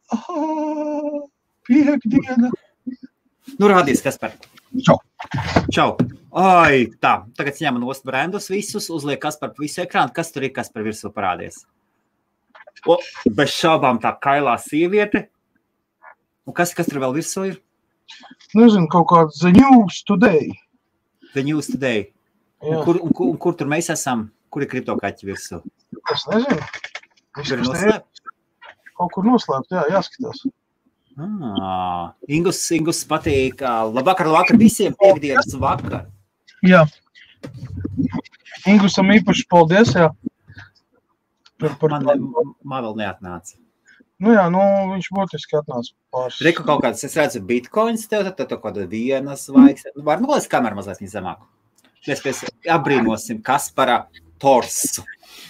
Piekdiena. Nu, rādīs, Kaspar. Čau. Čau. Ai, tā. Tagad ņem nost brendus visus, uzliek Kaspar pa visu ekrānu. Kas tur ir, Kaspar virsū parādies? O, bez šaubām tā kailā sieviete. Un kas tur vēl virsū ir? Nezinu, kaut kāds The News Today. The News Today. Un kur tur mēs esam? Kur ir kriptokaķi virsū? Es nezinu. Tur ir noslēpt? Kaut kur noslēpt, jā, jāskatās. Ingus patīk. Labvakar visiem piekdienas vakar. Jā. Ingusam īpaši paldies, jā. Man vēl neatnāca. Nu jā, viņš būtiski atnāca pāris. Reku kaut kāds, es redzu bitcoins tev, tad kaut kāda vienas vaigs. Var nolēst kameru mazliet viņa zemāku. Mēs apbrīnosim Kaspara torsu.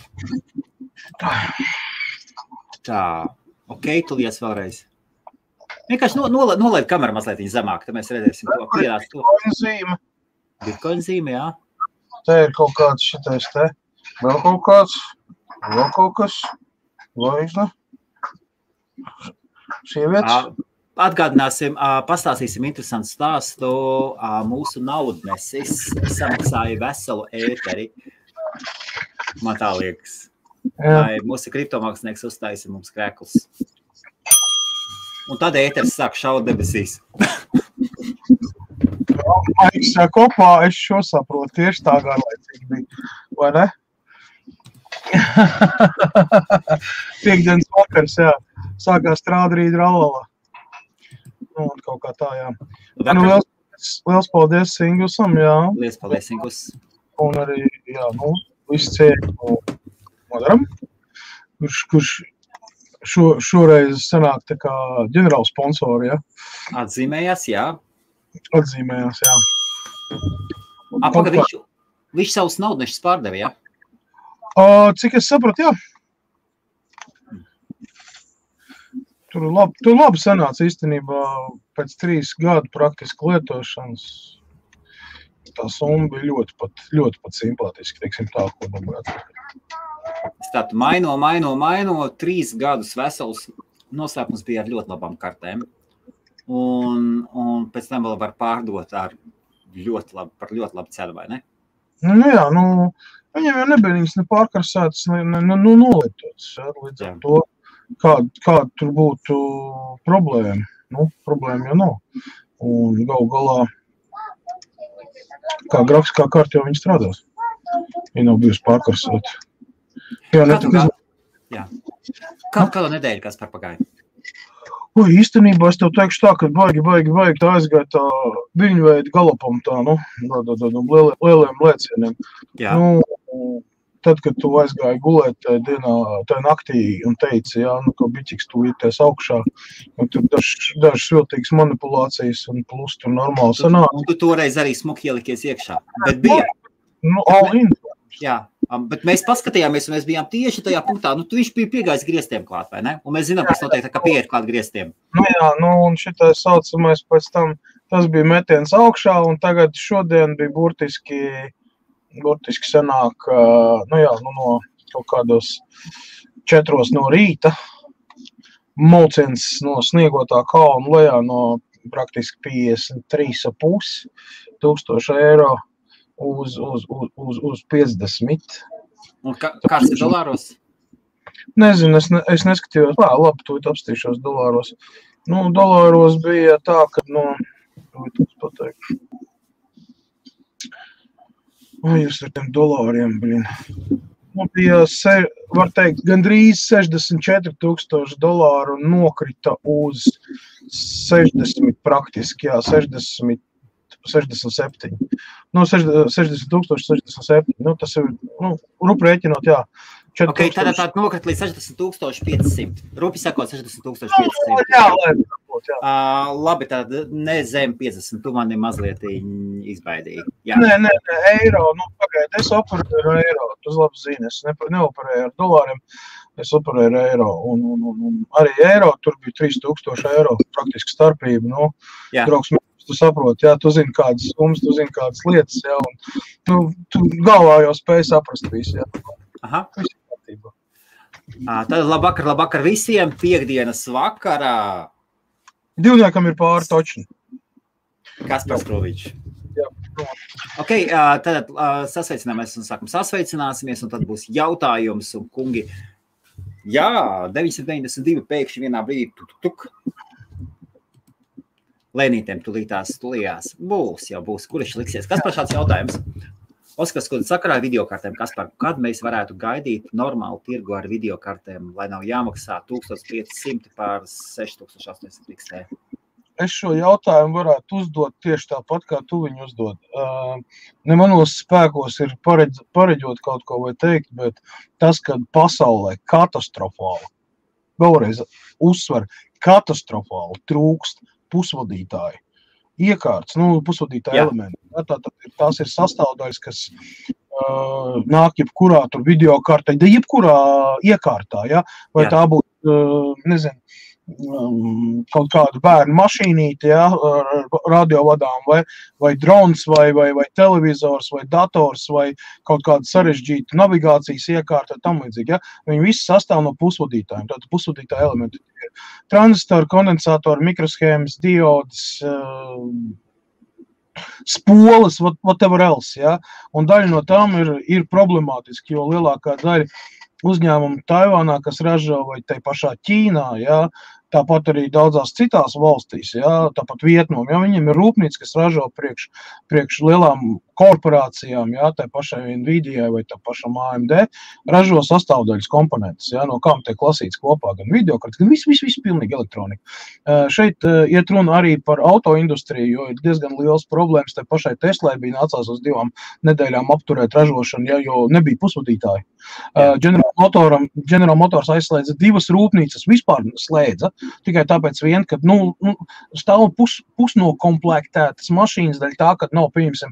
Tā. Ok, tu lies vēlreiz. Vienkārši nolaid kameru mazliet viņa zemāk, tad mēs redzēsim to pierādz to. Bitcoin zīme. Bitcoin zīme, jā. Te ir kaut kāds šitais te. Vēl kaut kas. Zvaigzne. Sievietes. Atgādināsim, pastāstīsim interesantu stāstu. Mūsu naudnesis samaksāja veselu ēteri. Man tā liekas. Vai mūsu kriptomākslinieks uztaisa mums krēklus. Un tad ēteris sāk šaut debesīs. Maiks kopā, es šo saprotu, tieši tā garlaicīgi bija. Vai ne? Piekdienas vakars, jā. Sākās strādrīt rallala. Un kaut kā tā, jā. Liels paldies Ingusam, jā. Liels paldies, Ingus. Un arī, jā, viss cieņu Madaram, kurš šoreiz sanāk tā kā ģenerāla sponsori, jā. Atzīmējās, jā. Atzīmējās, jā. Pagad, viņš savus naudnešus pārdeva, jā? Cik es sapratu, jā. Tur labi sanāca īstenībā pēc 3 gadu praktiski lietošanas. Tā summa bija ļoti pat simpātiski, teiksim tā, ko dabūjāt. Tātad maino, 3 gadus vesels noslēpums bija ar ļoti labām kartēm. Un pēc tam vēl var pārdot ar par ļoti labu cenu, vai ne? Jā, viņam jau nebija viņas ne pārkarsētas, ne nolietotas. Līdz ar to, kāda tur būtu problēma. Problēma jau nav. Un galā, kā grafiskā karta jau viņa strādās. Viņa nav bijusi pārkarsēta. Kādu nedēļu kas pagāja? Īstenībā es tev teikšu tā, ka baigi tā aizgāja tā viļņu veidu galopam tā, lieliem lēcieniem. Tad, kad tu aizgāji gulēt tajā naktī un teici, ka biķiks tu ieties augšā, un tur dažas viltīgas manipulācijas un plus tur normāli sanāk. Un tu toreiz arī smuki ielikies iekšā, bet bija? All in. Jā, bet mēs paskatījāmies, un mēs bijām tieši tajā punktā. Viņš bija piegājis griestiem klāt, vai ne? Un mēs zinām, kas noteikti, ka pieiet klāt griestiem. Un šitais saucamais pēc tam, tas bija metiens augšā, un tagad šodien bija burtiski sanāk, no kaut kādos 4 no rīta, mulciens no sniegotā kalna lejā no praktiski 53,5 tūkstoši eiro. Uz 50. Un kāds ir dolāros? Nezinu, es neskatījos. Labi, tu apstīšos dolāros. Dolāros bija tā, ka, pateikšu. Jūs ar tiem dolāriem, bija, var teikt, gandrīz 64,000 dolāru nokrita uz 60 praktiski, 67. 60,067. Tas ir, rupi rēķinot, jā. Ok, tātad nokrat līdz 60,500. Rupi sakot, 60,500. Jā. Labi, tad ne zem 50. Tu mani mazliet izbaidīji. Nē, eiro. Pagaid, es operēju ar eiro. Tu labi zini, es neoperēju ar dolāriem. Es operēju ar eiro. Un arī eiro, tur bija 3,000 eiro praktiski starpība. Draugs, tu saproti, tu zini kādas summas, tu zini kādas lietas, un tu galvā jau spēj saprast visu, Aha. Viss ir kārtībā. Tad labvakar visiem. Piektdienas vakarā. Divniekam ir pāri točni. Kaspars Krovičs. Jā. Ok, tad sasveicināmies un sākam sasveicināsimies, un tad būs jautājums un kungi. Jā, 992 pēkšņi vienā brīdī tuk. Lēnītiem tulījās. Būs. Kurš liksies? Kas par šāds jautājums? Oskars, ko sakarā ar videokartēm, Kaspar, kad mēs varētu gaidīt normālu tirgu ar videokartēm, lai nav jāmaksā 1500 par 6800 XT? Es šo jautājumu varētu uzdot tieši tāpat, kā tu viņu uzdod. Ne manos spēkos ir pareģot kaut ko vai teikt, bet tas, kad pasaulē katastrofāli, vēlreiz uzsver, katastrofāli trūkst pusvadītāji. Iekārts, pusvadītāji elementi. Tās ir sastāvdaļas, kas nāk jebkurā tur videokartē, jebkurā iekārtā, ja? Vai tā būtu, nezinu, kaut kādu bērnu mašīnīti, ja, radiovadām, vai drons, vai televizors, vai dators, vai kaut kāda sarežģīta navigācijas iekārta, tam līdzīgi, ja. Viņi visi sastāv no pusvadītājiem. Tātad pusvadītāji elementi ir tranzistori, kondensatori, mikroshēmas, diodes, spoles, whatever else, ja. Un daļa no tām ir problemātiski, jo lielākā daļa uzņēmumu Taivānā, kas ražo vai tai pašā Ķīnā, ja, tāpat arī daudzās citās valstīs, ja, tāpat Vietnam, ja, viņiem ir rūpnīca, kas ražo priekš lielām korporācijām, ja, tai pašai Nvidia vai tā pašam AMD, ražo sastāvdaļas komponentes, ja, no kām tiek lasīts kopā gan videokartes, gan viss pilnīgi elektronika. Šeit iet runa arī par autoindustriju, jo ir diezgan liels problēmas, tai pašai Teslai bija nācās uz 2 nedēļām apturēt ražošanu, ja, jo nebija pusvadītāji. General Motors aizslēdza 2 rūpnīcas, vispār slēdza, tikai tāpēc vien, ka stāv pusnokomplektētas mašīnas daļ tā, ka nav, pieņemsim,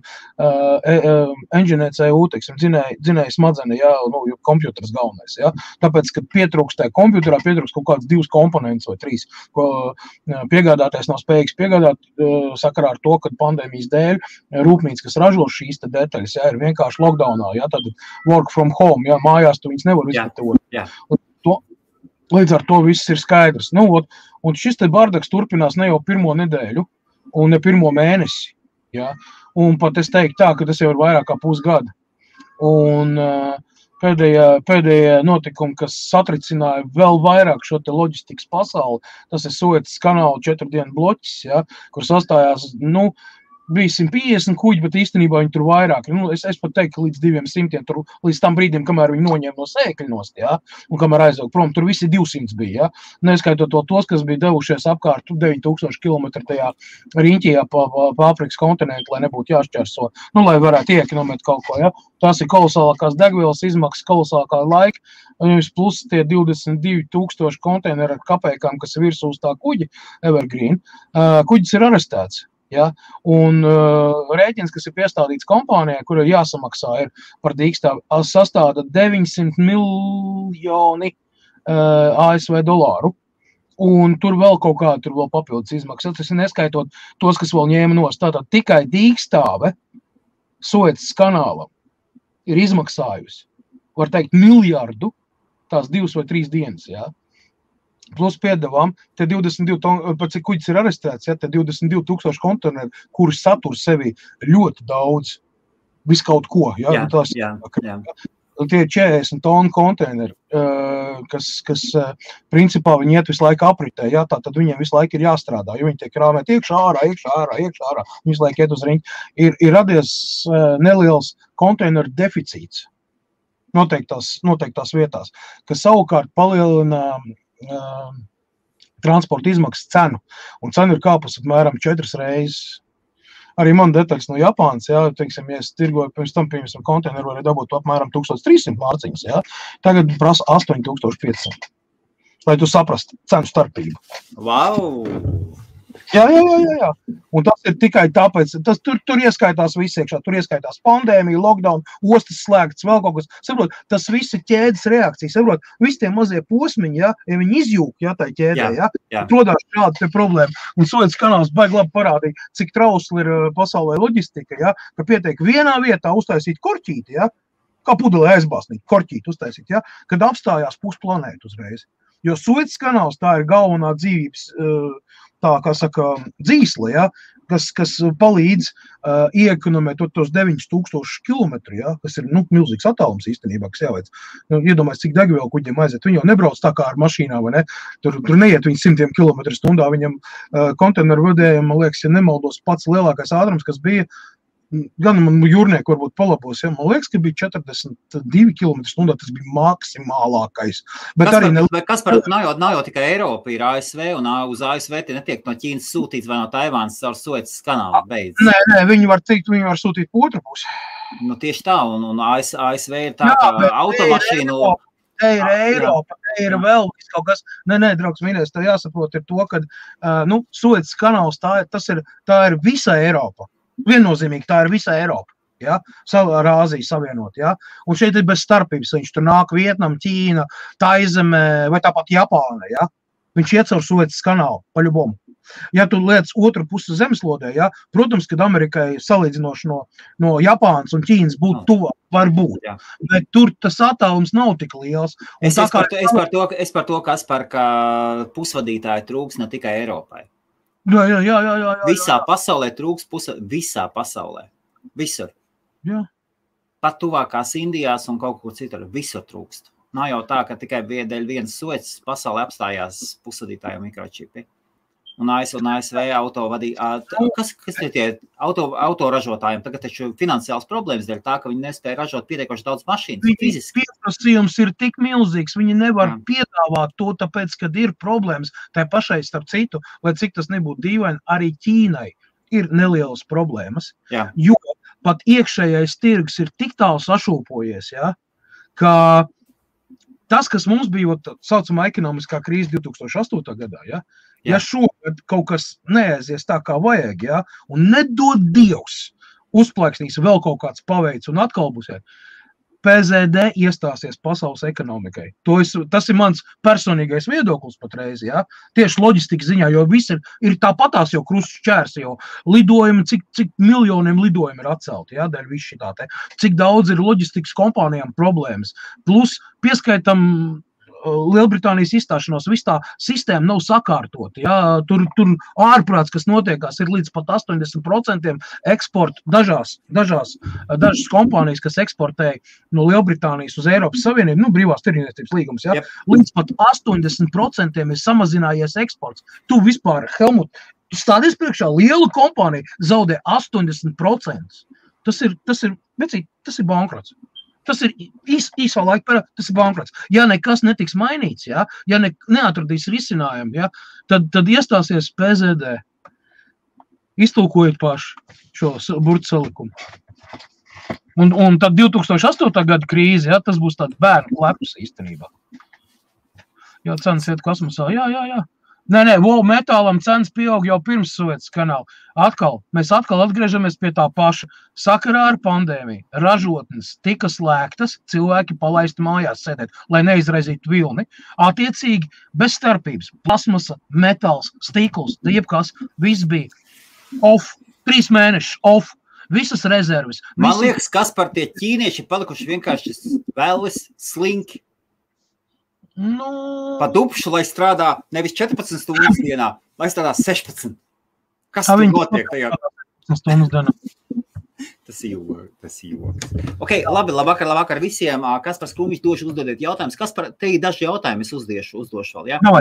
engine ECU, teiksim, dzinēja smadzeni, ja, kompjuters galvenais, ja. Tāpēc, kad pietrūkst tajā kompjuterā, pietrūkst kaut kāds 2 komponents vai 3, ko piegādātais nav spējīgs piegādāt sakarā ar to, ka pandēmijas dēļ rūpnīca, kas ražo šīs te detaļas, ja, ir vienkārši lockdownā, ja, tad work from home, ja, mājās tu viņas nevar izgatavot. Līdz ar to viss ir skaidrs. Un šis te bardaks turpinās ne jau 1. nedēļu un ne 1. mēnesi. Ja? Un pat es teiktu tā, ka tas jau ir vairāk kā pusgada. Un pēdējie notikumi, kas satricināja vēl vairāk šo te loģistikas pasauli, tas ir Suecas kanāla 4 dienu bloķis, ja? Kur sastājās, bija 150 kuģi, bet īstenībā viņi tur vairāk. Es pat teiktu, ka līdz 200, tur, līdz tam brīdim, kamēr viņi noņēma no sēkļa nost, ja? Un kamēr aizauga prom, tur visi 200 bija. Ja? Neskaitot tos, kas bija devušies apkārt 9000 km tajā riņķijā pa Āfrikas kontinentu, lai nebūtu jāšķērso, lai varētu iekonomēt kaut ko. Ja? Tās ir kolosālākās degvielas izmaksas, kolosālākā laika, plus tie 22,000 konteineru ar kapēkām, kas ir virsū uz tā kuģi, Evergreen. Kuģis ir arestēts. Ja? Un rēķins, kas ir piestādīts kompānijai, kur ir jāsamaksā, ir par dīkstāvu, sastāda 900 miljoni ASV dolāru. Un tur vēl kaut kā, tur vēl papildus izmaksas. Tas ir neskaitot tos, kas vēl ņēma nost. Tātad tikai dīkstāve Suecas kanālam ir izmaksājusi, var teikt, miljardu, tās 2 vai 3 dienas, ja? Plus piedevām, te 22, pēc cik kuģis ir arestēts, ja, te 22,000 konteineru, kuri satur sevi ļoti daudz, visu kaut ko, ja, tie 40 tonu konteineru, kas principā viņi iet visu laiku apritē, ja, tad viņiem visu laiku ir jāstrādā, jo viņi tiek krāmēt iekšā ārā, visu laiku iet uz riņķi. Ir radies neliels konteineru deficīts noteiktās vietās, kas savukārt palielina transporta izmaksas cenu, un cena ir kāpus apmēram 4 reizes. Arī man detaļas no Japānas, ja, teiksim, ja es tirgoju pirms tam, piemēram, konteineru varēja dabūt apmēram 1300 mārciņas, ja, tagad prasa 8500. Lai tu saprastu cenu starpību. Wow! Jā. Un tas ir tikai tāpēc, tur ieskaitās viss iekšā, tur ieskaitās pandēmija, lockdown, ostas slēgts, vēl kaut kas. Saprot, tas viss ir ķēdes reakcija. Saprot, visi tie mazie posmiņi, ja viņi izjūk, ja, tai ķēdē, ja, rodās šāda te problēma. Un Suecas kanāls baigi labi parādīja, cik trausli ir pasaulē loģistika, ja, ka pietiek vienā vietā uztaisīt korķīti, ja, kā pudelē aizbāsnīt, korķīt uztaisīt, ja? Kad apstājās pusplanētu uzreiz. Jo Suecas kanāls tā ir galvenā dzīvības, tā kā saka, dzīsle, ja? kas palīdz iekonomēt tos 9000 kilometru, ja? Kas ir milzīgs attālums īstenībā, kas jāveic. Iedomājies, cik degvielu kuģiem aiziet. Viņi jau nebrauc tā kā ar mašīnā, vai ne? Tur neiet viņi 100 km/h. Viņam konteineru vadējiem, man liekas, ja nemaldos, pats lielākais ātrums, kas bija, gan man jūrnieku varbūt palabos, ja? Man liekas, ka bija 42 km/h, tas bija maksimālākais. Kas par nav jau tikai Eiropa, ir ASV, un uz ASV tie netiek no Ķīnas sūtīts vai no Taivānas caur Suecas kanālu beidz. Nē, viņi var sūtīt pa otru pusi. Nu, tieši tā, un ASV ir tā, ka automašīnu... Te ir Eiropa, te ir vēl kaut kas. Nē, draugs mīļais, tev jāsaprot ir to, ka Suecas kanāls tā ir visa Eiropa. Viennozīmīgi tā ir visa Eiropa, ja? Ar Āziju savienot, ja? Un šeit ir bez starpības, viņš tur nāk Vietnam, Ķīna, Taizemē vai tāpat Japāna, ja? Viņš iet caur Suecas kanālu, paļubomu. Ja tu liec otru pusi zemeslodē, ja? Protams, kad Amerikai salīdzinoši no Japānas un Ķīnas būtu tuvāk, var būt, bet tur tas attālums nav tik liels. Es par to, kas par kā pusvadītāju trūks ne tikai Eiropai. Jā. Visā pasaulē trūks visā pasaulē. Visur. Jā. Pat tuvākās Indijās un kaut kur citur. Visur trūkst. Nav jau tā, ka tikai dēļ vienas Suecas pasaulē apstājās pusvadītāju mikročipi. Un ASV auto vadīja. Kas ir tie autoražotājiem? Tagad taču finansiāls problēmas dēļ tā, ka viņi nespēja ražot pietiekoši daudz mašīnas. Pieprasījums ir tik milzīgs, viņi nevar piedāvāt to, tāpēc, kad ir problēmas. Tā pašai starp citu, lai cik tas nebūtu dīvaini, arī Ķīnai ir nelielas problēmas, jo pat iekšējais tirgus ir tik tālu sašūpojies, ja, ka tas, kas mums bija saucamā ekonomiskā krīze 2008. Gadā, ja šogad kaut kas neaizies tā, kā vajag, ja, un nedod Dievs uzplaiksnīs vēl kaut kāds paveids un atkal būs, PZD iestāsies pasaules ekonomikai. Tas ir mans personīgais viedoklis patreiz, ja? Tieši loģistikas ziņā, jo viss ir tāpatās jau krusts šķērs, jo lidojumi, cik miljoniem lidojumi ir atcelti, ja? Dēļ viss šitā te. Cik daudz ir loģistikas kompānijām problēmas. Plus pieskaitam Lielbritānijas izstāšanos, viss tā sistēma nav sakārtota. Ja? Tur ārprāts, kas notiekās, ir līdz pat 80% eksportu. Dažas kompānijas, kas eksportēja no Lielbritānijas uz Eiropas Savienību, brīvās tirdzniecības līgums, ja? Līdz pat 80% ir samazinājies eksports. Tu vispār, Helmut, stādies priekšā, liela kompānija zaudē 80%. Tas ir bankrots. Tas ir īsā laika, tas ir bankrots. Ja nekas netiks mainīts, ja neatradīs risinājumu, ja, tad iestāsies PZD. Iztulkojiet paši šo burtu salikumu. Un tad 2008. Gada krīze, ja, tas būs tāds bērnu klepus īstenībā. Jā, cenas iet kosmosā, jā. Nē, metālam cenas pieaug jau pirms Suecas kanāla. Mēs atkal atgriežamies pie tā paša. Sakarā ar pandēmiju ražotnes tika slēgtas, cilvēki palaisti mājās sēdēt, lai neizraizītu vilni. Attiecīgi, bez starpības, plasmasa, metāls, stikls, jebkas, viss bija off, 3 mēnešus off, visas rezerves. Man liekas, kas par tie ķīnieši palikuši vienkārši vēlis slinki. Pa dupšu, lai strādā nevis 14 stundas dienā, lai strādā 16. Kas tur notiek tajā? Tas ir joks. Ok, labvakar visiem. Kaspars Krumbiņš, došu uzdodiet jautājumus. Kaspar, te ir daži jautājumi, es uzdošu vēl, ja?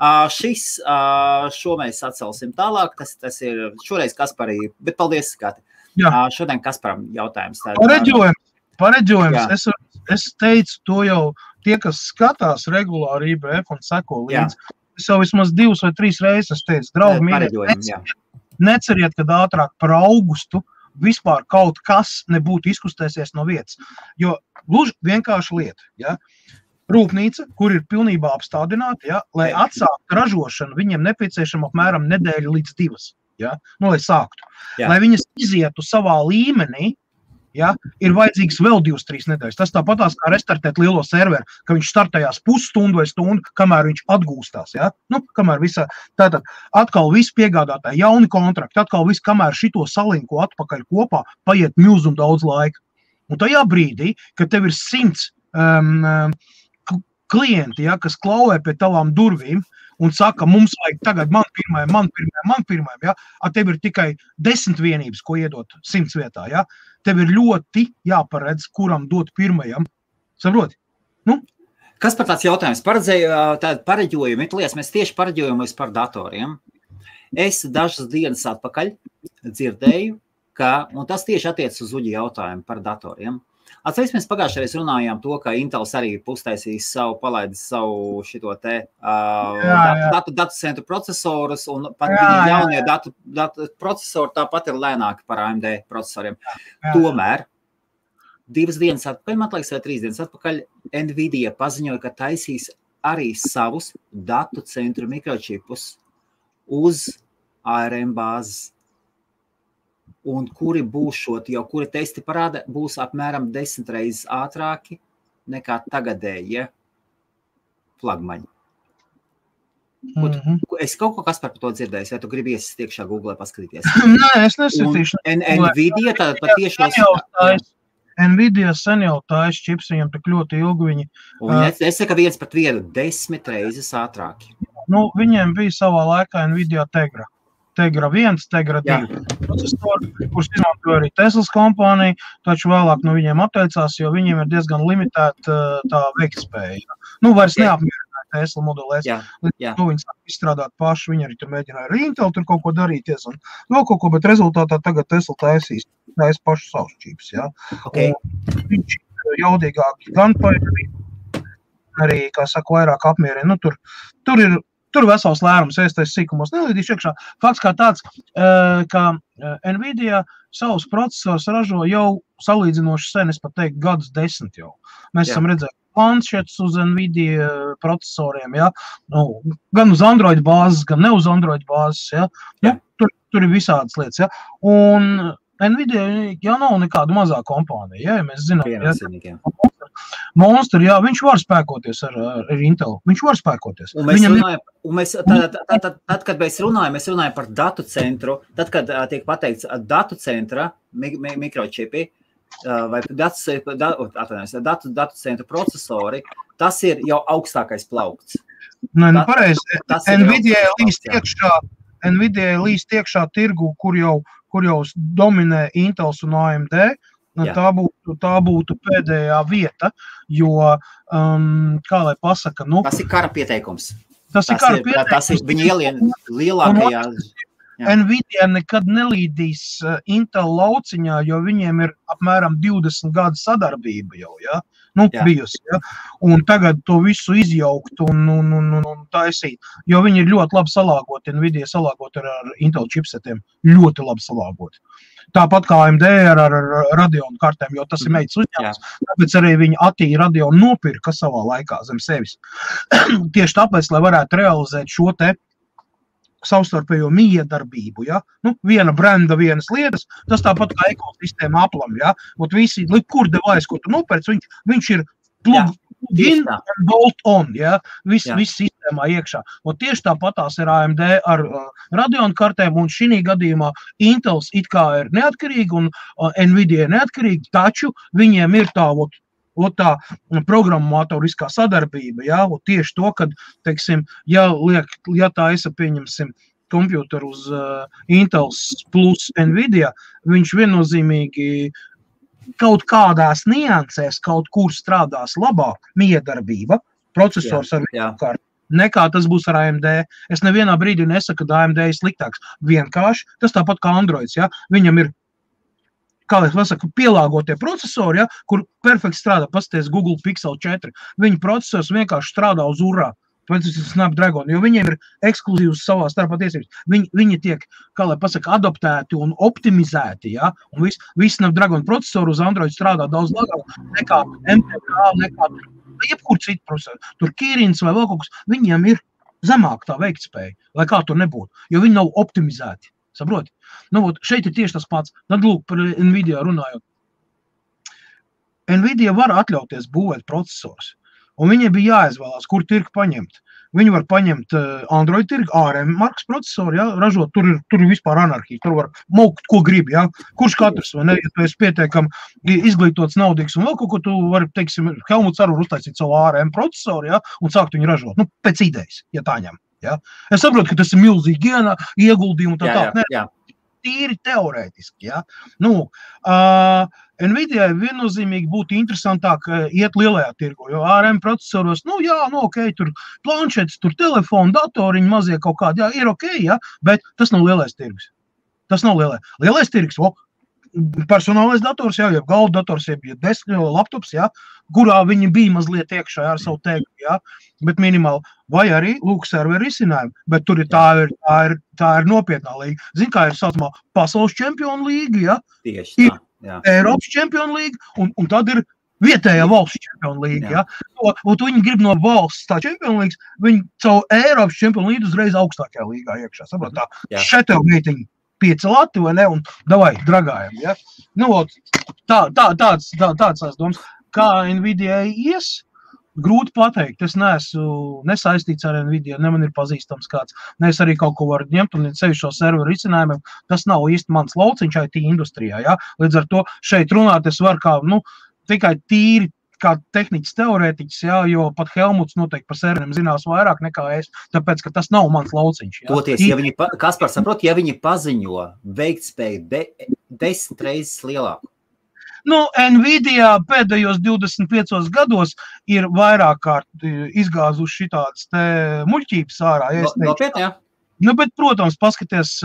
Šo mēs atcelsim tālāk. Tas ir šoreiz Kasparī, bet paldies, Skati. Šodien Kasparam jautājums. Pareģojums. Es teicu to jau tie, kas skatās regulāri IBF un seko līdzi. Es jau vismaz 2 vai 3 reizes teicu, draugi mīļie, neceriet, kad ātrāk par augustu vispār kaut kas nebūtu izkustēsies no vietas. Jo gluži vienkārši lieta, ja? Rūpnīca, kur ir pilnībā apstādināta, ja? Lai atsāktu ražošanu, viņiem nepieciešama apmēram nedēļa līdz 2, ja? Lai sāktu. Lai viņas izietu savā līmenī, ja, ir vajadzīgs vēl 2-3 nedēļas. Tas tāpatās kā restartēt lielo serveru, ka viņš startējās pusstundu vai stundu, kamēr viņš atgūstās. Ja? Kamēr visā, tātad atkal viss piegādātāji, jauni kontrakti, atkal viss, kamēr šito salinko atpakaļ kopā, paiet milzum daudz laika. Un tajā brīdī, kad tev ir 100 klienti, ja, kas klauvē pie tavām durvīm un saka, mums vajag tagad man pirmajam, ja, tev ir tikai 10 vienības, ko iedot 100 vietā, ja. Tev ir ļoti jāparedz, kuram dot pirmajam. Saproti? Nu? Kas par tāds jautājums? Pareģojumi, mēs tieši pareģojamies par datoriem. Es dažas dienas atpakaļ dzirdēju, un tas tieši attiec uz Uģi jautājumu par datoriem. Atceries, mēs pagājušajā reiz runājām to, ka Intels arī pustaisīs palaidis savu šito te datu centru procesorus, un pat viņi jaunie datu procesori tāpat ir lēnāki par AMD procesoriem. Tomēr 2 dienas atpakaļ, man liekas, vai 3 dienas atpakaļ, Nvidia paziņoja, ka taisīs arī savus datu centru mikročipus uz ARM bāzes. Un kuri būšot, jau kuri testi parāda, būs apmēram 10 reizes ātrāki nekā tagadējie flagmaņi. Es kaut ko kas par to dzirdēju, vai tu gribi iesist iekšā Google paskatīties? Nē, es nesitīšu. Nvidia tātad patiešos... Nvidia sen jau tais čips, viņam tak ļoti ilgi viņi... Es saku 1:1, 10 reizes ātrāki. Nu, viņiem bija savā laikā Nvidia Tegra 1, Tegra 2 procesori, kurus izmantoja arī Teslas kompānija, taču vēlāk no viņiem atteicās, jo viņiem ir diezgan limitēta tā veiktspēja. Nu, vairs neapmierināja Tesla modelēs. Nu, viņi sāk izstrādāt paši, viņi arī tur mēģināja ar Intel tur kaut ko darīties un vēl kaut ko, bet rezultātā tagad Tesla taisīs pašu savus čips, jā. Okay. Viņš jaudīgāk gan par arī, kā saka, vairāk apmierina. Nu, tur vesels lērums, es sīkumos nelīdīšu iekšā. Fakts kā tāds, ka Nvidia savus procesors ražo jau salīdzinoši sen, es pat teiktu, gadus 10 jau. Mēs esam redzējuši planšetus uz Nvidia procesoriem, ja? Nu, gan uz Android bāzes, gan ne uz Android bāzes. Ja? Nu, tur ir visādas lietas. Ja? Un Nvidia jau nav nekāda mazā kompānija. Ja? Mēs zinām, Monster, jā, viņš var spēkoties ar Intel. Viņš var spēkoties. Tad, kad mēs runājam par datu centru, tad, kad tiek pateikts datu centra mikročipi vai datu centru procesori, tas ir jau augstākais plaukts. Nē, nu pareizi. Nvidia līst iekšā tirgu, kur jau dominē Intels un AMD. Tā būtu pēdējā vieta, jo, kā lai pasaka, nu... Tas ir kara pieteikums. Tas ir viņa lielākajā... Nvidia nekad nelīdīs Intel lauciņā, jo viņiem ir apmēram 20 gadu sadarbība jau, ja? Nu, bijusi, ja? Un tagad to visu izjaukt un taisīt, jo viņi ir ļoti labi salāgoti, Nvidia salāgoti ar Intel chipsetiem, ļoti labi salāgoti. Tāpat kā AMD ar Radeon kartēm, jo tas ir meitas uzņēmums, tāpēc arī viņi attīja Radeon nopirka savā laikā zem sevis. Tieši tāpēc, lai varētu realizēt šo te savstarpējo miedarbību, ja? Nu, viena brenda, vienas lietas, tas tāpat kā ekosistēma Apple'am, ja? Ot visi, kur device, ko tu nopērc, viņš ir plug-in and bolt-on, ja? Viss sistēmā iekšā. Un tieši tāpatās ir AMD ar Radeon kartēm, un šī gadījumā Intels it kā ir neatkarīgi un Nvidia ir neatkarīgi, taču viņiem ir tā programmatoriskā sadarbība, ja? Un tieši to, kad, teiksim, ja tā pieņemsim kompjuteru uz Intels plus Nvidia, viņš viennozīmīgi kaut kādās niansēs, kaut kur strādās labāk miedarbība, procesors ar vienkārši, nekā tas būs ar AMD. Es nevienā brīdī nesaku, ka AMD ir sliktāks. Vienkārši, tas tāpat kā Androids, ja? Viņam ir, kā lai pasaka, pielāgotie procesori, ja? Kur perfekti strādā, pasties Google Pixel 4. Viņa procesors vienkārši strādā uz urā. Pēc Snapdragon, jo viņiem ir ekskluzīvas savā starpā tiesības. Viņi tiek, kā lai pasaka, adaptēti un optimizēti, ja? Un viss Snapdragon procesoru uz Android strādā daudz labāk nekā MTK, nekā jebkur citu procesoru. Tur Kirins vai vēl kaut kas, viņiem ir zemāk tā veiktspēja, lai kā tur nebūtu, jo viņi nav optimizēti, saproti? Nu, šeit ir tieši tas pats. Tad lūk par Nvidia runājot. Nvidia var atļauties būvēt procesors. Un viņiem bija jāizvēlās, kur tirgu paņemt. viņi var paņemt Android tirgu, ARM markas procesoru, ja, ražot, tur ir vispār anarhija, tur var maukt, ko grib, ja, kurš katrs, vai ne, ja tu esi pietiekami izglītots, naudīgs un vēl kaut ko, tu vari, teiksim, Helmuts arī var uztaisīt savu ARM procesoru, ja, un sākt viņu ražot, nu, pēc idejas, ja tā ņem, ja. Es saprotu, ka tas ir milzīgi ieguldījumi un tā. Tīri teorētiski, ja. Nu, Nvidia viennozīmīgi būtu interesantāk iet lielajā tirgu, jo ARM procesoros, ok, tur planšetes, tur telefoni, datoriņi, mazie kaut kādi, ir ok, ja, bet tas nav lielais tirgus. Tas nav lielais tirgus, personālais dators, jeb galda dators, jeb laptops, kurā viņi bija mazliet iekšā ar savu teiku, bet minimāli, vai arī lūk serveri risinājumi, bet tur tā ir nopietnā līga. Zin, kā ir saucamā pasaules čempionu līga, Tieši tā, jā. Eiropas čempionu līga, un tad ir vietējā valsts čempionu līga, Un viņi grib no valsts tā čempionu līgas, viņi caur Eiropas čempionu līgu uzreiz augstākajā līgā iekšā, saprot tā, šeit tev meitiņi 5 lati, vai ne, un davai, dragājam, ja. Nu, tāds tās domas. Kā Nvidia ies, grūti pateikt. Es neesmu nesaistīts ar Nvidia, ne man ir pazīstams kāds. Ne es arī kaut ko varu ņemt un sevi šo serveru risinājumiem. Tas nav īsti mans lauciņš IT industrijā, ja. Līdz ar to šeit runāt es varu kā, tikai tīri kā tehniķis teorētiķis, jo pat Helmuts noteikti par serveriem zinās vairāk nekā es, tāpēc, ka tas nav mans lauciņš. Toties, ja viņi, Kaspar saprot, ja viņi paziņo veiktspēju 10 reizes lielāku. Nvidia pēdējos 25 gados ir vairāk kārt izgāzuši šitādas te muļķības ārā. Nopietni, jā? Bet, protams, paskaties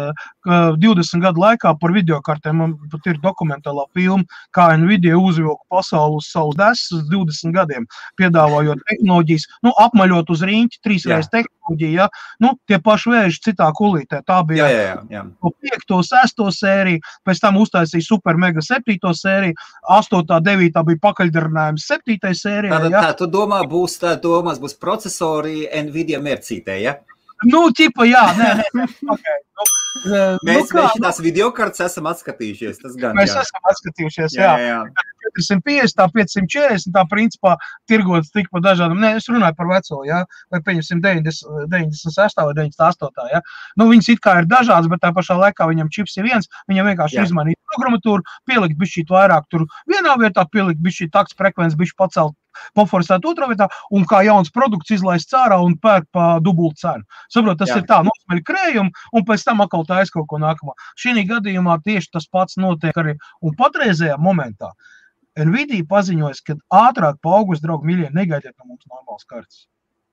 20 gadu laikā par videokartēm, man pat ir dokumentālā filma, kā Nvidia uzvilka pasauli uz savus desus 20 gadiem, piedāvājot tehnoloģijas, apmaļot uz riņķi, 3 reizes tehnoloģiju, tie paši vēži citā kulītē. Tā bija 5. 6. sērija, pēc tam uztaisīja Super Mega 7. sēriju, 8. 9. bija pakaļdarinājums 7. sērijā. Tā, tu domā, būs procesori Nvidia mērcītē, ja? Ķipa, jā, nē. Okay. Mēs tās videokartes esam atskatījušies, tas gan, Mēs esam atskatījušies, jā. 450, tā 540, tā principā tirgots tik pa dažādam. Nē, es runāju par veco, vai pieņemsim 96. vai 98. Viņas it kā ir dažādas, bet tā pašā laikā viņam čips ir viens, viņam vienkārši izmainīt programmatūru, pielikt bišķīt vairāk tur vienā vietā, pielikt bišķīt takts frekvences, bišķi pacelt, paforsēt otrā vietā, un kā jauns produkts izlaist cārā un pērk pa dubultu cenu. Saprot, tas ir tā, nosmeļ krējumu, un pēc tam atkal tā kaut ko nākamā. Šī gadījumā tieši tas pats notiek arī, un patreizējā momentā Nvidia paziņojas, ka ātrāk pa augustu, draugi mīļie, negaidiet no mums normāls kartes.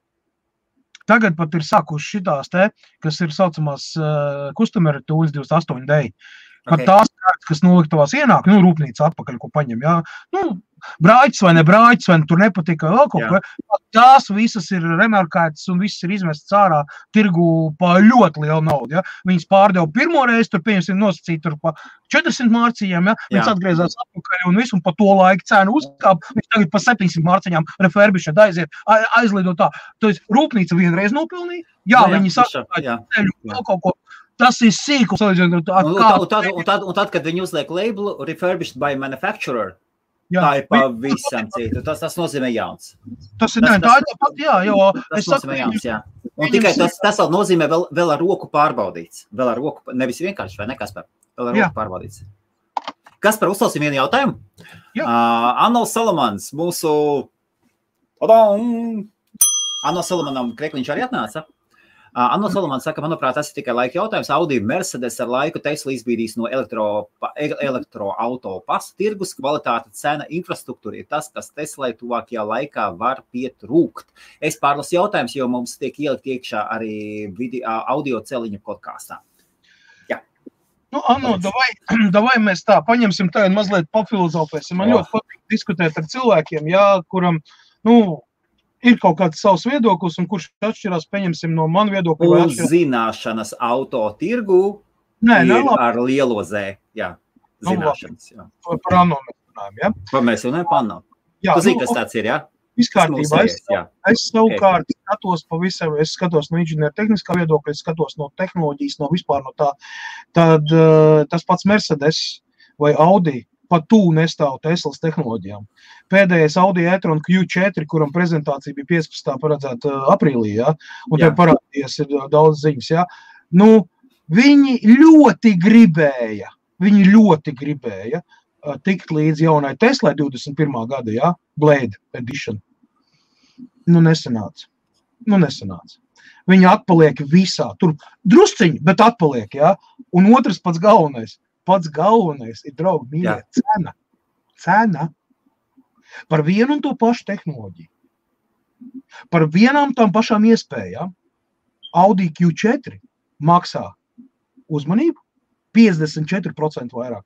Tagad pat ir sākuši šitās kas ir saucamās customer tools 28D. Pat tās kartes, kas noliktavās ienāk, rūpnīca atpakaļ, ko paņem, brāķis vai ne brāķis, vai tur nepatika vēl kaut ko. Tās visas ir remarkētas un visas ir izmestas ārā tirgu pa ļoti lielu naudu, Viņas pārdeva pirmo reizi, tur pieņemsim nosacīt tur pa 400 mārciņām, Viņas atgriezās atpakaļ un visu, un pa to laiku cenu uzkāp, viņš tagad pa 700 mārciņām refurbished aizlido tā. To rūpnīca vienreiz nopelnīja, viņi saka, vēl kaut ko. Tas ir sīkums. Un tad, kad viņi uzliek labelu refurbished by manufacturer, tā ir pavisam cita. Tas nozīmē jauns. Tas ir, tā ir pat, Tas nozīmē jauns, Un tikai tas vēl nozīmē vēl ar roku pārbaudīts. Vēl ar roku, nevis vienkārši, vai ne, Kaspar? Vēl ar roku pārbaudīts. Kaspar, uzklausīsim vienu jautājumu. Anno Salomans, mūsu... Anno Salomanam Krekliņš arī atnāca. Anno Salomans saka, manuprāt, tas ir tikai laika jautājums. Audi Mercedes ar laiku Tesla izbīdīs no elektroauto pasu tirgus, kvalitāte, cena, infrastruktūra ir tas, kas Teslai tuvākajā laikā var pietrūkt. Es pārlasu jautājums, jo mums tiek ielikt iekšā arī audio celiņu podkāstā. Anno, davai mēs tā paņemsim tā un mazliet papilozofēsim. Man ļoti patīk diskutēt ar cilvēkiem, kuram, ir kaut kāds savs viedoklis, un kurš atšķirās, paņemsim no man viedokļa. Uzzināšanas auto tirgu ir ar lielo Z. Zināšanas. Par Anno mēs runājam, Mēs runājam par Anno. Tu zini, kas tāds ir, Viskārtībā. Es savukārt skatos pavisam, es skatos no inženieru tehniskā viedokļa, es skatos no tehnoloģijas, no vispār no tā. Tad tas pats Mercedes vai Audi pat tū nestāv Teslas tehnoloģijām. Pēdējais Audi e-tron Q4, kuram prezentācija bija 15. paredzēta aprīlī, ja? Un te parādījās ir daudz ziņas, ja? Nu, viņi ļoti gribēja tikt līdz jaunai Teslai 21. gada, ja? Blade Edition. Nu, nesanāca. Viņi atpaliek visā. Tur drusciņi, bet atpaliek, ja? Un otrs pats galvenais ir, draugi, mīļie, cena. Par vienu un to pašu tehnoloģiju. Par vienām tām pašām iespējām. Audi Q4 maksā uzmanību 54% vairāk.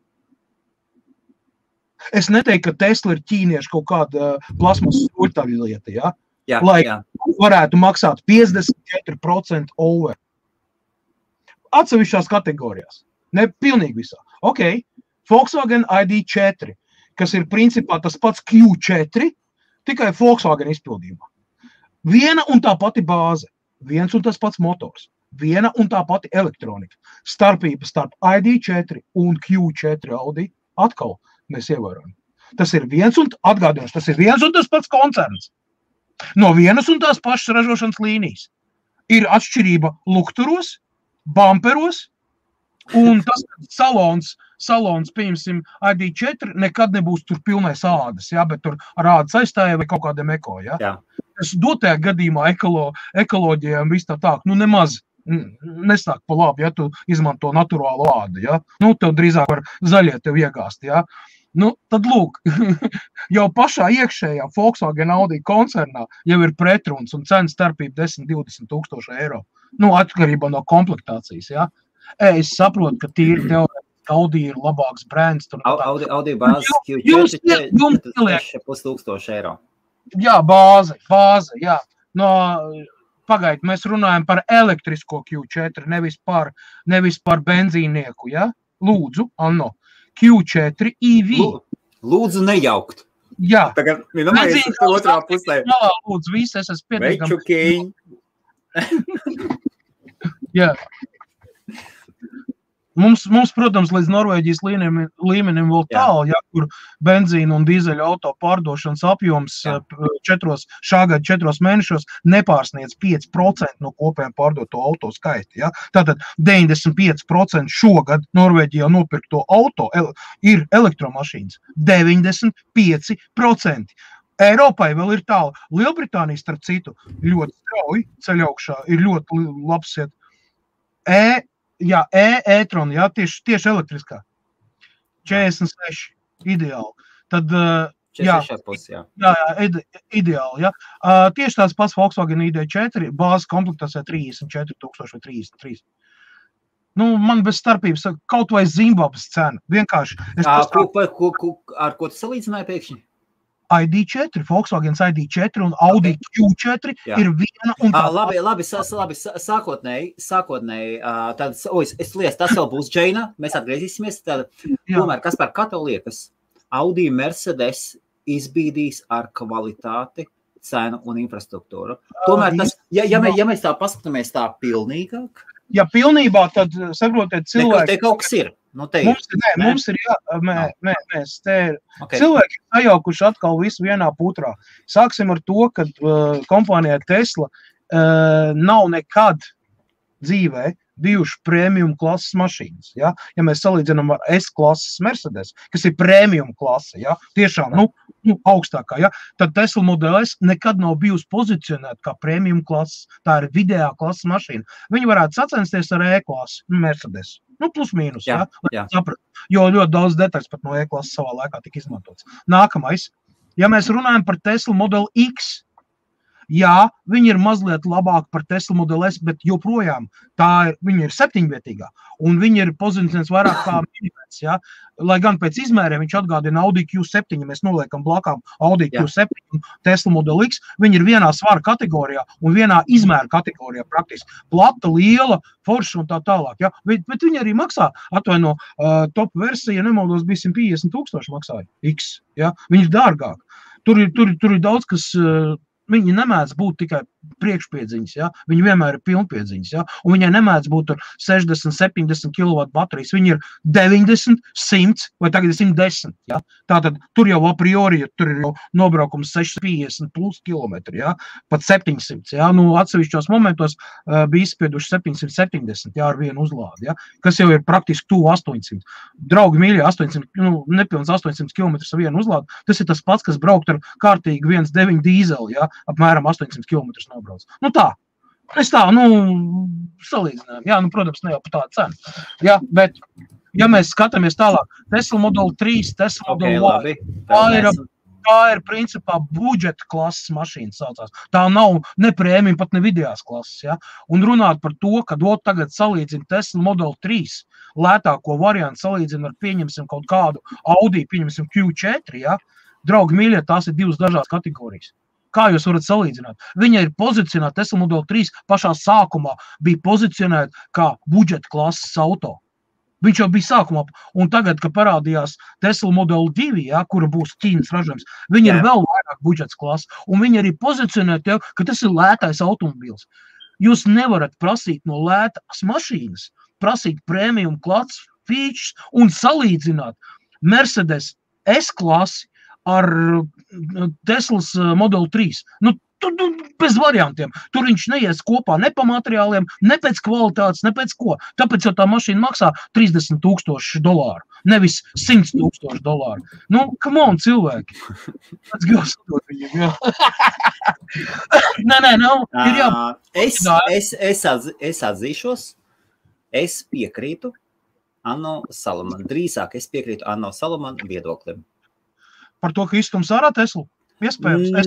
Es neteiktu, ka Tesla ir ķīnieši kaut kāda plasmas urtaļu lieta, ja? Lai varētu maksāt 54% over. Atsevišķās kategorijās. Ne pilnīgi visā. Ok, Volkswagen ID4, kas ir principā tas pats Q4, tikai Volkswagen izpildījumā. Viena un tā pati bāze, viens un tas pats motors, viena un tā pati elektronika. Starpība starp ID4 un Q4 Audi atkal mēs ievērojam. Tas ir viens un tas pats koncerns. No vienas un tās pašas ražošanas līnijas. Ir atšķirība lukturos, bamperos, un tas salons, pieņemsim, ID4 nekad nebūs tur pilnais ādas, ja, bet tur ar ādas aizstāja vai kaut kādiem eko, ja. Es dotajā gadījumā ekoloģijām viss tā, nu nemaz nesāk pa labi, ja tu izmanto naturālu ādu, ja. Nu, tev drīzāk var zaļie tev iegāst, ja. Nu, tad lūk, jau pašā iekšējā Volkswagen Audi koncernā jau ir pretruns un cena starpība 10-20 tūkstoši eiro. Nu, atkarībā no komplektācijas, ja. Es saprotu, ka tīri teorētiski Audi ir labāks brands. Audi bāzes Q4 6,5 tūkstoši eiro. Jā, bāze, jā. No, pagaid, mēs runājam par elektrisko Q4, nevis par benzīnieku, ja. Lūdzu, Anno. Q4 EV. Lūdzu nejaukt. Jā. Tagad vienamēs otrā pusē. Jā, lūdzu, visi esas pietiekami. Večukiņ. Jā. Mums, protams, līdz Norvēģijas līmenim vēl tālu, ja, kur benzīna un dīzeļa auto pārdošanas apjoms šā gada 4 mēnešos nepārsniedz 5% no kopējiem pārdoto auto skaita. Ja. Tātad 95% šogad Norvēģijā nopirkto auto ir elektromašīnas. 95%. Eiropai vēl ir tālu. Lielbritānija, starp citu, ļoti strauji ceļ augšā, ir ļoti labs iet. E-tron, jā, tieši elektriskā. 46, ideāli. Tad, 46 jā. Jā, ideāli, jā. Tieši tās pats Volkswagen ID4, bāzes komplektācijā 34 000 vai 33. Nu, man bez starpības, kaut vai Zimbabves cena. Vienkārši. Ar ko tu salīdzināji pēkšņi? ID4, Volkswagen ID4 un Audi Q4 ir viena un tā. Labi, sākotnēji, tas vēl būs Džeina, mēs atgriezīsimies. Tomēr, kas par kā tev liekas? Audi Mercedes izbīdīs ar kvalitāti, cenu un infrastruktūru. Tomēr tas, ja mēs tā paskatāmies tā pilnīgāk. Ja pilnībā, tad saprotiet cilvēki. Te kaut kas ir. Nu, mums ir cilvēki sajaukuši atkal visu vienā putrā. Sāksim ar to, ka kompānijā Tesla nav nekad dzīvē bijuši premium klases mašīnas. Ja, ja mēs salīdzinām ar S-klases Mercedes, kas ir premium klase, ja, tiešām augstākā, ja, tad Tesla Model S nekad nav bijusi pozicionēta kā premium klases. Tā ir vidējā klases mašīna. Viņi varētu sacensties ar E-klases Mercedes. Plus mīnus, ja, jo ļoti daudz detaļas pat no E-klases savā laikā tika izmantots. Nākamais, ja mēs runājam par Tesla Model X, jā, viņi ir mazliet labāk par Tesla Model S, bet joprojām viņi ir 7-vietīgā, un viņi ir pozicionēts vairāk kā minimēts, ja. Lai gan pēc izmēriem viņš atgādina Audi Q7, ja mēs noliekam blakām Audi Q7 un Tesla Model X, viņi ir vienā svara kategorijā un vienā izmēra kategorijā praktiski. Plata, liela, forša un tā tālāk, ja. Bet viņi arī maksā, atvaino, top versija, nemaldos, bija 150 000 maksāja X, ja. Viņi ir dārgāk. Tur ir daudz, kas viņi nemēdz būt tikai priekšpiedziņas, ja? Viņi vienmēr ir pilnpiedziņas, ja? Un viņai nemēdz būt tur 60, 70 kW baterijas, viņi ir 90, 100 vai tagad 110, ja? Tātad tur jau a priori, tur ir jau nobraukums 650 plus kilometri, ja? Pat 700, ja? Nu, atsevišķos momentos bija izspieduši 770, ja? Ar vienu uzlādi, ja? Kas jau ir praktiski tuvu 800. Draugi mīļie, 800, nu, nepilns 800 km ar vienu uzlādi, tas ir tas pats, kas braukt ar kārtīgi 1.9 dīzeli, ja? Apmēram 800 km nobrauc. Nu tā, es tā, nu, salīdzinājām. Jā, nu, protams, ne jau par tādu cenu. Jā, bet, ja mēs skatāmies tālāk, Tesla Model 3, Tesla Model Y, tā ir principā budžeta klases mašīna saucās. Tā nav ne prēmija, pat ne vidējās klases, ja? Un runāt par to, ka tagad salīdzina Tesla Model 3, lētāko variantu salīdzina ar, pieņemsim, kaut kādu Audi, pieņemsim Q4, ja? Draugi mīļie, tās ir divas dažādas kategorijas. Kā jūs varat salīdzināt? Viņa ir pozicionēta, Tesla Model 3 pašā sākumā bija pozicionēta kā budžeta klases auto. Viņš jau bija sākumā, un tagad, kad parādījās Tesla Model 2, ja, kura būs Ķīnas ražojums, viņa ir vēl vairāk budžets klases, un viņa arī pozicionēta, ka tas ir lētais automobils. Jūs nevarat prasīt no lētās mašīnas, prasīt premium klases features un salīdzināt Mercedes S-klasi ar Teslas Model 3. Nu, bez variantiem. Tur viņš neies kopā ne pa materiāliem, ne pēc kvalitātes, ne pēc ko. Tāpēc jau tā mašīna maksā $30,000, nevis $100,000. Nu, come on, cilvēki. Let's go sadot viņiem, jā. Nē, ir jā. Es atzīšos, es piekrītu Anno Salomon. Drīzāk es piekrītu Anno Salomon viedoklim. Par to, ka izstums ārā Teslu? Iespējams.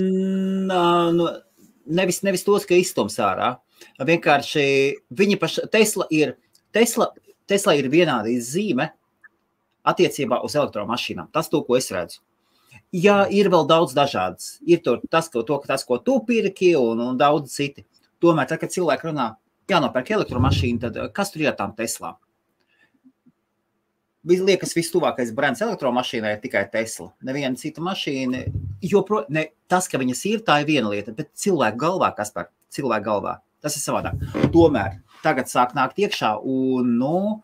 Nevis tos, ka izstums ārā. Vienkārši viņi paši, Tesla ir vienāda zīme attiecībā uz elektromašīnām. Tas to, ko es redzu. Jā, ir vēl daudz dažādas. Ir tur tas, ko tu pirki un daudz citi. Tomēr, tad, kad cilvēki runā, jānopērk elektromašīnu, tad kas tur ir tām Teslām? Liekas, vistuvākais brands elektromašīnai ir tikai Tesla. Neviena cita mašīna, tas, ka viņas ir, tā ir viena lieta, bet cilvēku galvā, Kaspar, cilvēku galvā, tas ir savādāk. Tomēr tagad sāk nākt iekšā un,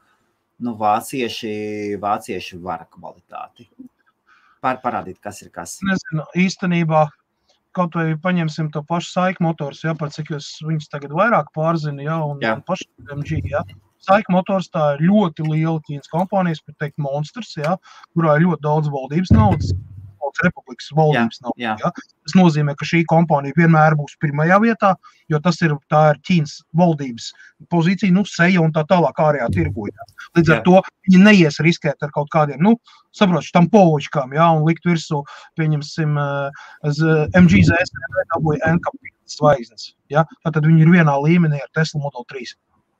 vācieši vara kvalitāti. Parādīt, kas ir kas. Nezinu, īstenībā, kaut vai paņemsim to pašu Saika motors, ja, par cik jūs viņus tagad vairāk pārzina, ja, un paši MG, ja. Saika motors tā ir ļoti liela Ķīnas kompānijas, pat teikt monstrs, ja, kurā ir ļoti daudz valdības naudas, republikas valdības naudas. Ja. Tas nozīmē, ka šī kompānija vienmēr būs pirmajā vietā, jo tā ir Ķīnas valdības pozīcija, seja un tā tālāk ārējā tirgu. Ja. Līdz ar to viņi neies riskēt ar kaut kādiem, štampovičkām, ja, un likt virsū, pieņemsim, MG ZS dabūja NKP zvaigznes. Ja. Tātad viņi ir vienā līmenī ar Tesla Model 3.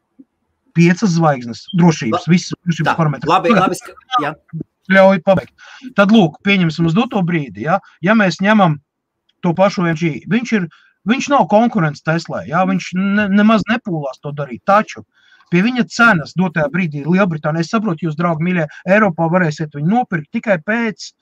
5 zvaigznes, drošības, visas drošības parametri. Labi, jā. Ļauj pabeigt. Tad, lūk, pieņemsim uz doto brīdi, ja mēs ņemam to pašu MG, viņš nav konkurents Teslai, viņš nemaz nepūlās to darīt, taču pie viņa cenas dotajā brīdī Lielbritānija, es saprotu, jūs, draugi mīļie, Eiropā varēsiet viņu nopirkt tikai pēc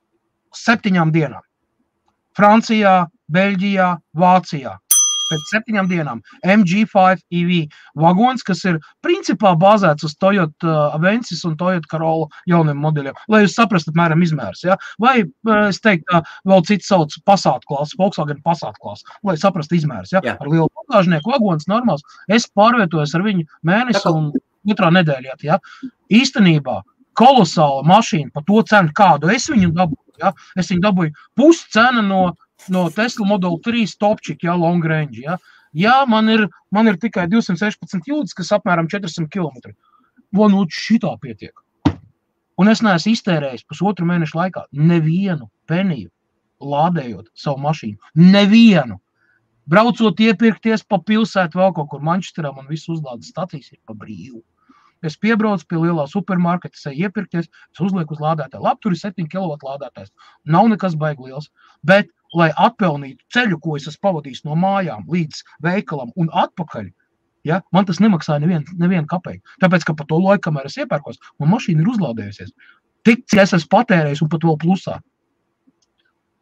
7 dienām. Francijā, Beļģijā, Vācijā. Pēc 7 dienām MG5 EV vagons, kas ir principā bāzēts uz Toyota Avensis un Toyota Corolla jauniem modeļiem, lai jūs saprastu apmēram izmērs. Ja? Vai, es teiktu, vēl cits sauc Passat klasi, Volkswagen Passat klasi, lai saprastu izmērs. Ja? Ar lielu bagāžnieku vagons normāls. Es pārvietojos ar viņu mēnesi un otrā nedēļā. Ja? Īstenībā kolosāla mašīna par to cenu, kādu es viņu dabūju. Ja? Es viņu dabūju puscena no Tesla Model 3 topčik, long range, Jā, man ir tikai 216 jūdzes, kas apmēram 400 km. Šitā pietiek. Un es neesmu iztērējis pusotru mēnešu laikā nevienu peniju lādējot savu mašīnu. Nevienu. Braucot iepirkties pa pilsētu vēl kaut kur Manchesterā, man visu uzlādes stacijas ir pa brīvu. Es piebraucu pie lielā supermarketa, es iepirkties, es uzlieku uz lādētāju. Labi, tur ir 7 kW lādētājs. Nav nekas baigi liels, bet, lai atpelnītu ceļu, ko es esmu pavadījis no mājām līdz veikalam un atpakaļ, man tas nemaksāja nevienu kapeiku. Tāpēc, ka pa to laiku, kamēr es iepērkos, man mašīna ir uzlādējusies. Tik, cik es esmu patērējis un pat vēl plusā.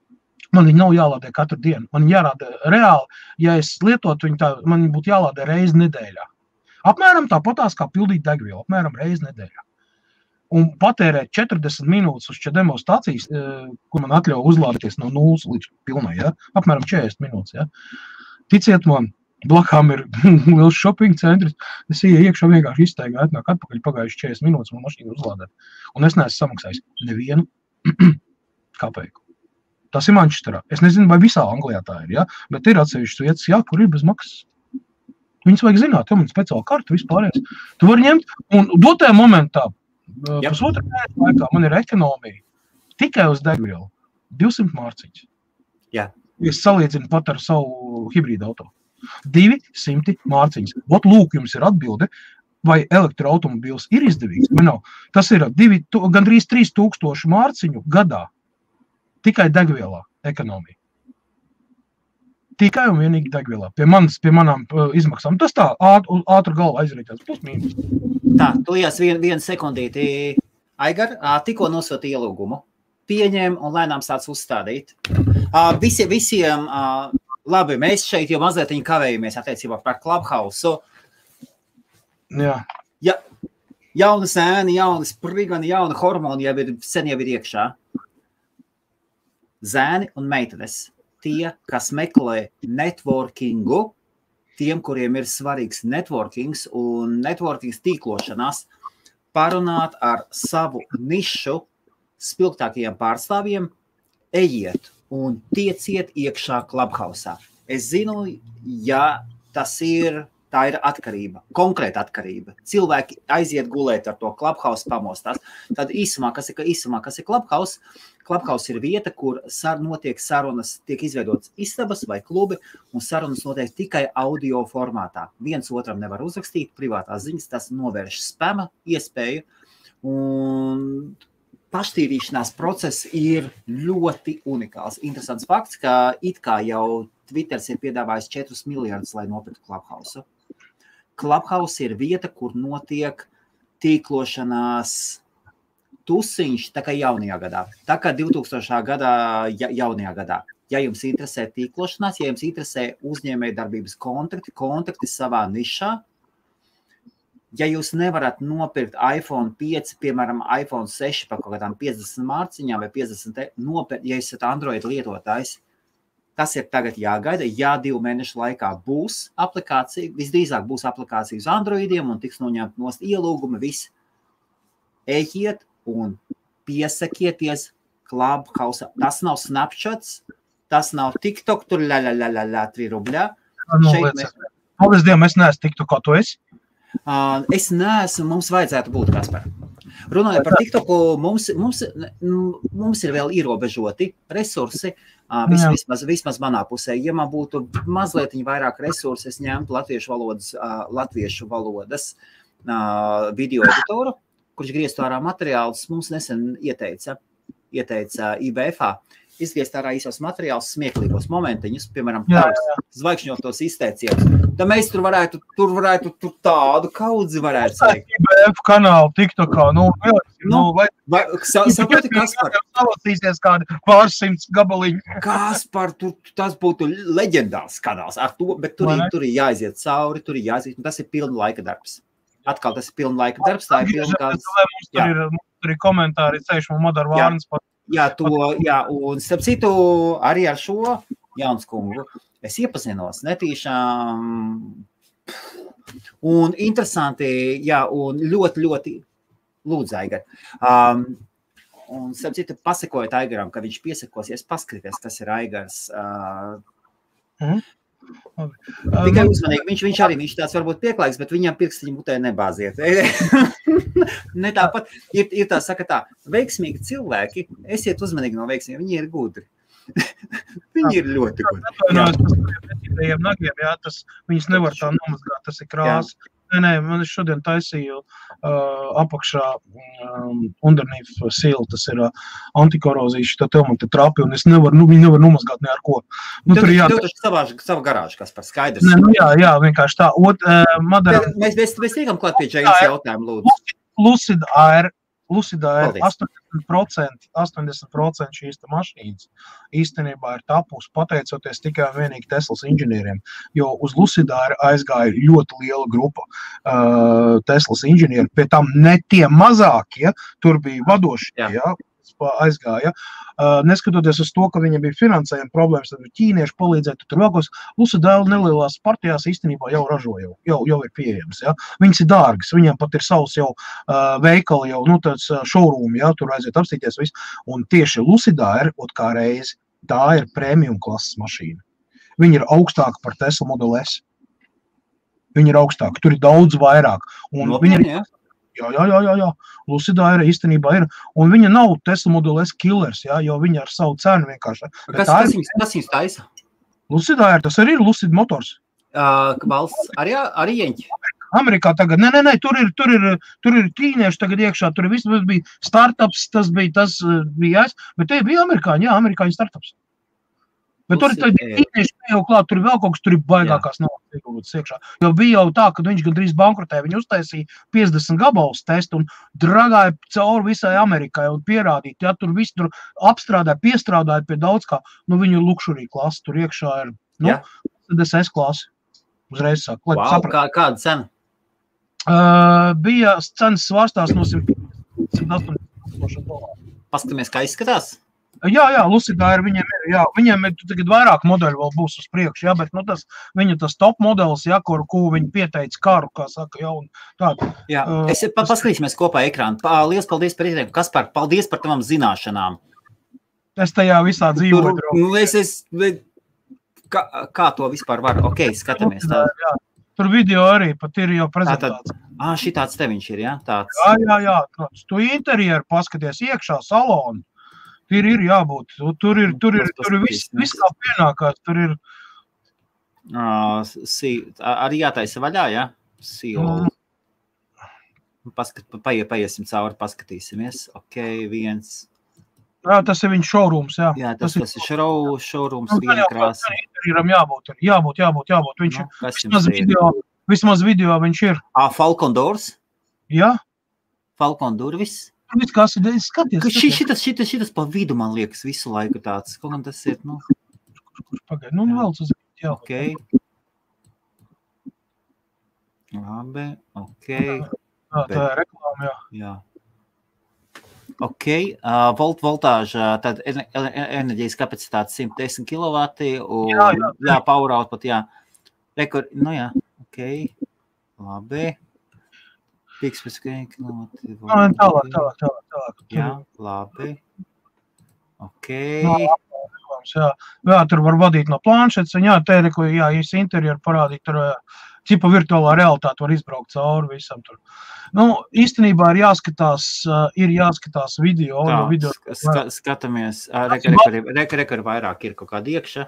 Man viņi nav jālādē katru dienu. Man viņi jārāda reāli, ja es lietotu viņu tā, man viņi būtu jālādē reizi nedēļā. Apmēram tāpatās kā pildīt degvielu, apmēram reizi nedēļā. Un patērēt 40 minūtes uz Čedemo stācijas, kur man atļauj uzlādēties no 0 līdz pilnai, ja? Apmēram 40 minūtes. Ja? Ticiet man, blakām ir liels shopping centrs, es iekšā vienkārši izsteigā, atnāk atpakaļ pagājuši 40 minūtes, man mašīnu uzlādēt. Un es neesmu samaksājis nevienu kapeiku. Tas ir Manchesterā. Es nezinu, vai visā Anglijā tā ir, ja? Bet ir atsevišķas vietas, jā, kur ir bez maksas. Viņus vajag zināt, man ir speciāla karta, vispārējais. Tu vari ņemt, un dotajā momentā, pusotru mēnešu laikā, man ir ekonomija tikai uz degvielu 200 mārciņas. Jā. Es salīdzinu pat ar savu hibrīdu auto. 200 mārciņas. Ot, lūk, jums ir atbilde, vai elektroautomobīls ir izdevīgs, vai nav. Tas ir gandrīz 3000 mārciņu gadā. Tikai degvielā ekonomija. Tikai un vienīgi degvielā. Pie manām izmaksām. Tas tā, ātru galvu aizrītās. Plus mīnus. Tā, tulijās vienu sekundīti. Aigar, tikko nosūta ielūgumu. Pieņem un lēnām sāc uzstādīt. Visiem, labi, mēs šeit jau mazliet kavējamies attiecībā par Clubhouse. Jā. Ja, jauna sēni, jauna sprigani, jauna hormoni sen jau ir iekšā. Zēni un meitenes. Tie, kas meklē networkingu, tiem, kuriem ir svarīgs networkings un networkings tīklošanās, parunāt ar savu nišu spilgtākajiem pārstāvjiem, ejiet un tieciet iekšā Clubhouse'ā. Es zinu, ja tā ir atkarība, konkrēta atkarība. Cilvēki aiziet gulēt ar to Clubhouse pamostās. Tad īsumā, kas ir Clubhouse? Clubhouse ir vieta, kur notiek sarunas, tiek izveidotas istabas vai klubi, un sarunas notiek tikai audio formātā. Viens otram nevar uzrakstīt privātās ziņas, tas novērš spama iespēju, un paštīrīšanās process ir ļoti unikāls. Interesants fakts, ka it kā jau Twitters ir piedāvājis 4 miljardus, lai nopirktu Clubhouse. Clubhouse ir vieta, kur notiek tīklošanās tusiņš, tā kā jaunajā gadā. Tā kā 2000. gadā jaunajā gadā. Ja jums interesē tīklošanās, ja jums interesē uzņēmēja darbības kontakti savā nišā, ja jūs nevarat nopirkt iPhone 5, piemēram, iPhone 6 par kaut kādām 50 mārciņām vai 50, ja esat Android lietotājs, tas ir tagad jāgaida. Ja 2 mēnešu laikā būs aplikācija, visdrīzāk būs aplikācija uz Androidiem un tiks noņemt nost ielūgumi, viss. Ejiet un piesakieties Clubhouse. Tas nav Snapchats, tas nav TikTok, tur 3 rubļā. Paldies Dievam, es neesmu TikTok, kā tu esi? Es neesmu, mums vajadzētu būt, Kaspar. Runājot par TikToku, mums ir vēl ierobežoti resursi, vismaz manā pusē. Ja man būtu mazliet vairāk resursi, es ņemtu latviešu valodas video editoru, kurš grieztu ārā materiālus, mums nesen ieteica IBF-ā izgriezt ārā īsos materiālus, smieklīgos momentiņus, piemēram, zvaigžņotos izteicienus. Tad mēs tur varētu tādu kaudzi varētu salikt. IBF kanālu, TikTokā, saproti, Kaspar? Salasīsies kādi pārsimts gabaliņi. Kaspar, tas būtu leģendārs kanāls ar to, bet tur ir jāiziet cauri, tas ir pilna laika darbs. Atkal tas ir pilna laika darbs, tā ir pilna kāds. Mums tur ir komentāri, ceļš man Madara Vārnas pat. Un starp citu, arī ar šo Jauns kungu es iepazinos netīšām. Un interesanti, un ļoti, ļoti lūdzu, Aigar. Un starp citu, pasakojot Aigaram, ka viņš piesakosies, paskatīties, kas ir Aigars. Tikai uzmanīgi, viņš tāds varbūt pieklājīgs, bet viņam pirkstiņu mutē nebāziet. Ne tāpat, ir tā saka tā, veiksmīgi cilvēki, esiet uzmanīgi no veiksmīgi, viņi ir gudri. Viņi ir ļoti gudri. Viņas nevar tā nomazgāt, tas ir krāsa. Nē, man šodien taisīju apakšā underneath seal, tas ir antikorozijas, tā tev man te trapi, un viņi nevar nomazgāt ne ar ko. Tev taču savu garāžu, kas par skaidrs. Jā, vienkārši tā. Mēs tiekam klāt pie Džeinas jautājumu, lūdzu. Lucid Air Lucidā ir 80% šīs mašīnas īstenībā ir tapusi pateicoties tikai un vienīgi Teslas inženieriem, jo uz Lucidā aizgāja ļoti liela grupa Teslas inženieri, pie tam ne tie mazākie, tur bija vadošie, aizgāja. Neskatoties uz to, ka viņam bija finansējuma problēmas, tad ķīnieši palīdzēja, tur vēl kaut kas Lucidā nelielās partijās īstenībā jau ražoja, jau ir pieejams. Ja? Viņas ir dārgas, viņam pat ir savs jau veikali, jau tāds showroom, ja? Tur aiziet apstīties visu. Un tieši Lucidā ir, kā reizi, tā ir premium klases mašīna. Viņa ir augstāka par Tesla Model S. Viņa ir augstāka, tur ir daudz vairāk. Un viņa ir... Jā. Lucidā ir īstenībā ir. Un viņa nav Tesla Model S killers, jo viņa ar savu cenu vienkārši. Kas viņas taisa? Lucidā ir, tas arī ir Lucid Motors. Valsts arī ieņķi? Amerikā tagad, nē, tur ir ķīnieši tagad iekšā, tur viss bija startups, tas bija, bet te bija amerikāņu startups. Bet tur ir ķīnieši jau klāt, tur ir vēl kaut kas, tur ir baigākās naudas iekšā. Jo bija jau tā, kad viņš gandrīz bankrotēja, viņi uztaisīja 50 gabalus testu un dragāja cauri visai Amerikai un pierādīt, tur viss tur apstrādāja, piestrādāja pie daudz kā, viņu luxury klasi tur iekšā ir, S klasi. Uzreiz sāk. Kāda cena? Bija cenas svārstās no $180,000. Paskatāmies, kā izskatās? Jā, Lucidā ir, viņiem ir tagad vairāk modeļu vēl būs uz priekšu, bet viņa tas top modelis, ko viņi pieteica karu, kā saka, un tādu. Jā, paskatīsimies kopā ekrānu. Liels paldies par ieteikumu. Kaspar, paldies par tavām zināšanām. Es tajā visā dzīvoju. Kā to vispār var? Ok, skatāmies tā. Jā. Tur video arī pat ir jau prezentācija. Šitāds te viņš ir, jā? Tāds. Jā. Tu interjeru paskaties iekšā salonu. Tur ir jābūt. Tur ir viss kā pienākās. Tur ir. Arī jātaisa vaļā, jā? Paiesim cauri, paskatīsimies. Ok, viens. Jā, tas ir viņa showrooms, jā. Jā, tas ir showrooms, viena krāsa. Jābūt. Viņš vismaz video viņš ir. Falcon Doors? Jā. Falcon Durvis? Viss kā skaties. Šitas pa vidu, man liekas, visu laiku tāds. Kaut gan tas ir, Pagaid, vēl uz vidu, jā. Ok. Labi, ok. Tā ir reklāma, jā. Ok, voltāža, tad enerģijas kapacitāte 110 kW un power output, ok, labi. Piks pēc kilometri. Tālāk. Jā, labi. Ok. Jā, tur var vadīt no planšetes, īsi interjeru parādīt, tur ķipa virtuālā realitāte var izbraukt cauri visam tur. Īstenībā ir jāskatās video. Skatāmies, rekari vairāk ir kaut kāda iekša.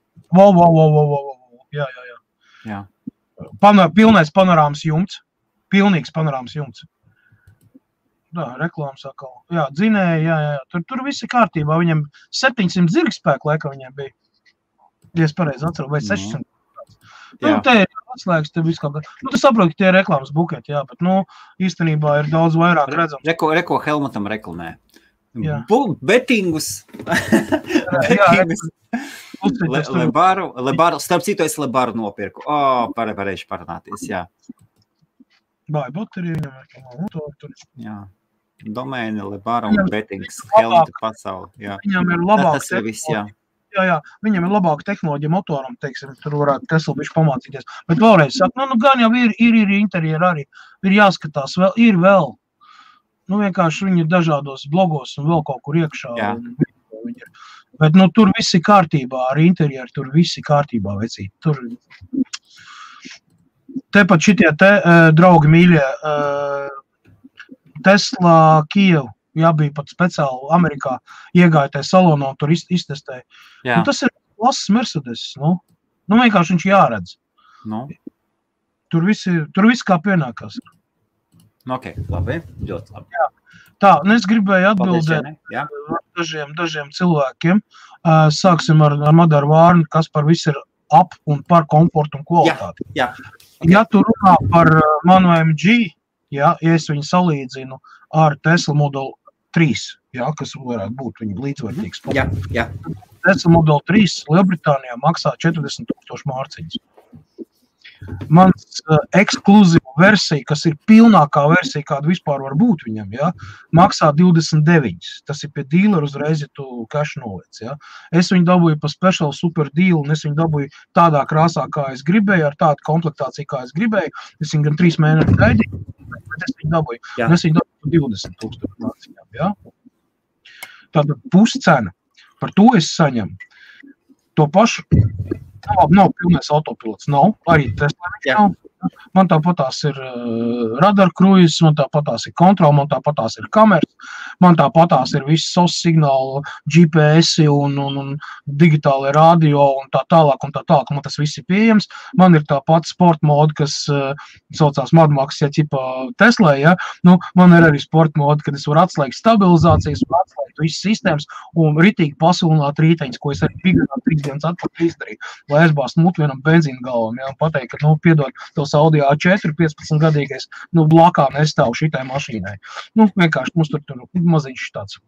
Jā. Pilnais panorāmas jumts. Pilnīgs panorāmas jumts. Reklāmas atkal. Jā, dzinēja, tur viss ir kārtībā. Viņam 700 zirgspēku laikam viņiem bija. Ja es pareizi atceru, vai 600. Te ir atslēgas, te viss kaut kā. Tu saproti, ka tie ir reklāmas buketi, bet, īstenībā ir daudz vairāk redzams. Reko Helmutam reklamē. Betingus. Lebaru, starp citu es Lebaru nopirku. Varēšu parunāties, jā. Vai baterija viņam ir. Jā. Domēni, Lebaru un Betings. Helmuta pasauli. Viņam ir labāk. Tas ir viss, jā. Jā, viņam ir labāka tehnoloģija motoram, teiksim, tur varētu Tesla bišķi pamācīties. Bet vēlreiz saka, gan jau ir interjeri arī, ir jāskatās, ir vēl. Vienkārši viņi ir dažādos blogos un vēl kaut kur iekšā. Bet, tur viss ir kārtībā, ar interjeri tur viss ir kārtībā, vecīt. Tur tepat šitie draugi mīļie, Tesla Kiev. Bija pat speciāli Amerikā iegāja tajā salonā un tur iztestēja. Tas ir klases Mercedes. Vienkārši viņš jāredz. Tur viss kā pienākās. Ok, labi, ļoti labi. Tā, es gribēju atbildēt dažiem cilvēkiem. Sāksim ar Madaru Vārni, kas par visu ir ap un par komfortu un kvalitāti. Ja tu runā par manu MG, ja es viņu salīdzinu ar Tesla Model 3, ja, kas varētu būt viņa līdzvērtīgs. Jā. Tesla Model 3 Lielbritānijā maksā 40,000 mārciņas. Mans ekskluzīva versija, kas ir pilnākā versija, kāda vispār var būt viņam, ja, maksā 29. Tas ir pie dīlera uzreiz, ja tu cash noliec. Ja. Es viņu dabūju pa special super deal, un es viņu dabūju tādā krāsā, kā es gribēju, ar tādu komplektāciju, kā es gribēju. Es viņu gan 3 mēnešus gaidīju, bet es viņu dabūju. Un es viņu dabūju 20,000 mārciņām. Ja. Tātad puscena. Par to es saņemu. To pašu. Nav pilnais autopilots, nav. Arī Tesla nav. Man tāpatās ir radar cruise, man tāpatās ir kontrola, man tāpatās ir kameras, man tāpatās ir visi SOS signāli, GPS un digitāli radio un tā tālāk. Man tas viss ir pieejams. Man ir tā pati sporta moda, kas saucās Mad Max, ja ķipa Tesla, ja. Nu, man ir arī sporta moda, kad es varu atslēgt stabilizācijas, varu atslēgt visas sistēmas un ritīgi pasulnāt rīteņus, ko es arī pigadāt 3 dienas atpakaļ izdarīju, lai aizbāstu mutu vienam benzīna galvam, ja, un pateikt, ka, nu, piedod, tos Audi A4 15-gadīgais, nu, blakā nestāv šitai mašīnai. Nu, vienkārši mums tur maziņš tāds.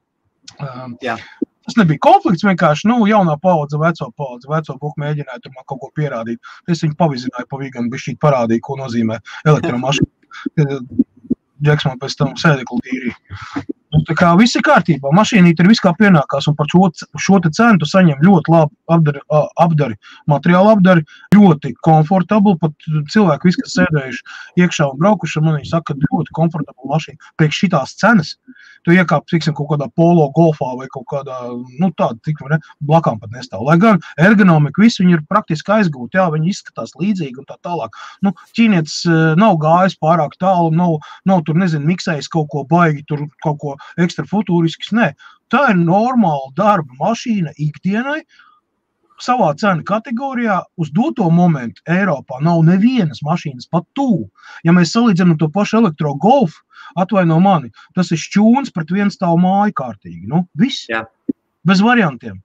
Tas nebija konflikts, vienkārši, nu, jaunā paudze, veco buku mēģināja tur man kaut ko pierādīt. Es viņu pavizināju pa vīganu, bišķīt parādīju, ko nozīmē elektromašīna. Džeks man pēc tam sēdekli tīrīja. Un tā kā viss ir kārtībā, mašīnīt ir viss kā pienākās, un par šo te cenu tu saņem ļoti labu materiālu apdari, ļoti komfortabli, pat cilvēki visi, kas sēdējuši iekšā un braukuši, man viņi saka, ka ļoti komfortabli mašīna. Priekš šitās cenas, tu iekāp, tiksim, kaut kādā polo golfā vai kaut kādā, nu tāda, tiksim, ne, blakām pat nestāv. Lai gan ergonomika, visi viņi ir praktiski aizgūti, jā, viņi izskatās līdzīgi un tā tālāk. Nu, ķīnietis nav gājis pārāk tālu, nav tur, nezinu, miksējis kaut ko baigi, tur kaut ko ekstra futūrisks, nē. Tā ir normāla darba mašīna ikdienai, savā cena kategorijā. Uz doto momentu Eiropā nav nevienas mašīnas pat tuvu. Ja mēs salīdzinām to pašu elektro golfu, atvaino mani, tas ir šķūns pret vienstāvu māju kārtīgi. Nu, viss. Jā. Bez variantiem.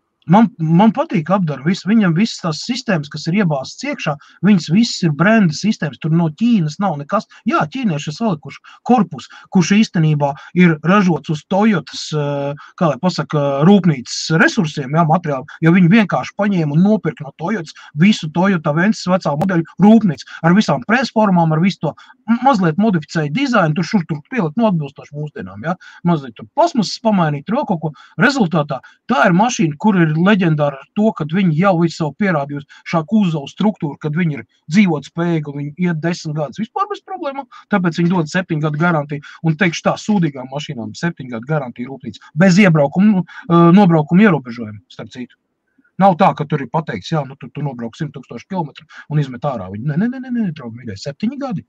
Man patīk apdara visu. Viņam visas tās sistēmas, kas ir iebāztas iekšā, viņas visas ir brenda sistēmas. Tur no Ķīnas nav nekas. Jā, ķīnieši ir salikuši korpus, kurš īstenībā ir ražots uz Toyotas, kā lai pasaka, rūpnīcas resursiem, jā, materiāli. Ja viņi vienkārši paņēma un nopirka no Toyotas visu Toyota Avensis vecā modeļu rūpnīcu ar visām presformām, ar visu to mazliet modificēja dizainu, tur pielikt no atbilstoši mūsdienām, jā. Mazliet tur plasmasas pamainīt, vēl kaut ko. Rezultātā tā ir mašīna, kur ir leģendāri ar to, kad viņi jau visu savu pierādījusi šā kūzavu struktūru, kad viņi ir dzīvot spējīgi un viņi iet 10 gadus vispār bez problēmām, tāpēc viņi dod 7 gadu garantiju un teikšu tā sūdīgām mašīnām 7 gadu garantiju rūpnīca bez nobraukuma ierobežojumu, starp citu. Nav tā, ka tur ir pateikts, jā, nu tu nobrauk 100,000 kilometru un izmet ārā viņu. Nē, draugi, mīļai, 7 gadi.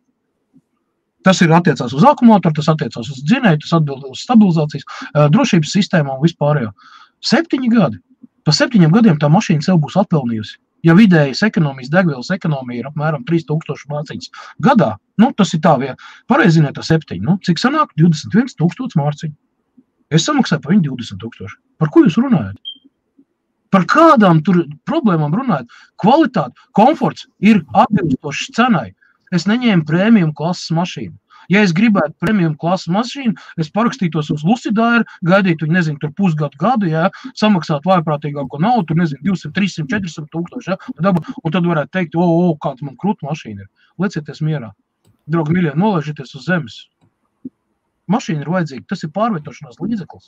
Tas ir attiecās uz akumulātoru, tas attiecās uz dzinēju, tas atbild uz stabilizācijas, drošības sistēmām un vispārējo. 7 gadi. Pa 7 gadiem tā mašīna sev būs atpelnījusi. Ja vidējas ekonomijas degvielas ekonomija ir apmēram 3,000 mārciņas gadā, nu, tas ir tā vien, pareiziniet tā 7, nu, cik sanāk 21,000 mārciņu. Es samaksāju par viņu 20,000. Par ko jūs runājat? Par kādām tur problēmām runājat? Kvalitāte, komforts ir atbilstošs cenai. Es neņēmu premium klases mašīnu. Ja es gribētu premium klases mašīnu, es parakstītos uz Lucidairu, gaidītu viņu, nezinu, tur pusgadu, jā, samaksāt vājprātīgāko naudu, tur, nezinu, 200, 300, 400 tūkstoši, jā, un tad varētu teikt, kāda man krūta mašīna ir. Liecieties mierā. Draugi mīļie, nolaižieties uz zemes. Mašīna ir vajadzīga, tas ir pārvietošanās līdzeklis.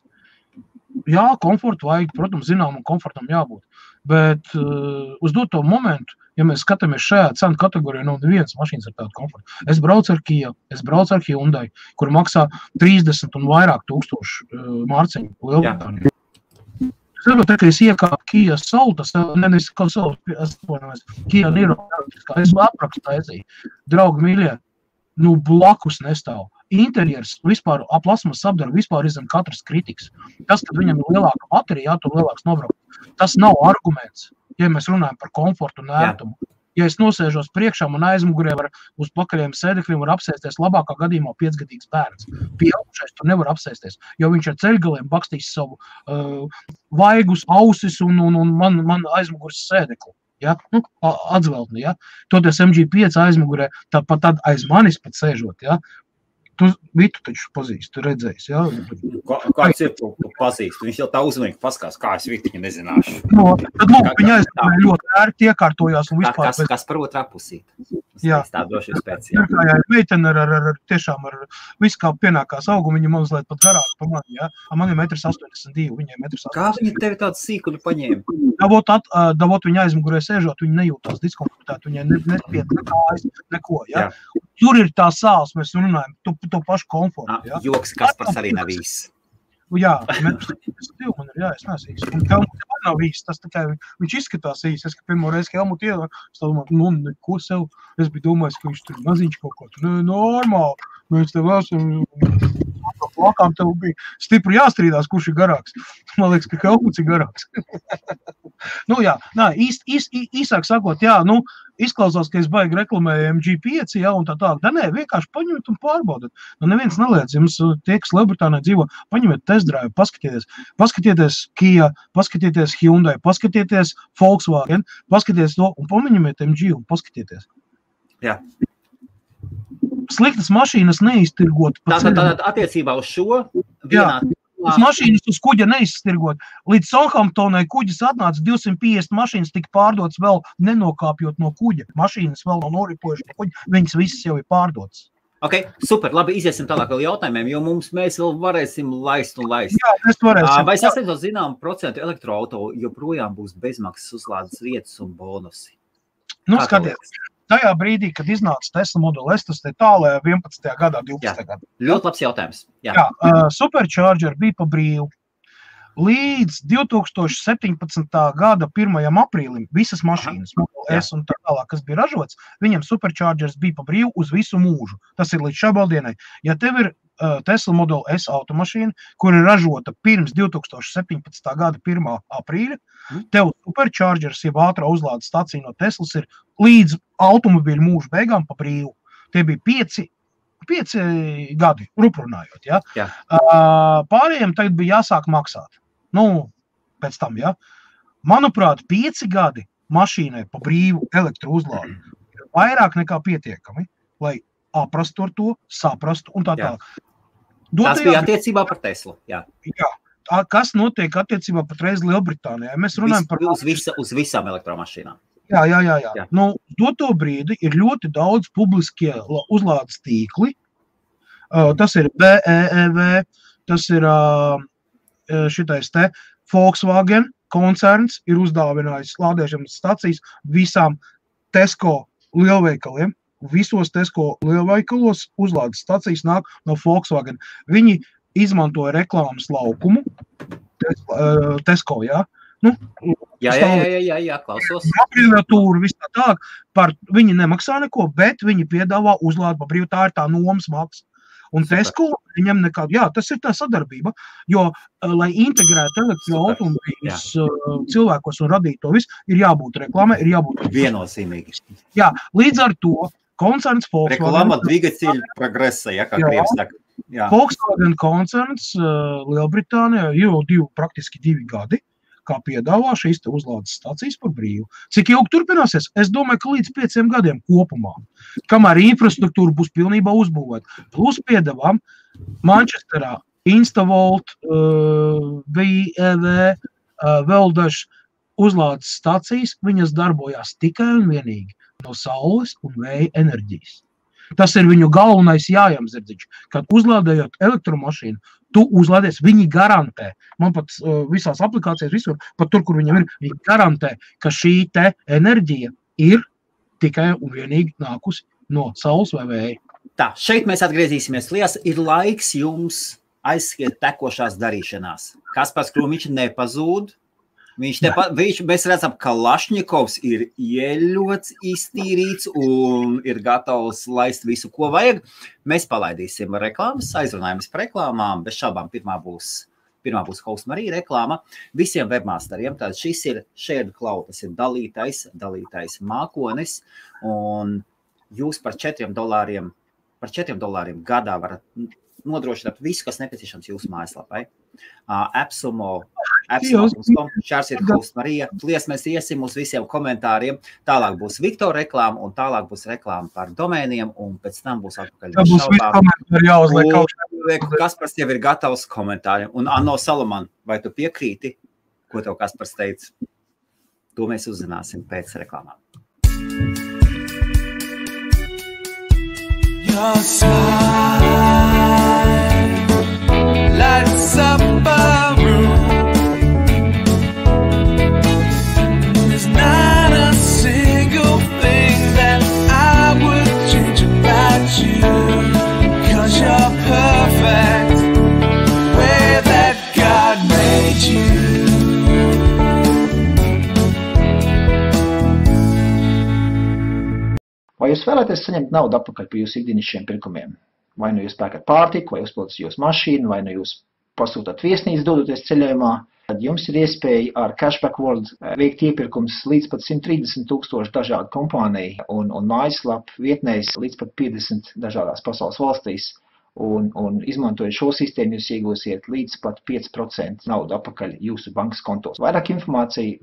Jā, komfortu vajag, protams, zinām, un komfortam jābūt. Bet uz doto momentu, ja mēs skatāmies šajā cenu kategorijā, nav nevienas mašīnas ar tādu komfortu. Es braucu ar Kia, es braucu ar Hyundai, kur maksā 30 un vairāk tūkstošu mārciņu Lielbritānijā. Es saprotu, ka es iekāpu Kia Soul, tas nevis kā Soul, Kia Niro, es aprakstu taisīju. Draugi mīļie, nu blakus nestāv. Interjers vispār plasmas apdara vispār izzem katras kritikas. Tas, kad viņam ir lielāka baterija, jā, tur lielāks nobraukums, tas nav arguments, ja mēs runājam par komfortu un ērtumu. Ja es nosēžos priekšā, man aizmugurē var uz pakaļiem sēdekļiem var apsēsties labākā gadījumā 5-gadīgs bērns. Pieaugušais tur nevar apsēsties, jo viņš ar ceļgaliem bakstīs savu vaigus, ausis un man aizmugures sēdekli. Ja? Nu, atzveltni, ja? Toties MG5 aizmugurē, tāpat tad aiz manis pat sēžot, ja? Tu Vitu taču pazīsti, tu redzēsi, jā? Kāds ir tu pazīst? Viņš jau tā uzmanīgi paskās, kā es Vitu nezināšu. Tad lūk, viņa aizdomē ļoti ērti iekārtojās un vispār. Kas par otrā pusīt? Jā. Tā droši speciāli. Jā, meitene tiešām ar visu kā pienākās augu, viņa mazliet pat garāk pa mani, jā. Man ir 1,82 m, viņai 1,82 m. Kā viņa tevi tādu sīkuļu paņēma? Davot viņa aizmugurē sēžot, viņa nejūtās diskomfortēt, viņai nespiet nekājas, neko, jā. Tur ir tā sāls, mēs runājam, to pašu komfortu, jā. Joks, Kaspars arī nav īsts. Jā, man ir, jā, es neesmu īsts. Un Helmuts nav īsts, tas tikai viņš izskatās īsts. Es, ka pirmo reizi Helmut ielā, es domāju, neko sev. Es biju domājis, ka viņš tur maziņš kaut ko. Normāli. Mēs tev esam, plakām tev bija stipri jāstrīdās, kurš ir garāks. Man liekas, ka Helmuts ir garāks. Jā, īsāk sakot, jā, izklausās, ka es baigi reklamēju MG5, jā, un tā. Nē, vienkārši paņemiet un pārbaudat. Neviens neliec, jums tie, kas Lielbritānijā dzīvo, paņemiet test drive, paskatieties. Paskatieties Kia, paskatieties Hyundai, paskatieties Volkswagen, paskatieties to un paņemiet MG un paskatieties. Jā. Sliktas mašīnas neiztirgot. Tātad attiecībā uz šo vienā... Tas mašīnas uz kuģa neizstirgot. Līdz Southamptonai kuģis atnāca 250 mašīnas tika pārdotas vēl nenokāpjot no kuģa. Mašīnas vēl nav noripojuši no kuģa, viņas visas jau ir pārdotas. Ok, super, labi, iziesim tālāk vēl jautājumiem, jo mēs vēl varēsim laist un laist. Jā, mēs varēsim. Vai sasniedzot zinām procentu elektroauto joprojām būs bezmaksas uzlādes vietas un bonusi? Skaties. Tajā brīdī, kad iznāca Tesla Model S, tas te tālē 11. gadā, 12. gadā. Ļoti labs jautājums. Jā, Supercharger bija pa brīvu. Līdz 2017. gada 1. aprīlim visas mašīnas, Model S un tā tālāk, kas bija ražots, viņam Superchargers bija pa brīvu uz visu mūžu. Tas ir līdz šabaldienai. Ja tev ir Tesla Model S automašīna, kur ir ražota pirms 2017. gada 1. aprīļa, tev Superchargers, jeb ātrā uzlādes stacija no Teslas ir līdz automobīļu mūžu beigām pa brīvu. Tie bija 5 gadi, ruprunājot, ja? Jā. Pārējiem tagad bija jāsāk maksāt. Pēc tam, ja? Manuprāt, 5 gadi mašīnai pa brīvu elektrouzlādi ir vairāk nekā pietiekami, lai aprastu ar to, saprastu un tā tālāk. Tas bija attiecībā par Teslu, jā. Jā. Kas notiek attiecībā patreiz Lielbritānijā? Mēs runājam par... Uz visām elektromašīnām. Jā. Doto brīdi ir ļoti daudz publiskie uzlādes tīkli. Tas ir BEEV, tas ir šitais te Volkswagen koncerns ir uzdāvinājis lādēšanas stacijas visām Tesco lielveikaliem. Visos Tesco lielveikalos uzlādes stacijas nāk no Volkswagen. Viņi izmantoja reklāmas laukumu Tesco, jā. Jā, klausos. Aprilnatūra, viss tā tālāk. Viņi nemaksā neko, bet viņi piedāvā uzlādi pa brīvu, tā ir tā nomas maksa. Un Tesco viņam nekādu, tas ir tā sadarbība, jo, lai integrētu elektroautomobīļus cilvēkos un radītu to visu, ir jābūt reklāmai, ir jābūt... Viennozīmīgi. Jā, līdz ar to koncerns Volkswagen... Reklāma двигатель прогресса, kā krievis saka. Volkswagen koncerns Lielbritānijā jau praktiski 2 gadi, kā piedāvā šīs te uzlādes stacijas par brīvu. Cik ilgi turpināsies? Es domāju, ka līdz 5 gadiem kopumā, kamēr infrastruktūra būs pilnībā uzbūvēta. Plus piedāvām Manchesterā, Instavolt, VEV, vēl dažs uzlādes stacijas, viņas darbojās tikai un vienīgi no saules un vēja enerģijas. Tas ir viņu galvenais jājamzirdziņš, kad uzlādējot elektromašīnu, tu uzlādies, viņi garantē, man pat visās aplikācijās visur, pat tur, kur viņam ir, viņi garantē, ka šī te enerģija ir tikai un vienīgi nākusi no saules vai vēja. Tā, šeit mēs atgriezīsimies liels, ir laiks jums aizskiet tekošās darīšanās. Kaspars Krūmiņš nepazūd, mēs redzam, ka Lašņikovs ir ieļots, iztīrīts un ir gatavs laist visu, ko vajag. Mēs palaidīsim reklāmas, aizrunājamies par reklāmām, bez šaubām pirmā būs Host Marija reklāma. Visiem webmasteriem, tātad šis ir Shared Cloud, tas ir dalītais mākonis, un jūs par $4 gadā varat nodrošināt visu, kas nepieciešams jūsu mājaslapai. AppSumo appstore.com, šārs ir host Marija. Tlies mēs iesim uz visiem komentāriem. Tālāk būs Viktora reklāma un tālāk būs reklāma par domēniem un pēc tam būs atpakaļ. Tā būs visu komentāri jāuzliek kaut kā. Kaspars jau ir gatavs komentāriem. Un Anno Salaman, vai tu piekrīti, ko tev Kaspars teica? To mēs uzzināsim pēc reklāmām. Your smile lights up a room. There's not a single thing that I would change about you, 'cause you're perfect the way that God made you. Vai jūs vēlaties saņemt naudu atpakaļ par jūsu ikdienišķiem pirkumiem? Vai nu jūs pērkat pārtiku, vai uzpildat jūsu mašīnu, vai nu jūs pasūtat viesnīcu dodoties ceļojumā, tad jums ir iespēja ar Cashback World veikt iepirkums līdz pat 130,000 dažādu kompāniju un mājaslapu vietnēs līdz pat 50 dažādās pasaules valstīs. Un izmantojot šo sistēmu, jūs iegūsiet līdz pat 5% naudu atpakaļ jūsu bankas kontos. Vairāk informācija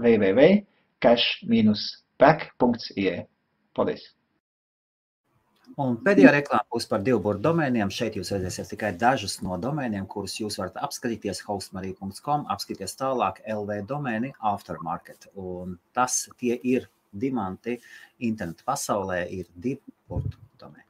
www.cash-back.ie. Paldies! Un pēdējā reklāma būs par divburtu domēniem. Šeit jūs redzēsiet tikai dažus no domēniem, kurus jūs varat apskatīties hostmarija.com, apskatīties tālāk LV domēni Aftermarket. Un tie ir diamanti interneta pasaulē, ir divburtu domēni.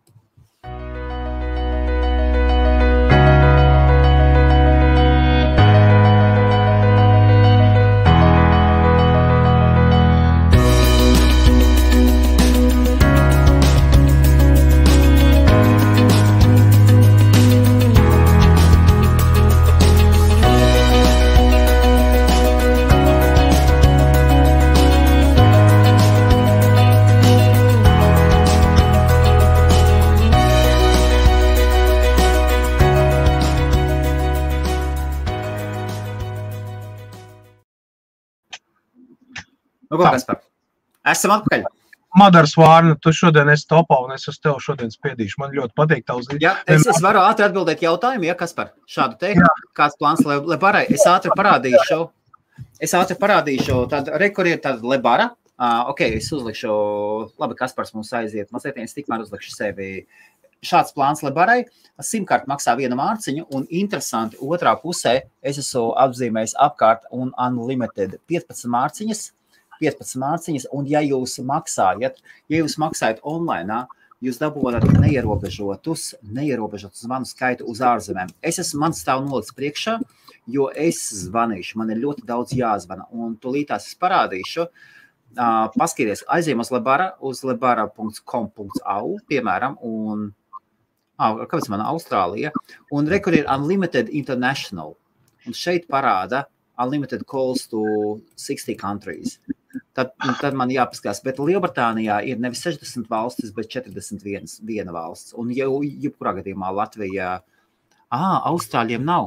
Nu, ko, Kaspar? Esam atpakaļ. Madars Vārna, tu šodien esi topā un es uz tevi šodien spiedīšu. Man ļoti patīk tavs ziņas. Jā, es varu ātri atbildēt jautājumu, ja, Kaspar? Šādu teikt, kāds plāns Lebarai? Es ātri parādīšu, tad rekur ir tāda Lebara. Ok, es uzlikšu, labi, Kaspars mums aiziet, mazliet es tikmēr uzlikšu sevi. Šāds plāns Lebarai, simkārt maksā vienu mārciņu un interesanti otrā pusē es esmu apzīmējis apkārt un unlimited 15 mārciņas, un ja jūs maksājat online, jūs dabūjat neierobežotus zvanu skaitu uz ārzemēm. Man stāv nolikts priekšā, jo es zvanīšu, man ir ļoti daudz jāzvana, un tūlītās es parādīšu, paskaties, aizjiem uz lebara.com.au, piemēram, un, kāpēc man Austrālija, un rekur ir Unlimited International, un šeit parāda Unlimited calls to 60 countries. Tad man jāpaskās, bet Lielbritānijā ir nevis 60 valstis, bet 41 valsts. Un jebkurā gadījumā Latvijā, Austrāļiem nav.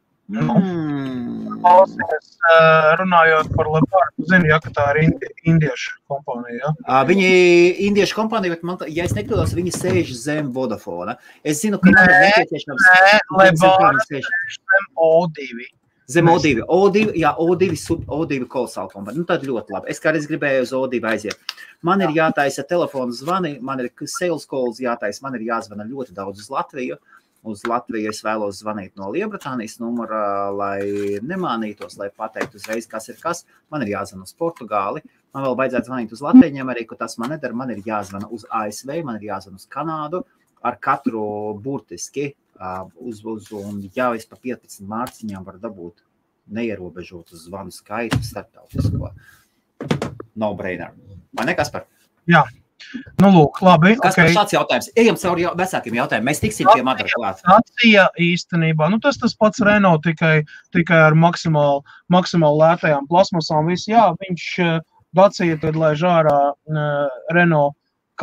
Valstis, runājot par Lebaru, zini, ka tā ir indiešu kompānija, ja? Viņi indiešu kompānija, bet ja es nekļūdos, viņi sēž zem Vodafona. Es zinu, ka man ir nepieciešams... Lebara sēž zem O2. Zem O2. O2 kolosāla kompānija. Nu, tad ļoti labi. Es kādreiz gribēju uz O2 aiziet. Man ir jātaisa telefonu zvani, man ir sales calls jātaisa, man ir jāzvana ļoti daudz uz Latviju. Uz Latviju es vēlos zvanīt no Lielbritānijas numura, lai nemānītos, lai pateiktu uzreiz, kas ir kas. Man ir jāzvana uz Portugāli, man vēl vajadzētu zvanīt uz Latviju Ameriku, tas man nedara, man ir jāzvana uz ASV, man ir jāzvana uz Kanādu, ar katru burtiski, un jau es pa 15 mārciņām varu dabūt neierobežotu zvanu skaitu starptautisko. No brainer. Vai ne, Kaspar? Jā. Nu, lūk, labi. Kaspar, šāds jautājums. Ejam cauri vecākiem jautājumiem. Mēs tiksim pie Madara klāt. Dacia īstenībā. Nu, tas pats Renault tikai ar maksimāli lētajām plasmasām. Jā, viņš Dacia tad laiž ārā Renault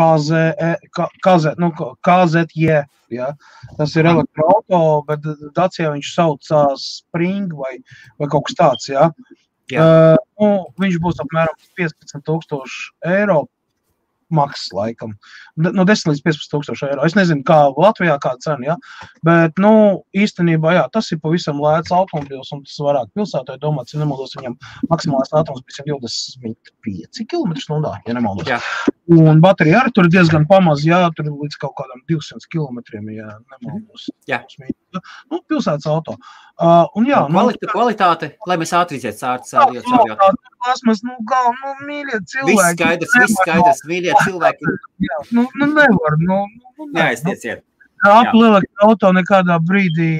KZE, ja? Tas ir elektroauto, bet Dacia viņš saucās Spring vai kaut kas tāds, ja? Viņš būs apmēram 15,000 eiro. maksas laikam. No 10 līdz 15 tūkstoši eiro. Es nezinu, kā Latvijā kāda cena, ja? Bet, īstenībā, jā, tas ir pavisam lēts automobils, un tas varētu pilsētai domāt, ja nemaldos, viņam maksimālais ātrums bija 125 km/h, ja nemaldos. Jā. Un baterija arī tur diezgan pamaz, jā, tur līdz kaut kādam 200 km, ja nemaldos. Jā. Pilsētas auto. Un jā, kvalitāte, lai mēs ātri iziet cauri. Plasmas, mīļie cilvēki. Viss skaidrs, mīļie cilvēki. Jā, nevar, Neaiztieciet. Apple elektroauto nekādā brīdī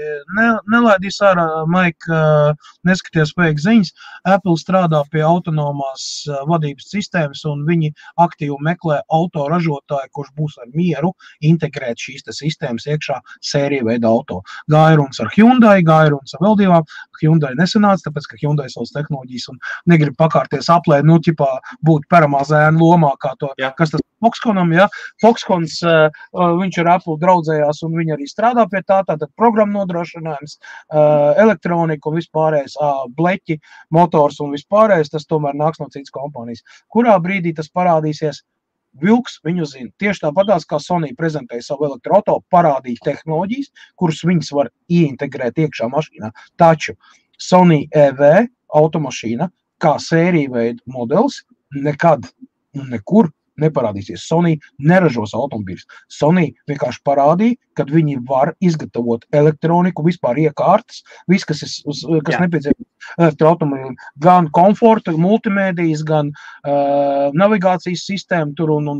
nelaidīs ārā, Maika, neskaties vajag ziņas. Apple strādā pie autonomās vadības sistēmas, un viņi aktīvi meklē auto ražotāju, kurš būs ar mieru integrēt šīs sistēmas iekšā sērija veida auto. Gāja runas ar Hyundai, gāja runas ar vēl divām. Hyundai nesanāca, tāpēc, ka Hyundai savas tehnoloģijas un negrib pakārties Apple, būt peramā zēna lomā, kā to, kas tas Foxconnam, ja? Foxcons, viņš ar Apple draudzējās, un viņi arī strādā pie tā, tātad programma nodrošinājums, elektronika un vispārējais, bleķi, motors un vispārējais, tas tomēr nāks no citas kompānijas. Kurā brīdī tas parādīsies? Vilks viņu zina. Tieši tāpatās, kā Sony prezentēja savu elektroauto, parādīja tehnoloģijas, kuras viņas var ieintegrēt iekšā mašīnā. Taču Sony EV automašīna, kā sērija veida modelis, nekad un nekur neparādīsies. Sony neražos automobīļus. Sony vienkārši parādīja, kad viņi var izgatavot elektroniku, vispār iekārtas, viss, kas nepieciešams elektroautomobīļiem, gan komforta, multimēdijas, gan navigācijas sistēma tur un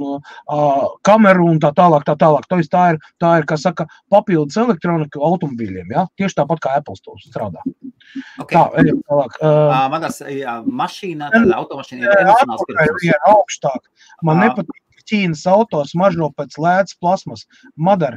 kameru un tā tālāk. Tā ir, kā saka, papildus elektronika automobīļiem, ja? Tieši tāpat kā Apple to strādā. Okay. Tā, ejam tālāk. Manas mašīna, automašīna ir emocionāls pirkums. Augstāk. Man nepatīk, ka Ķīnas auto smaržo pēc lētas plasmas. Madara,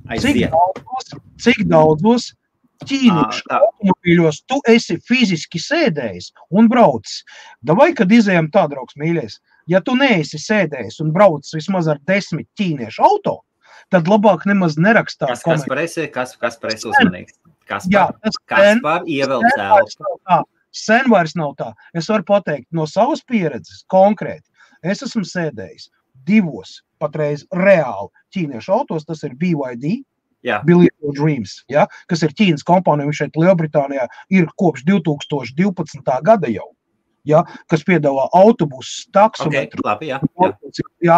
cik daudzos ķīniešu automobīļos tu esi fiziski sēdējis un braucis? Davai, kad izējam tā, draugs mīļais, ja tu neesi sēdējis un braucis vismaz ar 10 ķīniešu auto, tad labāk nemaz nerakstās komentāri. Kas par esi uzmanīgs? Kaspar ievelc elpu. Sen vairs nav tā. Es varu pateikt no savas pieredzes konkrēti. Es esmu sēdējis 2 patreiz reāli ķīniešu autos, tas ir BYD, Billion Dreams, ja, kas ir Ķīnas kompānija, viņš šeit Lielbritānijā ir kopš 2012. gada jau, ja, kas piedāvā autobusus, taksometru. Labi, jā.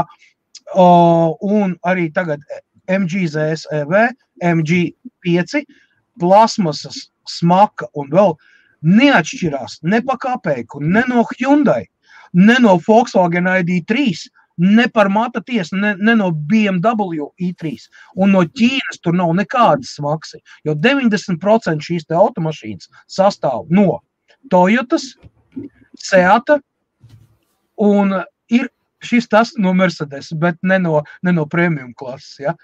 Un arī tagad MG ZS EV, MG5, plasmasas, smaka un vēl neatšķirās ne pa kapeiku, ne no Hyundai, ne no Volkswagen ID3, ne par Mata tiesu, ne no BMW i3. Un no Ķīnas tur nav nekādas smaksi, jo 90% šīs te automašīnas sastāv no Toyotas, Seata un ir šis tas no Mercedes, bet ne no premium klases. Ja?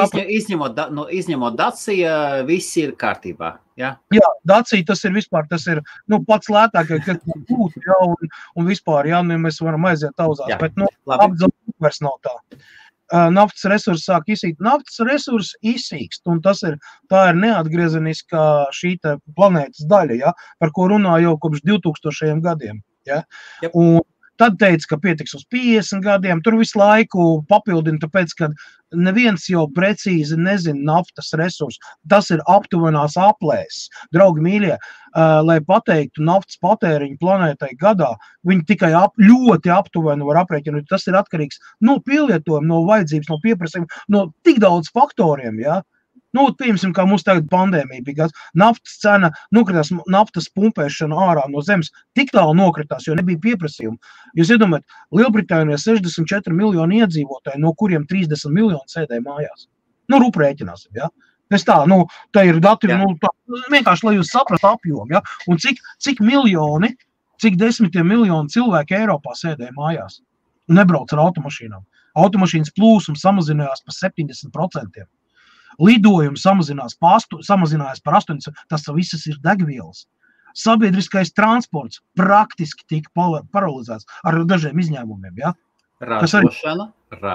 Izņemot Dacia, viss ir kārtībā. Ja? Jā, Dacia tas ir pats lētākais, kas būtu, ja, un vispār, ja, mēs varam aiziet auzās, bet apdzelot vairs nav tā. Naftas resursi sāk izsīkt. Naftas resursi izsīkst, un tā ir neatgriezeniskā šī planētas daļa, ja, par ko runā jau kopš 2000 gadiem. Ja? Un tad teica, ka pietiks uz 50 gadiem, tur visu laiku papildina, tāpēc, ka neviens jau precīzi nezina naftas resursus. Tas ir aptuvenās aplēses. Draugi mīļie, lai pateiktu naftas patēriņu planētai gadā, viņi tikai ļoti aptuveni var aprēķināt. Tas ir atkarīgs no pielietojuma, no vajadzības, no pieprasījuma, no tik daudz faktoriem, ja? Piemēram, kā mums tagad pandēmija bija, naftas cena nokritās, naftas pumpēšana ārā no zemes tik tālu nokritās, jo nebija pieprasījuma. Jūs iedomājat, Lielbritānijā 64 miljoni iedzīvotāji, no kuriem 30 miljoni sēdēja mājās. Rūprēķināsim, ja? Tā ir dati, vienkārši, lai jūs saprastu apjomu, ja? Un cik miljoni, cik 10 miljoni cilvēki Eiropā sēdēja mājās un nebrauc ar automašīnām. Automašīnas plūsums samazinājās par 70%. Lidojums samazinājās par 80%, tas visas ir degvielas. Sabiedriskais transports praktiski tika paralizēts ar dažiem izņēmumiem. Ja? Ražošana.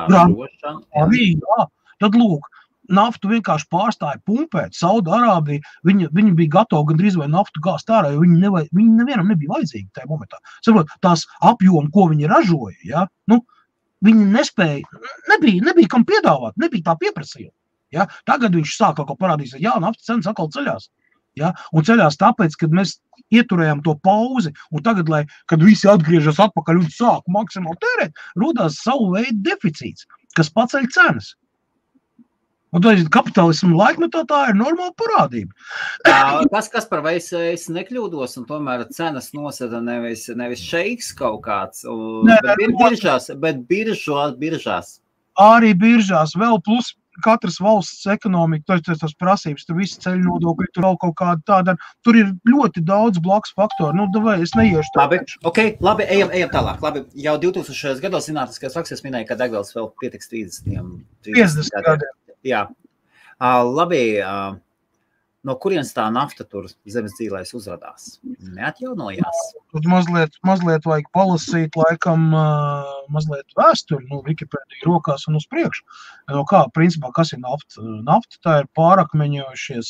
Arī, jā. Tad lūk, naftu vienkārši pārstāja pumpēt. Saudi-Arābija, viņi bija gatavi gandrīz vai naftu gāzt ārā, jo viņi nevienam nebija vajadzīgi tajā momentā. Saprot, tās apjomi, ko viņi ražoja, ja? viņi nebija kam piedāvāt, nebija tā pieprasījuma. Ja? Tagad viņš sāk kaut ko parādīs, jā, naftas cenas atkal ceļās. Ja? Un ceļās tāpēc, kad mēs ieturējām to pauzi, un tagad, kad visi atgriežas atpakaļ un sāk maksimāli tērēt, rodās savu veidu deficīts, kas paceļ cenas. Un kapitālismu laikmetā tā ir normāla parādība. Kas par vai es nekļūdos, un tomēr cenas nosada nevis šeiks kaut kāds, bet biržās. Arī biržās, vēl plus katras valsts ekonomika, tas prasības, tur visi ceļu nodokļi, tur vēl kaut kāda tāda, tur ir ļoti daudz blakus faktoru. Nu, davai, es neiešu tā. Labi, ejam tālāk. Labi, jau 2000. gados zinātniskais fakts minēja, ka degvielas vēl pietiks 50 gadiem. Jā. Labi, no kurienes tā nafta tur zemes dzīvēs uzradās? Neatjaunojās? Tad mazliet vajag palasīt, laikam, mazliet vēsturi, Wikipēdija rokās un uz priekšu. Principā, kas ir nafta? Nafta tā ir pārakmeņojušies,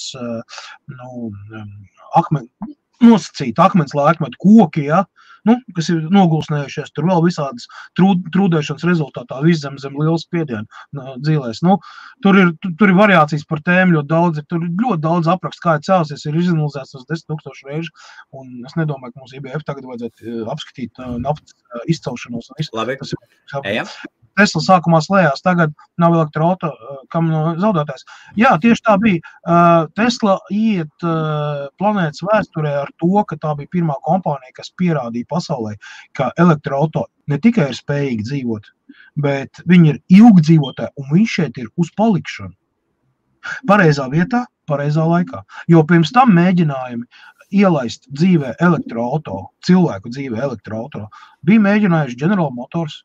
nosacīti akmens laikmetu koki, ja? Kas ir nogulsnējušies, tur vēl visādas trūdēšanas rezultātā viszem liels spiedienu dzīvēs. Tur ir variācijas par tēmu ļoti daudz, tur ir ļoti daudz aprakstu, kā ir cēlusies, ir izanalizēts tas 10 000 reižu, un es nedomāju, ka mums IBF tagad vajadzētu apskatīt naftas izcelšanos. Labi, ejam. Tesla sākumā slējās, tagad nav elektroauto, kam zaudētājs. Jā, tieši tā bija. Tesla iet planētas vēsturē ar to, ka tā bija pirmā kompānija, kas pierādīja pasaulē, ka elektroauto ne tikai ir spējīgi dzīvot, bet viņi ir ilgdzīvotāji, un viņš šeit ir uz palikšanu. Pareizā vietā, pareizā laikā. Jo pirms tam mēģinājumi ielaist dzīvē elektroauto, cilvēku dzīvē elektroauto, bija mēģinājuši General Motors.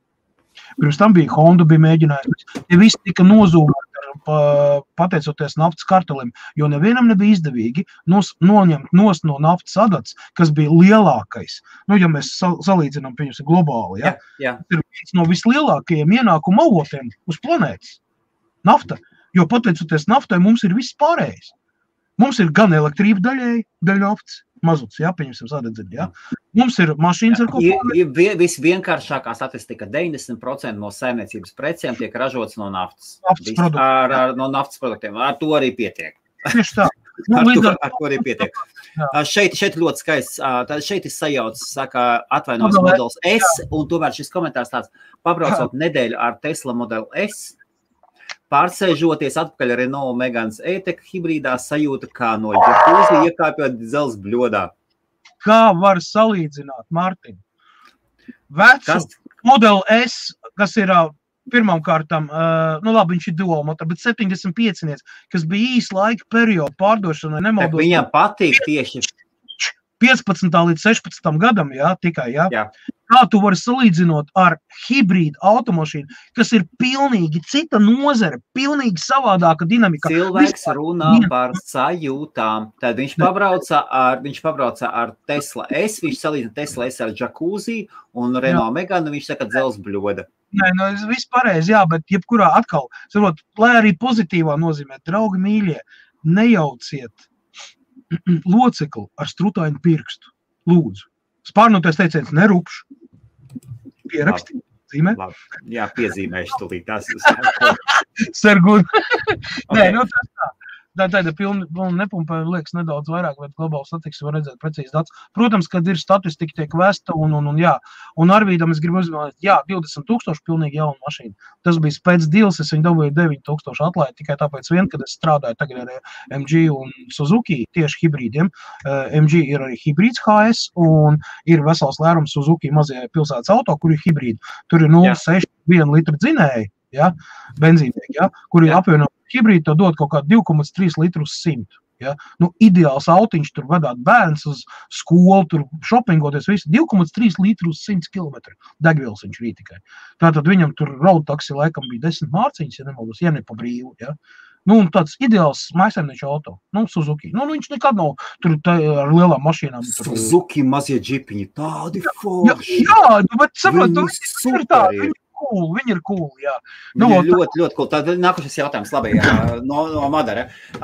Pirms tam bija Honda, bija mēģinājums. Tie visi tika nozūmēti pateicoties naftas kartelim, jo nevienam nebija izdevīgi noņemt no naftas adats, kas bija lielākais. Ja mēs salīdzinām, pieņemsim, globāli, ja? Ir viens no vislielākajiem ienākuma avotiem uz planētas. Nafta. Jo pateicoties naftai mums ir viss pārējais. Mums ir gan elektrība daļa naftas, mazuts, pieņemsim sadedzini, Mums ir mašīnas ar kaut ko. Visvienkāršākā statistika, 90% no saimniecības precēm tiek ražots no naftas. No naftas produktiem. Ar to arī pietiek. Tieši tā. Ar to arī pietiek. Šeit ļoti skaists. Šeit ir sajauts, saka, atvainojas modelis S, un tomēr šis komentārs tāds, pabraucot nedēļu ar Tesla modeli S, pārsēžoties atpakaļ Renault Megans E-Tech hibrīdā sajūta kā no jacuzzi iekāpjot dzelzs bļodā. Kā var salīdzināt, Mārtiņ? Vecu modeli S, kas ir pirmām kārtām, viņš ir dual motor, bet 75, kas bija īs laika periodu pārdošanai, nemaldos. Viņam patīk tieši 15. līdz 16. gadam, tikai, Kā tu vari salīdzinot ar hibrīdu automašīnu, kas ir pilnīgi cita nozare, pilnīgi savādāka dinamika. Cilvēks runā par sajūtām. Tad viņš pabrauca ar Tesla S, viņš salīdzina Tesla S ar jacuzzi un Renault Meganu, viņš saka dzelzs bļoda. Nē, viss pareizi, bet jebkurā atkal, lai arī pozitīvā nozīmē, draugi mīļie, nejauciet locekli ar strutainu pirkstu. Lūdzu. Spārnoties teiciens nerupšu. Pieraksti. Zīmē? Jā, piezīmēšu tūlīt. Tas Sargūd. Nē, tas tā. Tāda pilna nepumpa liekas nedaudz vairāk, bet globāla statistika var redzēt precīzi datus. Protams, kad ir statistika tiek vesta un Arvīdam es gribu uzmanīt, 20 000 pilnīgi jauna mašīna. Tas bija pēc deals, es viņu dabūju 9 000 atlaidi tikai tāpēc kad es strādāju tagad ar MG un Suzuki tieši hibrīdiem. MG ir arī hibrīds HS un ir vesels lērums Suzuki mazie pilsētas auto, kur ir hibrīdi. Tur ir 0,6 1 litra dzinēji, benzīnieki, kuri apvienot hibrīdi to dod kaut kā 2,3 litru uz 100. Ideāls autiņš, tur vedāt bērns uz skolu, tur šopingoties visu, 2,3 litru uz 100 kilometru. Degvielas viņš rīt tikai. Tātad viņam tur road taksi laikam bija 10 mārciņas, nemaldos, ne pa brīvu, un tāds ideāls maisaimnieču auto, Suzuki. Viņš nekad nav tur ar lielām mašīnām. Suzuki mazie džipiņi, tādi forši. Bet saprot, ir tādi. Viņi ir cool, ļoti cool. Tad nākošais jautājums, labi, no Madara.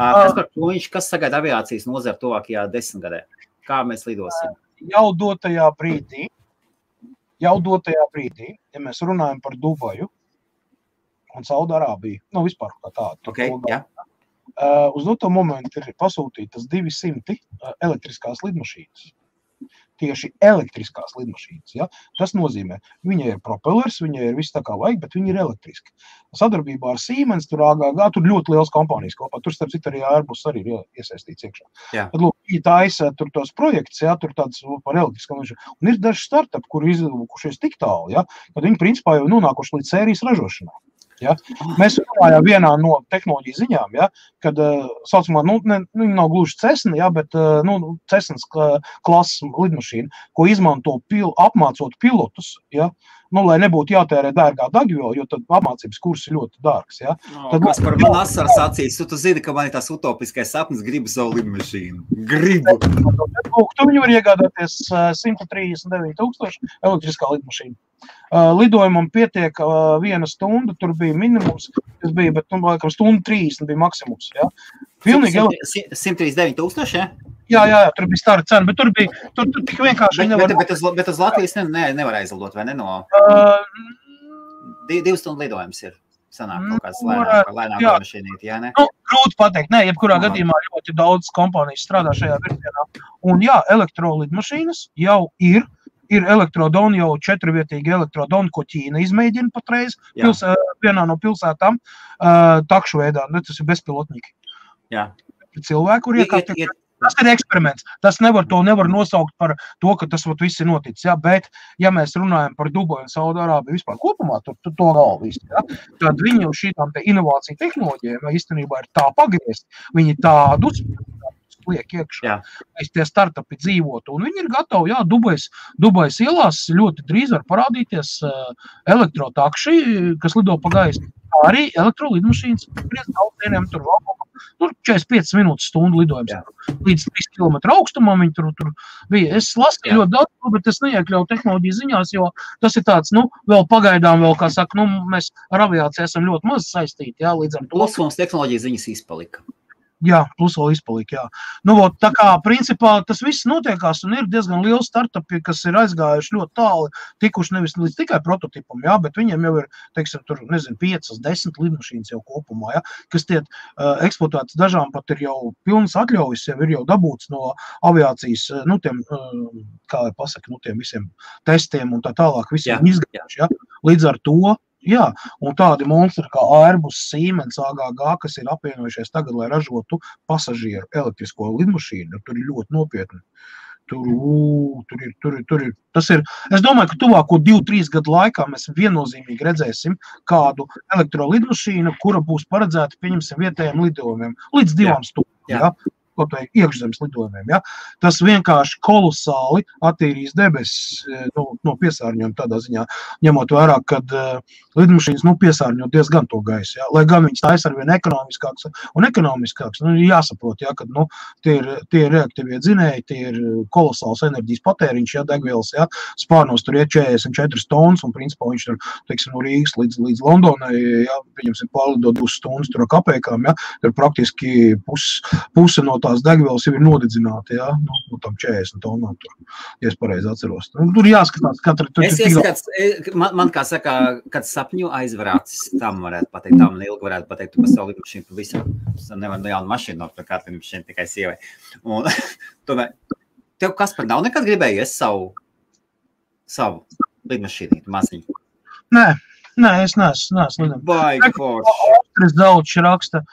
Kas sagaida aviācijas nozara tuvākajā 10 gadē? Kā mēs lidosim? Jau dotajā brīdī jau dotajā brīdī, ja mēs runājam par Dubaju un Saudarābiju, vispār kā tādu. Okay, jā. Uz doto momentu ir pasūtītas 200 elektriskās lidmašīnas. Tieši elektriskās lidmašīnas. Ja? Tas nozīmē, viņai ir propellers, viņai ir viss tā kā vajag, bet viņi ir elektriski. Sadarbībā ar Siemens, tur AGG, tur ļoti liels kompānijas kopā. Tur, starp citu, arī Airbus arī ir iesaistīts iekšā. Jā. Tad, lūk, viņi taisa tur tos projekts, ja? Tur tāds par elektriskām lidmašīnām. Un ir daži startupi, kuri izlūkušies tik tālu, ja? Kad viņi principā jau nonākuši līdz sērijas ražošanai. Ja? Mēs runājām vienā no tehnoloģiju ziņām, ja? Kad saucamā, nav gluži Cessna, ja? Bet Cessnas klases lidmašīna, ko izmanto apmācot pilotus, ja? Lai nebūtu jātērē dārgā degviela, jo tad apmācības kurs ir ļoti dārgs. Ja? Kas par man asaras acīs, tu zini, ka man ir tās utopiskais sapnis, gribu savu lidmašīnu. Gribu. Tu viņu var iegādāties 139,000 elektriskā lidmašīna. Lidojumam pietiek 1 stunda, tur bija minimums, tas bija, bet, laikam, stunda 30 bija maksimums, ja? Pilnīgi 139,000, ja? Jā, tur bija stara cena, bet tur tik vienkārši nevar... Bet uz Latvijas nevar aizlidot, vai ne? 2 stundu lidojums ir. Sanāk kaut kāds lēnāk mašīnīt, jā, ne? Grūti pateikt, nē, jebkurā gadījumā ļoti daudz kompānijas strādā šajā virzienā. Un jā, elektrolidmašīnas jau ir elektrodoni, jau 4-vietīga elektrodoni, ko Ķīna izmēģina patreiz vienā no pilsētām takšu veidā, tas ir bezpilotniki. Jā. Cilvēku ir tas ir eksperiments. Tas nevar nosaukt par to, ka tas viss ir noticis. Ja? Bet, ja mēs runājam par Dubaju un Saudārābiju vispār kopumā, to galvu visu, ja? Tad viņi jau šītām te inovāciju tehnoloģijām īstenībā ir tā pagriezt. Viņi tādus liek iekšā, lai tie startupi dzīvotu. Un viņi ir gatavi, Dubajas ielās ļoti drīz var parādīties elektrotakši, kas lido pa gaisu. Arī elektrolidmašīnas, tur 45 minūtes stundu lidojums. Līdz 3 km augstumam viņi tur bija. Es lasīju ļoti daudz, bet es neiekļauju tehnoloģiju ziņās, jo tas ir tāds, vēl pagaidām, kā saka, mēs ar aviāciju esam ļoti maz saistīti, jā, līdz ar to. Plus mums tehnoloģija ziņas izpalika. Jā, plus vēl izpalika, jā. Tā kā, principā, tas viss notiekās un ir diezgan liels startupi, kas ir aizgājuši ļoti tāli, tikuši nevis līdz tikai prototipam, jā, bet viņiem jau ir, teiksim, tur, 5-10 lidmašīnas jau kopumā, jā, kas tiek eksploatētas, dažām pat ir jau pilnas atļaujas, jau ir jau dabūts no aviācijas, tiem, kā lai pasaka, tiem visiem testiem un tā tālāk, visiem izgājuši, jā. Līdz ar to, jā, un tādi monstri kā Airbus, Siemens, AGG, kas ir apvienojušies tagad, lai ražotu pasažieru elektrisko lidmašīnu, tur ir ļoti nopietni. Tur ir. Tas ir, es domāju, ka tuvāko 2-3 gadu laikā mēs viennozīmīgi redzēsim kādu elektrolidmašīnu, kura būs paredzēta, pieņemsim, vietējiem lidojumiem, līdz 2 stundām, jā. Kaut vai iekšzemes lidojumiem, ja? Tas vienkārši kolosāli attīrīs debesis no piesārņojuma tādā ziņā, ņemot vērā, kad lidmašīnas piesārņo diezgan to gaisu, ja? Lai gan viņas taisa arvien ekonomiskāks un ekonomiskāks, jāsaprot, ja? Kad tie ir reaktīvie dzinēji, tie ir kolosāls enerģijas patēriņš, ja? Degvielas, ja? Spārnos tur ir 44 tonnas, un principā viņš tur, teiksim, no Rīgas līdz Londonai, ja? Pieņemsim, pārlidot 2 stundas tur ar kapēkām, ja? Tur praktiski puse no tās degvielas jau ir nodedzināti, jā, no tam 40 tonām tur, ja es pareizi atceros. Tur jāskatās katra... Man kā saka, kad sapņu aizvarācis, tam varētu pateikt, tam ilgi varētu pateikt, tu pa savu lidmašīnu pavisam, nevar no jaunu mašīnu no kādu lidmašīnu tikai sievai. Un tomēr, tev Kaspar nav nekad gribējies savu lidmašīnīti maziņu? Nē, es neesmu. Baigi forši. Austris Zelčs raksta,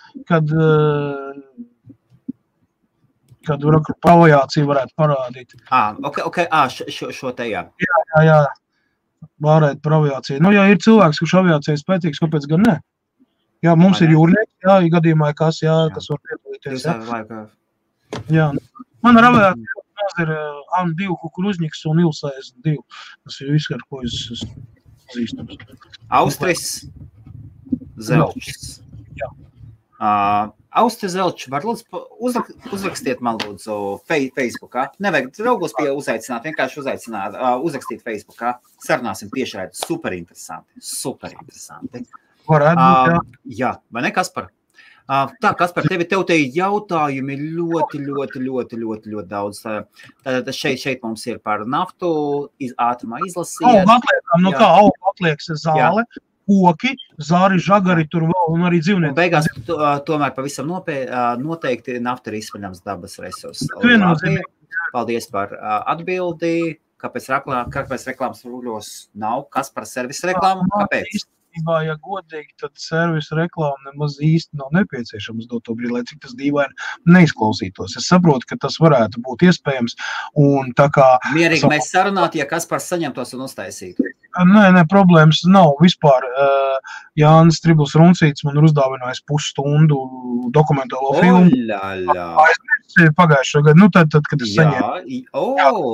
kad aviācija varētu parādīt. Šo te, jā. Jā, vārēt par aviāciju. Ja ir cilvēks, kurš aviācijas pētīgs, kāpēc gan ne? Jā, mums ir jūrnieki, jā, gadījumā kas var piedalīties. Jā. Man ar aviāciju ir AN2 kukuruzņiks un Ilsēs 2. Tas ir viss, ar ko es zīstu. Austris Zelčs. Jā. Austris Zelčs, var uzrakstiet man lūdzu Facebookā. Nevajag draugos pie uzaicināt, vienkārši uzrakstīt Facebookā. Sarunāsim tiešraidi. Superinteresanti. Varētu būt, jā. Jā, vai ne, Kaspar? Tā, Kaspar, tev te jautājumi ļoti daudz. Tātad šeit mums ir par naftu, ātrumā izlasījies. Auga atliekas zāle, koki, zāri, žagari tur vēl un arī dzīvnieki. Beigās tomēr pavisam noteikti nafta ir izsmeļams dabas resurss. Paldies par atbildi. Kāpēc reklāmas rūļos nav? Kaspar servisa reklāma? Kāpēc? Ja godīgi, tad servisa reklāma nemaz īsti nav nepieciešams dot to brīdi, lai cik tas dīvaini neizklausītos. Es saprotu, ka tas varētu būt iespējams. Un tā kā... Mierīgi mēs sarunātu, ja Kaspars saņemtos un uztaisītu. Nē, problēmas nav vispār. Jānis Tribls Runcīts man ir uzdāvinājis pusstundu dokumentālo filmu. Pagājušo gadu, tad, kad es saņēmu.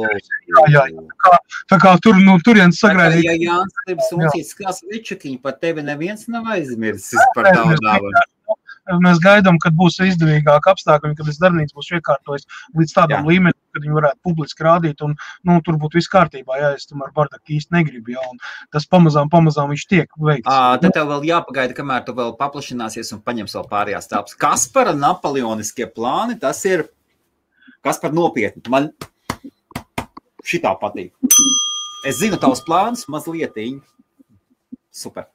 Tā kā turienes sagraidīt. Ja Jānis Tribls Runcīts skās Vičakiņu, par tevi neviens nav aizmirsis par tavu. Mēs gaidām, kad būs izdevīgāk apstākļi, kad darbnīca būs iekārtojis līdz tādam līmenim, kad viņi varētu publiski rādīt, un tur būtu viss kārtībā, es tomēr Bardak īsti negribu, un tas pamazām viņš tiek veikts. Tad tev vēl jāpagaida, kamēr tu vēl paplašināsies un paņems vēl pārējās telpas. Kaspara napoleoniskie plāni, tas ir Kaspar nopietni. Man šitā patīk. Es zinu tavus plānus, mazlietiņi. Super.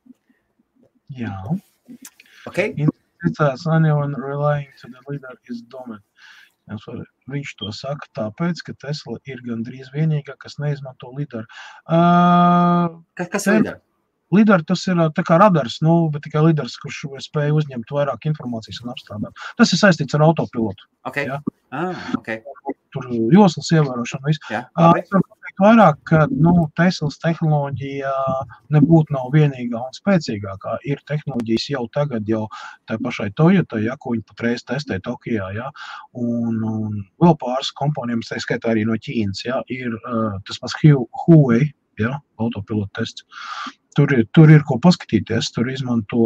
Jā. Okay. Anyone relying to the leader is dominant. Viņš to saka tāpēc, ka Tesla ir gandrīz vienīgā, kas neizmanto lidaru. Kas ir lidar? Lidar tas ir tā kā radars, bet tikai lidars, kurš spēja uzņemt vairāk informācijas un apstrādāt. Tas ir saistīts ar autopilotu. Okay. Ja? Okay. Tur joslas ievērošana, viss. Jā, vairāk, ka Teslas tehnoloģija nebūtu nav vienīgā un spēcīgākā. Ir tehnoloģijas jau tagad, tā pašai Toyota, ko viņi patreiz testē Tokijā, un vēl pāris komponiem, tā skaitā arī no Ķīnas, ir tas pats Huawei, autopilota tests. Tur ir ko paskatīties, tur izmanto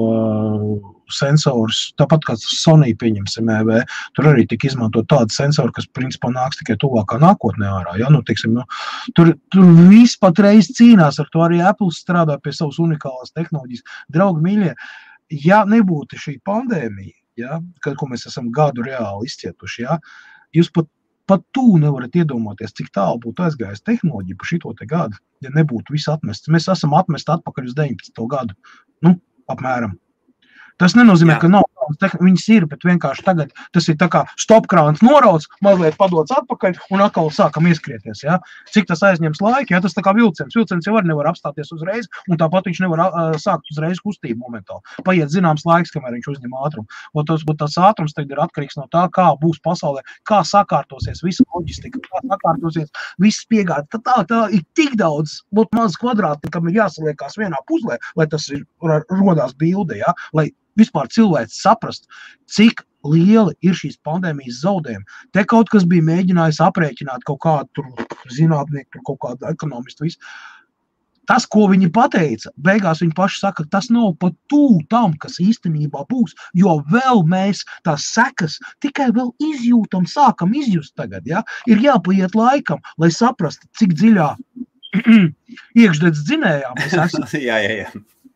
sensors, tāpat kā Sony pieņemsim EV, tur arī tika izmanto tādu sensoru, kas principā nāks tikai tuvākā nākotnē ārā. Tur viss patreiz cīnās ar to, arī Apple strādā pie savas unikālās tehnoloģijas. Draugi mīļie, ja nebūtu šī pandēmija, ko mēs esam gadu reāli izcietuši, jūs pat tu nevarat iedomāties, cik tālu būtu aizgājis tehnoloģija pa šito te gadu, ja nebūtu viss atmests. Mēs esam atmesti atpakaļ uz 19. gadu. Apmēram. Tas nenozīmē, ka nav viņas ir, bet vienkārši tagad tas ir tā kā stopkrāns norauts, mazliet padots atpakaļ un atkal sākam ieskrieties. Cik tas aizņems laika, tas tā kā vilciens. Vilciens jau nevar apstāties uzreiz, un tāpat viņš nevar sākt uzreiz kustību momentāli. Paiet zināms laiks, kamēr viņš uzņem ātrumu. Tas ātrums tagad ir atkarīgs no tā, kā būs pasaulē, kā sakārtosies visa loģistika, kā sakārtosies viss piegādes. Tā ir tik daudz maz kvadrāti, kam ir jāsaliekās vienā puzlē, lai tas rodās bilde, lai vispār cilvēks saprast, cik lieli ir šīs pandēmijas zaudējumi. Te kaut kas bija mēģinājis aprēķināt kaut kādu zinātnieku, kaut kādu ekonomistu, visu. Tas, ko viņi pateica, beigās viņi paši saka, tas nav pat tuvu tam, kas īstenībā būs, jo vēl mēs tās sekas tikai vēl izjūtam, sākam izjust tagad, Ir jāpaiet laikam, lai saprastu, cik dziļā iekšdedz dzinējā mēs esam. Jā.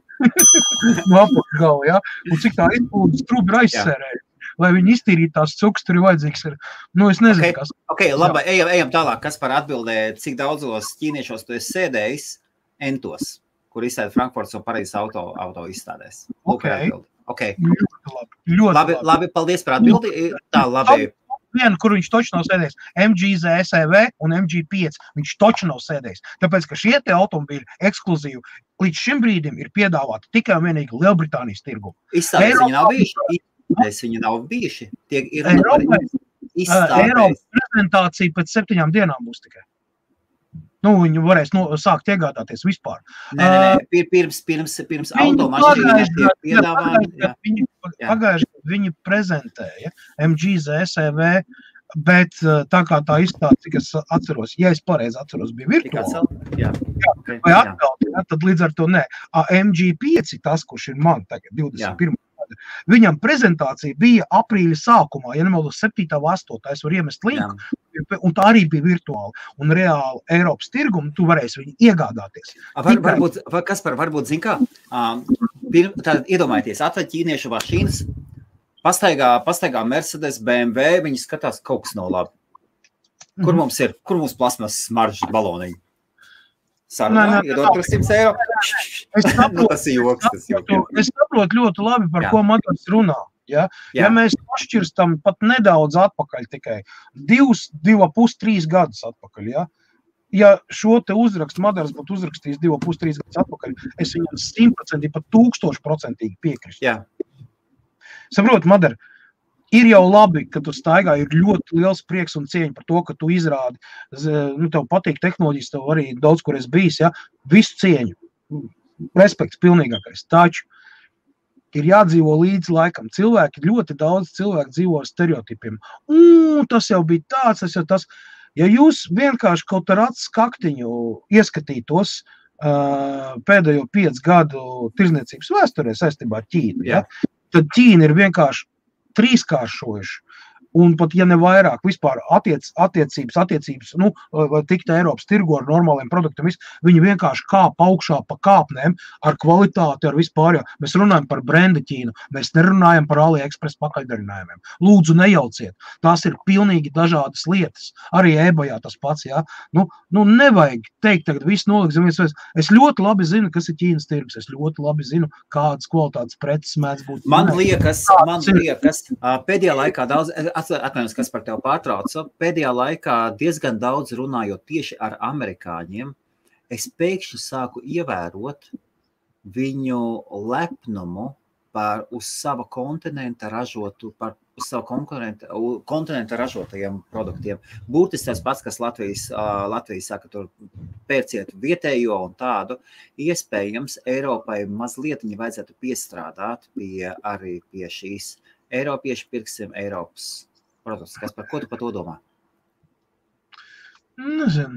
Apakšgalā, un cik tā izpūdas trubi ir aizsērēja. Lai viņi iztīrītu tās cukas, tur ir vajadzīgs ir, es nezinu, kas. Labi, ejam tālāk, kas par atbildē, cik daudzos ķīniešos tu esi sēdējis entos, kur izsēd Frankfurts un Parīzes auto izstādēs. Ļoti labi, paldies par atbildi. Tā, labi. Vienu, kur viņš toči nav sēdējis, MG-ZSEV un MG5, viņš toči nav sēdējis. Tāpēc, ka šie te automobīļi ekskluzīvi līdz šim brīdim ir piedāvāti tikai un vienīgi Lielbritānijas tirgu. Izstādēs viņi nav bijuši. Eiropas prezentācija pēc 7 dienām būs tikai. Viņi varēs sākt iegādāties vispār. Nē, pirms automašīnām tiek piedāvāti. Pagājuši, viņi prezentēja MG-ZSEV, bet tā kā tā izstāde, cik es atceros, ja es pareizi atceros, bija virtuāli. Vai atkal, tad līdz ar to nē. MG5, tas, kurš ir man tagad, 21. gada, viņam prezentācija bija aprīļa sākumā, ja nemaldos 7. vai 8. es varu iemest linku, un tā arī bija virtuāli. Un reāli Eiropas tirgumu tu varēsi viņu iegādāties. Varbūt zin kā, tātad iedomājieties, atved ķīniešu mašīnas, Pastaigā Mercedes, BMW, viņi skatās, kaut kas nav labi. Kur mums ir? Kur mums plasmas smaržas baloniņi? Sarunā, iedod 300 eiro. Tas ir joks. Es saprotu ļoti labi, par ko Matars runā. Ja mēs atšķirstam pat nedaudz atpakaļ tikai 2,5-3 gadus atpakaļ, ja šo te uzrakstu Madars būtu uzrakstījis 2,5-3 gadus atpakaļ, es viņam 100%, pat 1000% piekristu. Saprot, Madar, ir jau labi, ka tu staigā, ir ļoti liels prieks un cieņa par to, ka tu izrādi, tev patīk tehnoloģijas, tev arī daudz, kur es bijis, visu cieņu, respekts pilnīgākais, taču ir jādzīvo līdz laikam. Ļoti daudz cilvēku dzīvo ar stereotipiem. Tas jau bija tāds, tas jau tas. Ja jūs vienkārši kaut ar acu skaktiņu ieskatītos pēdējo 5 gadu tirzniecības vēsturē saistībā ar Ķīnu, tad Ķīna ir vienkārši 3-kāršojuši. Un pat, ja ne vairāk, vispār attiecības, vai tikt Eiropas tirgu ar normāliem produktiem, viņi vienkārši kāp augšā pa kāpnēm ar kvalitāti, ar vispār. Mēs runājam par brenda Ķīnu, mēs nerunājam par AliExpress pakaļdarinājumiem. Lūdzu, nejauciet. Tās ir pilnīgi dažādas lietas. Arī eBayā tas pats, nevajag teikt tagad visu nolikt zem viens. Es ļoti labi zinu, kas ir Ķīnas tirgus. Es ļoti labi zinu, kādas kvalitātes preces mēdz būt. Man liekas, pēdējā laikā daudz... Atvainojos, kas par tevi pārtraucu. Pēdējā laikā diezgan daudz runājot tieši ar amerikāņiem, es pēkšņi sāku ievērot viņu lepnumu uz sava kontinenta ražotajiem produktiem. Būtiski tas pats, kas Latvijas saka, tur pērciet vietējo un tādu. Iespējams, Eiropai mazliet viņa vajadzētu piestrādāt arī pie šīs. Eiropieši pirksim Eiropas produktus. Kas par ko tu par to domā? Nezinu.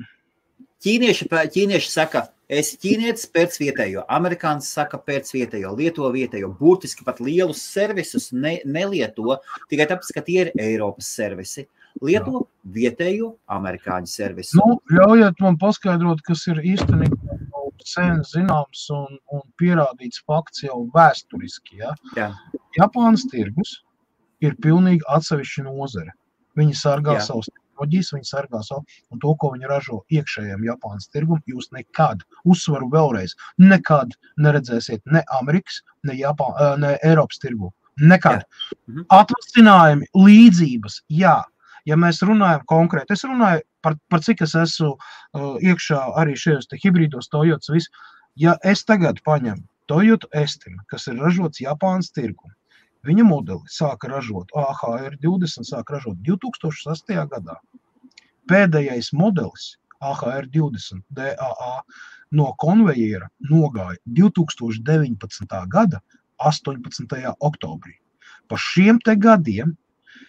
Ķīnieši saka, esi ķīnietis, pēc vietējo. Amerikāns saka, pēc vietējo, lieto vietējo. Burtiski pat lielus servisus nelieto, tikai tāpēc, ka tie ir Eiropas servisi. Lieto vietējo amerikāņu servisu. Ļaujiet man paskaidrot, kas ir īstenībā sen zināms un pierādīts fakts jau vēsturiski. Japānas tirgus ir pilnīgi atsevišķa nozare. Viņi sargā savus tehnoloģijas, viņi sargā savu un to, ko viņi ražo iekšējiem Japānas tirgum. Jūs nekad, uzsvaru vēlreiz, nekad neredzēsiet ne Amerikas, ne Eiropas tirgu. Nekad. Atvasinājumi, līdzības, jā. Ja mēs runājam konkrēti, es runāju par cik es esmu iekšā arī šajos te hibrīdos Toyotas visu. Ja es tagad paņemu Toyota Estima, kas ir ražots Japānas tirgu, viņa modeli sāka ražot, AHR20 sāka ražot 2008. gadā. Pēdējais modelis, AHR20 DAA, no konvejera nogāja 2019. gada 18. oktobrī. Pa šiem te gadiem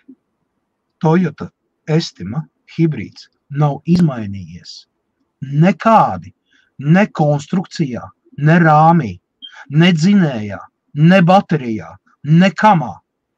Toyota Estima hibrīds nav izmainījies nekādi, ne konstrukcijā, ne rāmī, ne dzinējā, ne baterijā, nekamā.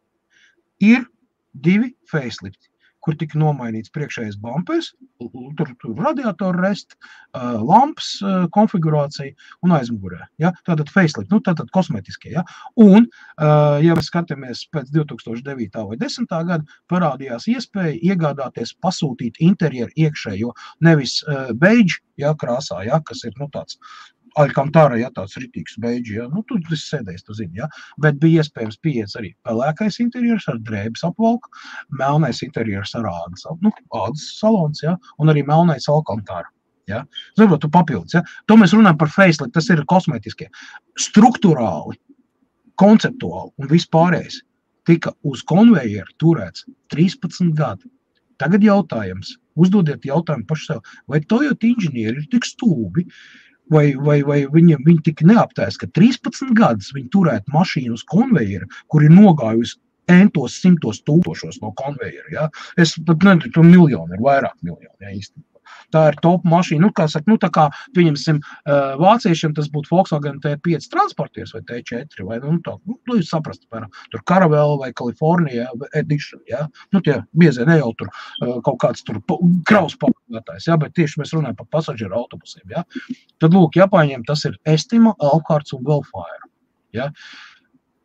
Ir 2 facelifti, kur tika nomainīts priekšējais bumpers, tur radiatoru rest, lampas konfigurācija un aizmugurē. Tātad facelift, tātad kosmetiskie. Un, ja mēs skatāmies pēc 2009. vai 10. gada, parādījās iespēja iegādāties, pasūtīt interjeru iekšējo, nevis beidž krāsā, kas ir tāds Alcantara, tāds ritīgs beidži, tur tas sēdējis, tu zini, bet bija iespējams pieiet arī pelēkais interjers ar drēbes apvalku, melnais interjers ar ādas salons, un arī melnais Alcantara. Zinot, tu papildus, To mēs runājam par facelift, tas ir kosmetiskie. Struktūrāli, konceptuāli un vispārējais tika uz konvejeru turēts 13 gadi. Tagad jautājums, uzdodiet jautājumu paši sev, vai Toyota inženieri ir tik stulbi, vai viņi tik neaptēs, ka 13 gadus viņi turētu mašīnu uz konvejeru, kur ir nogājusi entos, 100 tūkstošos no konvejera. Es pat nedru, tur miljoni ir vairāk miljoni, īstenībā. Tā ir top mašīna. Kā saka, tā kā, pieņemsim, vāciešiem tas būtu Volkswagen T5 transportiers vai T4, vai, jūs saprast, tur Caravelle vai California Edition, tie biezie ne jau tur kaut kāds tur kraus pārvadātājs, bet tieši mēs runājam par pasažieru autobusiem, Tad, lūk, Japāņiem tas ir Estima, Elkhārds un Wellfire,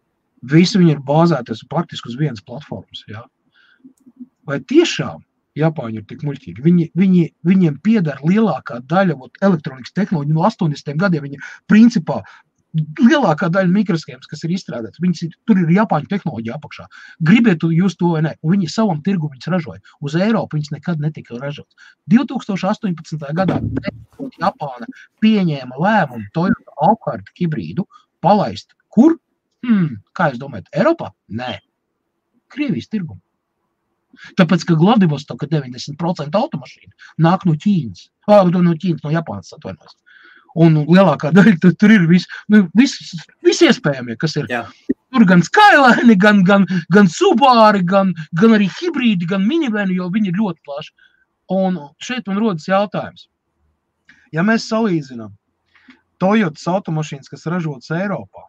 Visi viņi ir bāzēties praktiski uz vienas platformas. Ja? Vai tiešām Japāņi ir tik muļķīgi? Viņiem pieder lielākā daļa elektronikas tehnoloģiju no 80. gadiem. Viņi principā lielākā daļa mikroshēmas, kas ir izstrādāts, tur ir Japāņu tehnoloģija apakšā. Gribiet jūs to vai ne? Un viņi savam tirgu viņus ražoja. Uz Eiropu viņus nekad netika ražots. 2018. gadā Japāna pieņēma lēmumu Toyota Alphard hibrīdu palaist. Kur? Kā jūs domājat? Eiropā? Nē. Krievijas tirgumu. Tāpēc, ka Vladivostoka 90% automašīnu nāk no Ķīnas. No Japānas atvainojas. Un lielākā daļa tur ir visi iespējamie, kas ir. Jā. Tur gan Skyline, gan Subaru, gan arī hibrīdi, gan miniveni, jo viņi ir ļoti plaši. Un šeit man rodas jautājums. Ja mēs salīdzinām Toyotas automašīnas, kas ražotas Eiropā,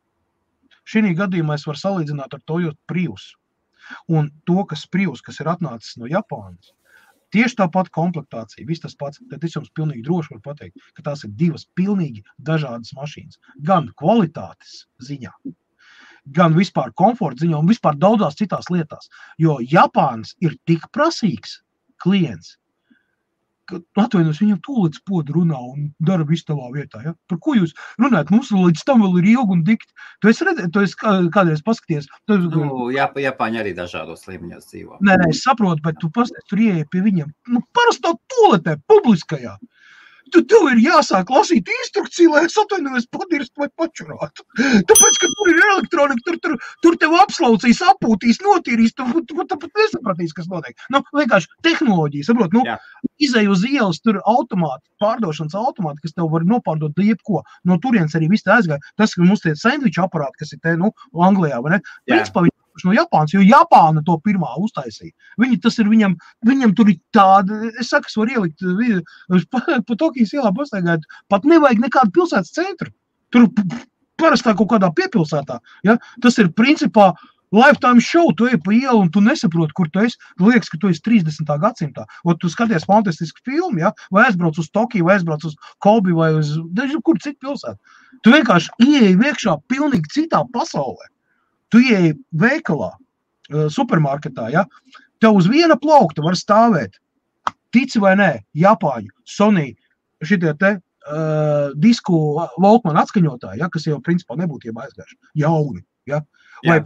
šī gadījumā es varu salīdzināt ar Toyota Prius. Un to, kas Prius, kas ir atnācis no Japānas, tieši tāpat komplektācija, viss tas pats, tad es jums pilnīgi droši varu pateikt, ka tās ir divas pilnīgi dažādas mašīnas. Gan kvalitātes ziņā, gan vispār komforta ziņā un vispār daudzās citās lietās. Jo Japāns ir tik prasīgs klients, ka atvainos viņam tūlīt spodu runā un dara visu tavā vietā. Ja? Par ko jūs runājat? Mums līdz tam vēl ir ilgi un dikti. Tu esi kādreiz paskaties. Japāņi arī dažādos līmeņos dzīvo. Nē, es saprotu, bet tu paskaties, tur ieeja pie viņiem. Parastā tūlētē, publiskajā. Tev ir jāsāk lasīt instrukciju, lai es atvainojos padirst vai pačurātu. Tāpēc, ka tur ir elektronika, tur tev apslaucīs, apūtīs, notīrīs, tu pat nesapratīs, kas notiek. Vienkārši tehnoloģija, saprot, izej uz ielas, tur automāti, pārdošanas automāti, kas tev var nopārdot jebko. No turienes arī viss te aizgāja. Tas, ka mums tie sandviču aparāti, kas ir te, Anglijā, vai ne? Principā viņi no Japānas, jo Japāna to pirmā uztaisīja. Viņam tur ir tāda, es saku, es varu ielikt pa Tokijas ielā pastaigāt, pat nevajag nekādu pilsētas centru. Tur parastā kaut kādā piepilsētā. Ja? Tas ir principā lifetime show, tu ej pa ielu un tu nesaproti, kur tu esi. Tu liekas, ka tu esi 30. gadsimtā. Tu skaties fantastisku filmu, ja? Vai aizbrauc uz Tokiju, vai aizbrauc uz Kobi, vai uz kur citu pilsētu. Tu vienkārši ieej iekšā pilnīgi citā pasaulē. Tu ieej veikalā, supermarketā, ja? Tev uz viena plaukta var stāvēt, tici vai nē, Japāņu, Sony, šitie te disku Walkman atskaņotāji, ja? Kas jau principā nebūtu aizgājuši, jauni. Ja? Vai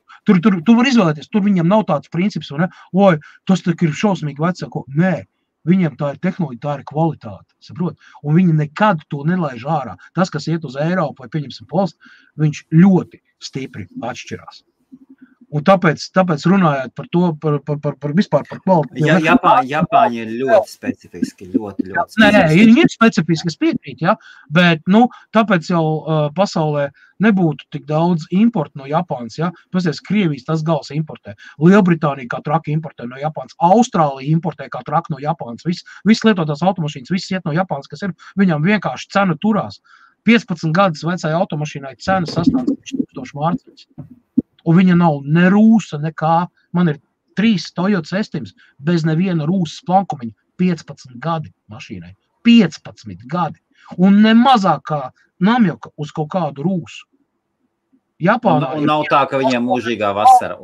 tu var izvēlēties, tur viņam nav tāds princips, vai ne? Oi, tas tak ir šausmīgi vecāko. Nē, viņiem tā ir tehnoloģija, tā ir kvalitāte, saprot? Un viņi nekad to nelaiž ārā. Tas, kas iet uz Eiropu vai pieņemsim valsts, viņš ļoti stipri atšķirās. Un tāpēc runājot par to, par vispār par kvalitāti. Japāņi ir ļoti specifiski, ļoti specifiski. Nē, ir specifiski, es piekrītu, ja, bet, tāpēc jau pasaulē nebūtu tik daudz importu no Japānas, ja. Pasies, Krievijas tas gals importē. Lielbritānija kā traki importē no Japānas. Austrālija importē kā traki no Japānas. Viss lietotās automašīnas, viss iet no Japānas, kas ir, viņam vienkārši cena turās. 15 gadus vecai automašīnai cena sastāv 1000 mārciņas. Un viņa nav ne rūsa, nekā. Man ir 3 Toyota Estims bez neviena rūsas plankumiņa. 15 gadi mašīnai. 15 gadi. Un ne mazāk kā namjoka uz kaut kādu rūsu. Japānā un nav tā, ka viņiem mūžīgā vasara.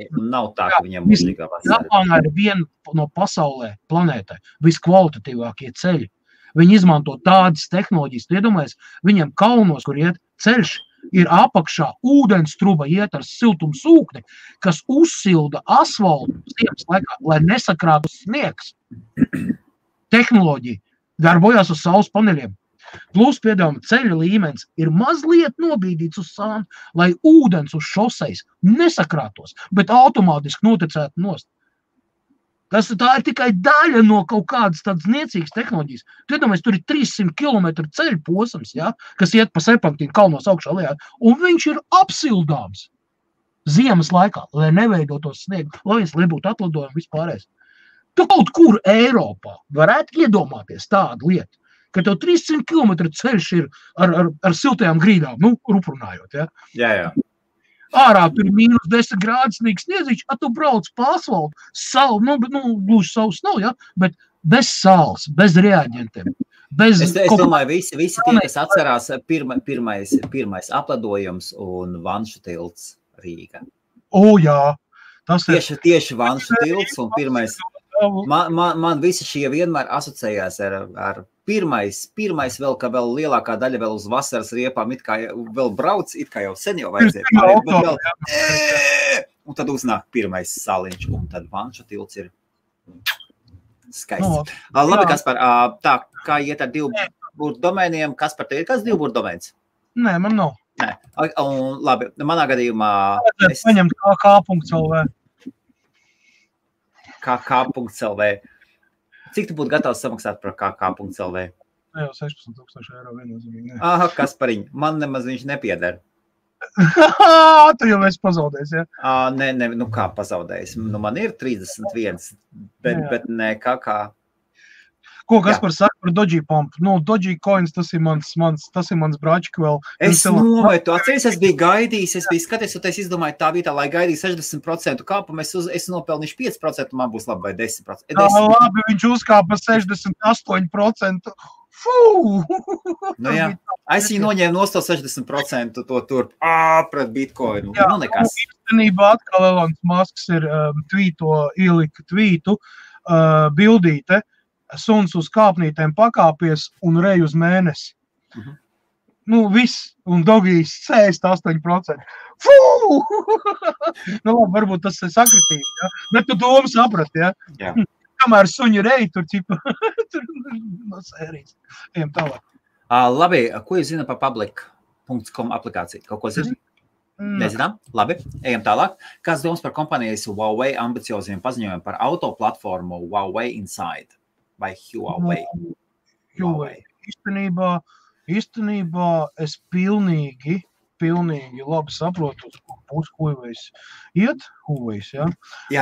Japānā ir viena no pasaulē planētai viskvalitatīvākie ceļi. Viņi izmanto tādas tehnoloģijas. Iedomājies, viņiem kalnos, kur iet ceļš, ir apakšā ūdens truba iet ar siltumu sūkni, kas uzsilda asfaltu ziemas laikā, lai nesakrātu sniegs. Tehnoloģija darbojās uz saules paneļiem. Plus, piedāvājam, ceļa līmenis ir mazliet nobīdīts uz sānu, lai ūdens uz šoseis nesakrātos, bet automātiski noticētu nost. Tā ir tikai daļa no kaut kādas tādas niecīgas tehnoloģijas. Tu iedomājies, tur ir 300 km ceļu posms, ja, kas iet pa serpantīnu kalnos augšā lejā, un viņš ir apsildāms ziemas laikā, lai neveidotos sniegu, lai viņš nebūtu atlidojumi vispārējais. Tu kaut kur Eiropā varētu iedomāties tādu lietu, ka tev 300 km ceļš ir ar siltajām grīdām, ruprunājot, ja? Jā. Ārā tur ir -10 grādi sniegs sniedziņš, tu brauc pa asfaltu, salu, gluži savus nav, ja? Bet bez sāls, bez reaģentiem. Es domāju, visi tie, kas atcerās pirmais apledojums un Vanšu tilts Rīga. Jā. Tas Tieši Vanšu tilts un pirmais. Man visi šie vienmēr asociējās ar pirmais vēl, ka vēl lielākā daļa vēl uz vasaras riepām, it kā vēl brauc, it kā jau sen jau vajadzēja. Un tad uznāk pirmais saliņš, un tad Vanšu tilts ir skaisti. Labi, Kaspar, tā, kā iet ar divbūrtu domēniem, Kaspar, te ir kāds divbūrtu domēns? Nē, man nav. Nē, un labi, manā gadījumā... Paņemt KK.lv. KK.lv. Cik tu būtu gatavs samaksāt par KK.lv? Jau 16,000 eiro viennozīmīgi. Aha, Kaspariņ, man nemaz viņš nepieder. Tu jau esi pazaudējis, ja? Nē, nu kā pazaudējis? Nu, man ir 31, bet nē, KK. Ko Kaspar saka par Doji Pump? Nu, Doji Coins, tas ir mans brāčik vēl. Es novētu, atceries, es biju gaidījis, es biju skatīsoties, izdomāju tā vietā, lai gaidīju 60% kāpumu, es nopelnīšu 5%, man būs labi vai 10%. Labi, viņš uzkāpa 68%. Fū! Nu jā, es viņu noņēmu no 60% to turp, pret Bitcoinu. Jā, nu nekas. Īstenībā atkal Elons Musks ir ielika tvītu, bildīte, suns uz kāpnītēm pakāpies un rej uz mēnesi. Nu, viss, un dogijs 68%. Fū! Nu, labi, varbūt tas ir sakritības, ja? Bet tu domu saprati, ja? Jā. Kamēr suņi rej, tur no sērijas. Ejam tālāk. Labi, ko jūs zināt par public.com aplikāciju? Kaut ko zināt? Nezinām? Labi, ejam tālāk. Kāds domas par kompānijas Huawei ambicioziem paziņojumiem par autoplatformu Huawei Inside? Vai Huawei? Huawei. Īstenībā es pilnīgi labi saprotu, uz kur Huawei's iet, Huawei's, ja? Jā.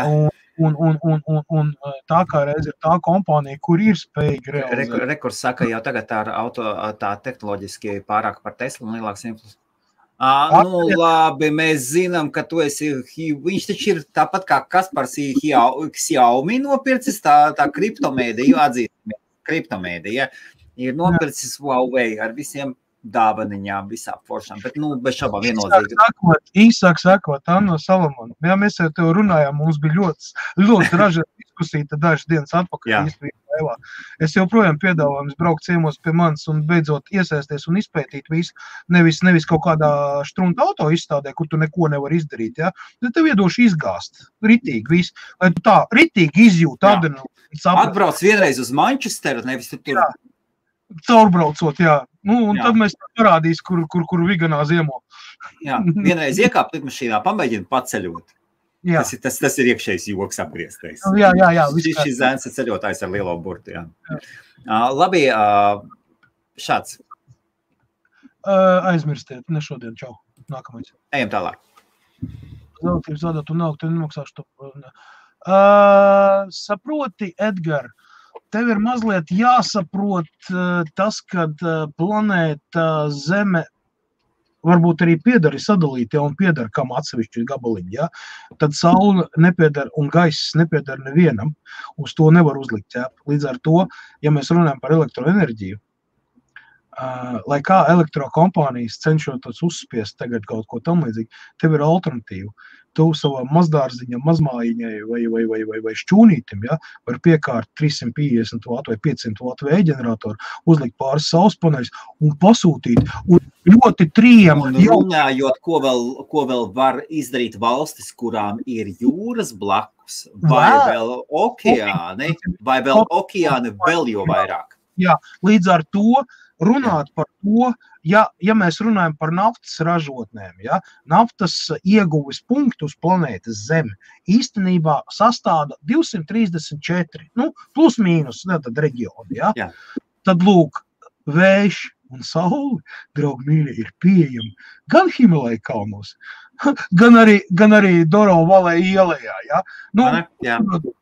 Un tā kā reiz ir tā kompānija, kur ir spējīgi realizēt. Rekurs saka, jau tagad tā tehnoloģiski pārāk par Tesla un lielāks influs. Nu labi, mēs zinām, ka tu esi, viņš taču ir tāpat kā Kaspars Xiaomi nopircis, tā kriptomēdija, atzīst kriptomēdija, ir nopircis Huawei ar visiem dāvaniņām, visām foršām, bet, bez šabām viennozīmīgi. Īsāk sakot, Anno Salamon, ja mēs jau tev runājām, mums bija ļoti ražēta diskusija dažas dienas atpakaļ. Es joprojām piedāvājums braukt ciemos pie manis un beidzot iesaisties un izpētīt visu, nevis kaut kādā štrunta auto izstādē, kur tu neko nevar izdarīt, ja? Tad tev iedošu izgāst, ritīgi visu, lai tu tā ritīgi izjūt adrenalīnu. Atbrauc vienreiz uz Manchesteru, nevis tu tur. Caurbraucot, jā. Nu, un tad mēs parādīs, kur Viganā ziemo. Jā, vienreiz iekāpt lidmašīnā, pamēģina paceļot. Jā. Tas ir iekšējs joks apgrieztais. Jā. Šis zēns ir ceļotājs ar lielo burtu, jā. Labi, šāds. Aizmirstiet, ne šodien, čau. Nākamais. Ejam tālāk. Zeltības vadot un naudu, tev nemaksāšu to. Saproti, Edgar, tev ir mazliet jāsaprot tas, kad planēta Zeme varbūt arī piedara sadalīti un piedara kam atsevišķi gabaliņi, ja? Tad saule nepiedara un gaiss nepiedara nevienam, uz to nevar uzlikt ķēpu. Līdz ar to, ja mēs runājam par elektroenerģiju, lai kā elektrokompānijas cenšotos uzspiest tagad kaut ko tam līdzīgi, tev ir alternatīva. Tu savam mazdārziņam, mazmājiņai vai šķūnītim, ja, var piekārt 350 W vai 500 W vēja ģeneratoru, uzlikt pāris saules paneļus un pasūtīt. Un ļoti trījam. Un runājot, ko vēl var izdarīt valstis, kurām ir jūras blakus, vai vēl okeāni, vēl jo vairāk. Jā, līdz ar to runāt par to, ja mēs runājam par naftas ražotnēm, ja, naftas ieguves punktu uz planētas Zeme īstenībā sastāda 234, plus mīnus, tad reģioni, ja. Jā. Tad lūk, vējš un saule, draugi mīļi, ir pieejami gan Himalaya kalnos, gan arī Doro valē ielējā, ja. Jā.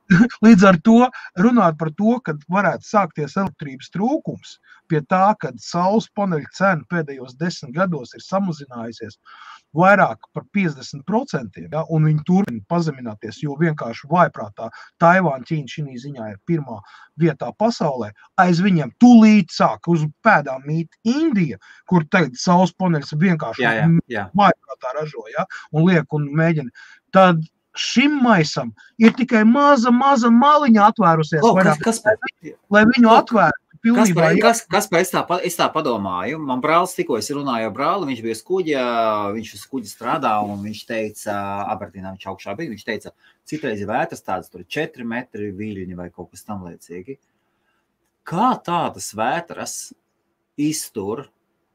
Līdz ar to runāt par to, kad varētu sākties elektrības trūkums, pie tā, kad saules paneļu cena pēdējos 10 gados ir samazinājusies vairāk par 50%, ja, un viņi turpina pazemināties, jo vienkārši vaiprātā Taivāna, Ķīna šī ziņā ir pirmā vietā pasaulē. Aiz viņiem tūlīt sāk uz pēdām mīt Indija, kur tagad saules paneļus vienkārši vaiprātā ražo, ja, un liek un mēģina. Tad šim maisam ir tikai maza maliņa atvērusies, lai viņu atvērtu. Kaspar, es tā padomāju, man brālis tikko es runāju ar brāli, viņš bija viņš uz kuģa strādā, un viņš teica, Aberdīnā viņš augšā bija, viņš teica, citreiz ir vētras tādas, tur 4 metri viļņi vai kaut kas tam līdzīgi. Kā tādas vētras iztur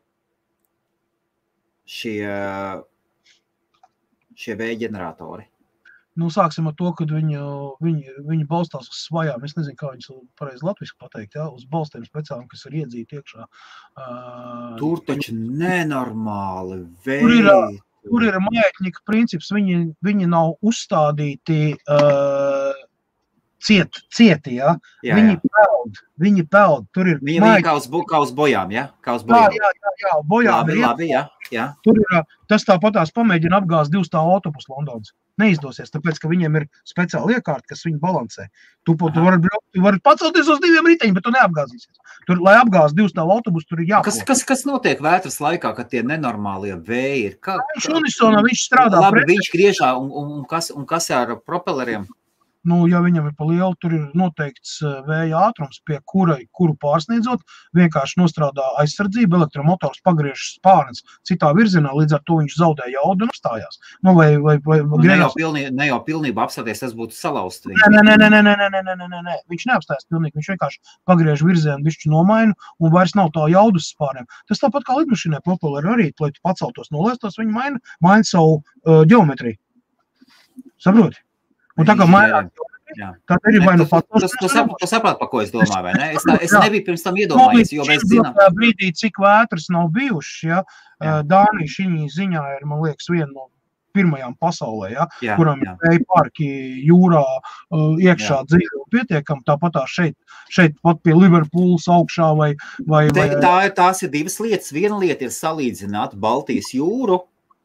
šie vēja ģeneratori? Nu, sāksim ar to, kad viņi balstās uz svajām. Es nezinu, kā viņas pareizi latviski pateikt, ja? Uz balstiem speciāliem, kas ir iedzīti iekšā. Tur taču nenormāli vēji. Tur ir maētņika princips. Viņi nav uzstādīti cieti, ja? Viņi peld. Tur ir viņi kā uz bojām, ja? Kā uz bojām. Jā, bojām labi, jā. Tur ir, tas tāpatās pamēģina apgāzt 2-stāvu autobusu Londons. Neizdosies, tāpēc, ka viņiem ir speciāli iekārta, kas viņu balansē. Tu vari pacelties uz 2 riteņiem, bet tu neapgāzīsies. Tur, lai apgāzt 2-stāvu autobusu, tur ir jāprot. Kas notiek vētras laikā, kad tie nenormālie vēji ir? Viņš strādā. Labi, viņš griežā, un kas ar propelleriem? Nu, ja viņam ir pa lielu, tur ir noteikts vēja ātrums, pie kuru pārsniedzot, vienkārši nostrādā aizsardzība, elektromotors pagriež spārnes citā virzienā, līdz ar to viņš zaudē jaudu un apstājās. Nu, ne jau pilnībā apstāties, tas būtu salauzt viņu. Nē. Viņš neapstājas pilnīgi, viņš vienkārši pagriež virzienu, bišķi nomainu un vairs nav tā jaudas spārnēm. Tas tāpat kā lidmašīnai propelleri arī, lai tu paceltos, nolēstos, viņi maina savu ģeometriju. Saproti? Un tā kā mainās, tad arī vai nu patos. Tu saprāt, pa ko es domāju, vai ne? Es nebiju pirms tam iedomājies, jo mēs zinām. Brīdī, cik vētras nav bijušas, ja? Dānija šī ziņā ir, man liekas, viena no pirmajām pasaulē, ja? Kuram ir vēja parki jūrā iekšā dzīve pietiekam, tāpat šeit pat pie Liverpools augšā vai Tās ir divas lietas. Viena lieta ir salīdzināt Baltijas jūru.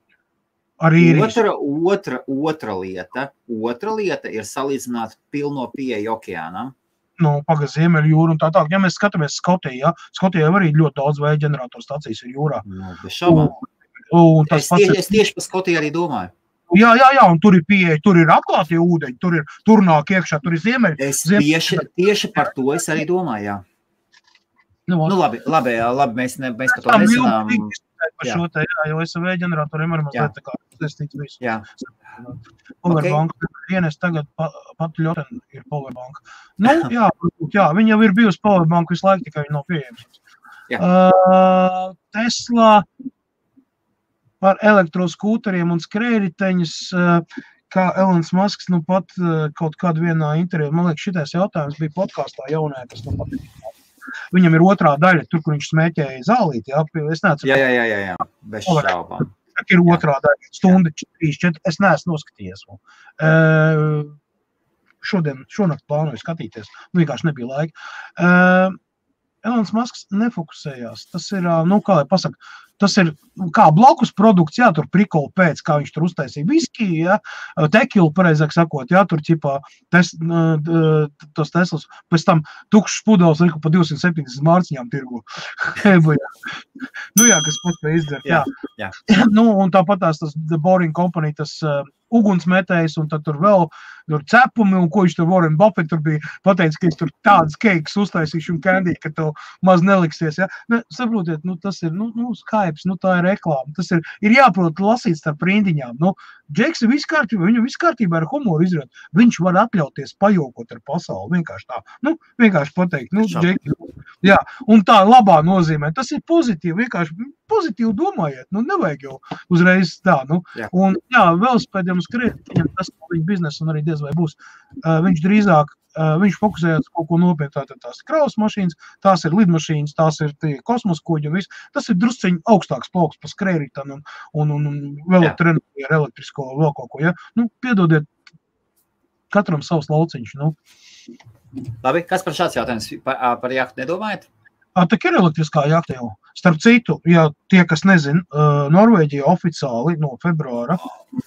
Otra lieta ir salīdzināt pilno pieeju okeānam. Nu, Ziemeļjūra un tā. Ja mēs skatāmies Skotiju, ja? Skotijā arī ļoti daudz vēja ģeneratoru stacijas ir jūrā. Bez šaubām. Es tieši par Skotiju arī domāju. Jā, un tur ir pieeja, tur ir atklātie ūdeņi, tur nāk iekšā, tur ir tieši par to es arī domāju, jā. Labi, mēs par to nesanām. Par šo te, jo es vēja ģeneratoriem arī mazliet tā kā uzstīts visu. Jā. Powerbank, ienes tagad pat ļoten ir Powerbank. Nu, jā, viņa jau ir bijusi Powerbank visu laiku, tikai viņa nav pieejams. Tesla par elektroskūteriem un skrējriteņus, kā Elons Musks, nu pat kaut kādu vienā intervijā, man liekas, šitais jautājums bija podkāstā jaunajā, kas man patīk. Viņam ir otrā daļa, tur, kur viņš smēķēja zālīt, jā, es neatceru. Jā, bez šaubām. Ir otrā daļa, stunda 3-4, es neesmu noskatījies. Šonakt plānoju skatīties, vienkārši nebija laika. Elons Musks nefokusējās, tas ir, nu, kā lai pasaka, tas ir kā blakus produkts, jā, tur prikola pēc, kā viņš tur uztaisīja viski, jā, tekilu, pareizāk sakot, jā, tur ķipā tos Teslas, pēc tam tukšs pudeles liku pa 270 mārciņām tirgu. Nu jā, kas pat pēc izdzert, jā. Nu, un tāpat tas The Boring Company, tas ugunsmetējs, un tad tur vēl cepumi, un ko viņš tur Warren Buffett tur bija pateicis, ka viņš tur tādas keikas uztaisīšu un kendī, ka tev maz neliksies, ja? Ne, saprotiet, nu, tas ir, Skypes, tā ir reklāma, tas ir jāprot lasīt starp rindiņām, Džeks ir viss kārtībā, viņu viss kārtībā ar humoru izrādīt, viņš var atļauties pajokot ar pasauli, vienkārši tā, vienkārši pateikt, Džeki, jā, un tā labā nozīmē, tas ir pozitīvi, vienkārši pozitīvi domājiet, nevajag jau uzreiz tā, un jā, velosipēdiem uz kredītiem, tas viņa biznesa un arī diez vai būs, viņš drīzāk, viņš fokusējās kaut ko nopietni, tās kravas mašīnas, tās ir lidmašīnas, tās ir kosmoskoģi un viss, tas ir drusciņi augstāks plauks pa skrējritanu un vēl treneri ar elektrisko vēl kaut ko, ja, piedodiet, katram savs lauciņš. Nu. Labi, kas par šāds jautājums par jahtu nedomājat? Tā ir elektriskā jahta jau. Starp citu, ja tie, kas nezin, Norvēģija oficiāli no februāra,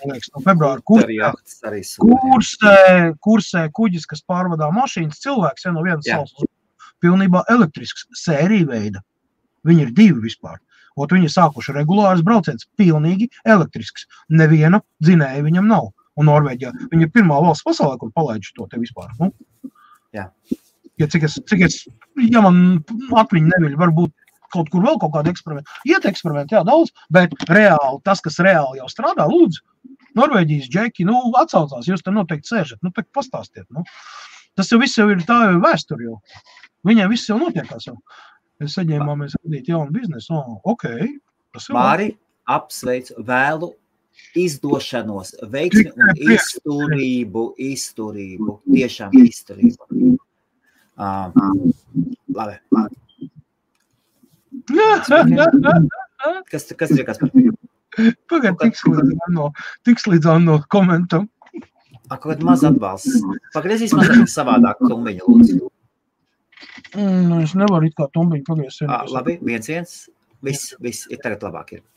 kursē kuģis, kas pārvadā mašīnas, cilvēks, ja no vienas salas pilnībā elektrisks, sērija veida. Viņi ir 2 vispār. Viņi ir sākuši regulāras brauciens, pilnīgi elektrisks. Neviena dzinēja viņam nav. Un Norvēģijā viņa ir pirmā valsts pasaulē, kur palaiduši to te vispār. Nu? Jā. Ja ja man atmiņa neviļ, varbūt kaut kur vēl kaut kādu eksperimentu. Iet eksperimenti, jā, daudz, bet reāli, tas, kas reāli jau strādā, lūdzu, Norvēģijas džeki, atsaucās, jūs te noteikti sēžat, tā pastāstiet. Tas jau viss jau ir tā jau vēsturi jau. Viņai viss jau notiekās jau. Es saņēmāmies radīt jaunu biznesu. Māri, apsveicu, vēlu izdošanos, veiksmi un izturību. Tiešām izturību. Labi. Kas ir kas par? Pagad, tiks līdz Anno komentam. Kaut kāda maz atbalsts. Pagriezīs mazāk savādāk tumbiņu, lūdzu. Es nevaru it kā tumbiņu pagriezīt. Labi, 1-1. Viss ir tagad labāk ir.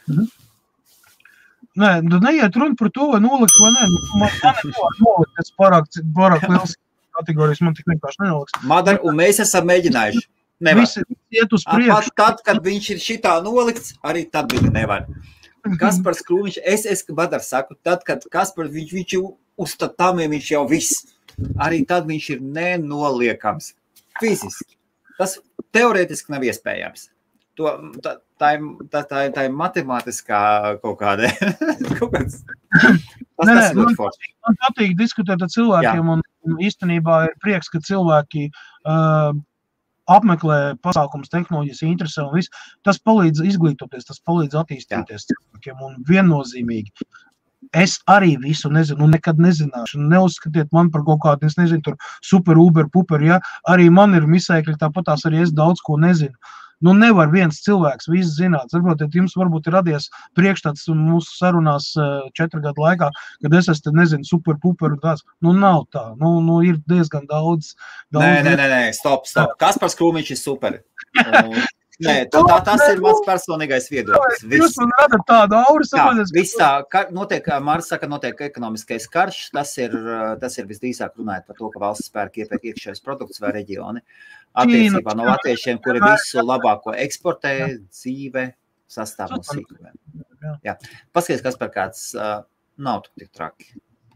Nē, neiet runa par to, vai nolikt vai nē. Man nevar nolikt, es pārāk liels kategorijas, man tik vienkārši nenoliks. Madar, un mēs esam mēģinājuši. Nevar. Visi iet uz priekšu. Tad, kad viņš ir šitā nolikts, arī tad viņa nevar. Kaspars Krūmiņš, es Madar saku, tad, kad Kaspars, viņš uz tamiem viņš jau viss. Arī tad viņš ir nenoliekams. Fiziski. Tas teorētiski nav iespējams. Tā ir matemātiskā kaut kāda. Man patīk diskutēt ar cilvēkiem, un īstenībā ir prieks, ka cilvēki apmeklē pasākums, tehnoloģijas, interesē un viss. Tas palīdz izglītoties, tas palīdz attīstīties cilvēkiem un viennozīmīgi. Es arī visu nezinu, nekad nezināšu. Neuzskatiet man par kaut kādu, es nezinu, tur super, uber, puper, ja. Arī man ir misēkļi, tāpatās arī es daudz ko nezinu. Nevar viens cilvēks visu zināt. Saprotiet, jums varbūt ir radies priekšstats mūsu sarunās 4 gadu laikā, kad es esmu, nezinu, super, puper un tāds. Nav tā. Ir diezgan daudz. Nē, stop. Kaspars Krūmiņš ir super. Nē, tas ir mans personīgais viedoklis. Jūs man radat tādu auru, saprotiet? Viss tā, Māris saka, notiek ekonomiskais karš, tas ir visdrīzāk runājot par to, ka valsts spērk iepērk iekšējais produkts vai reģioni. Attiecībā no latviešiem, kuri visu labāko eksportē, dzīve sastāv no sīkumiem. Jā. Paskaties, kas par kāds nav tik traki.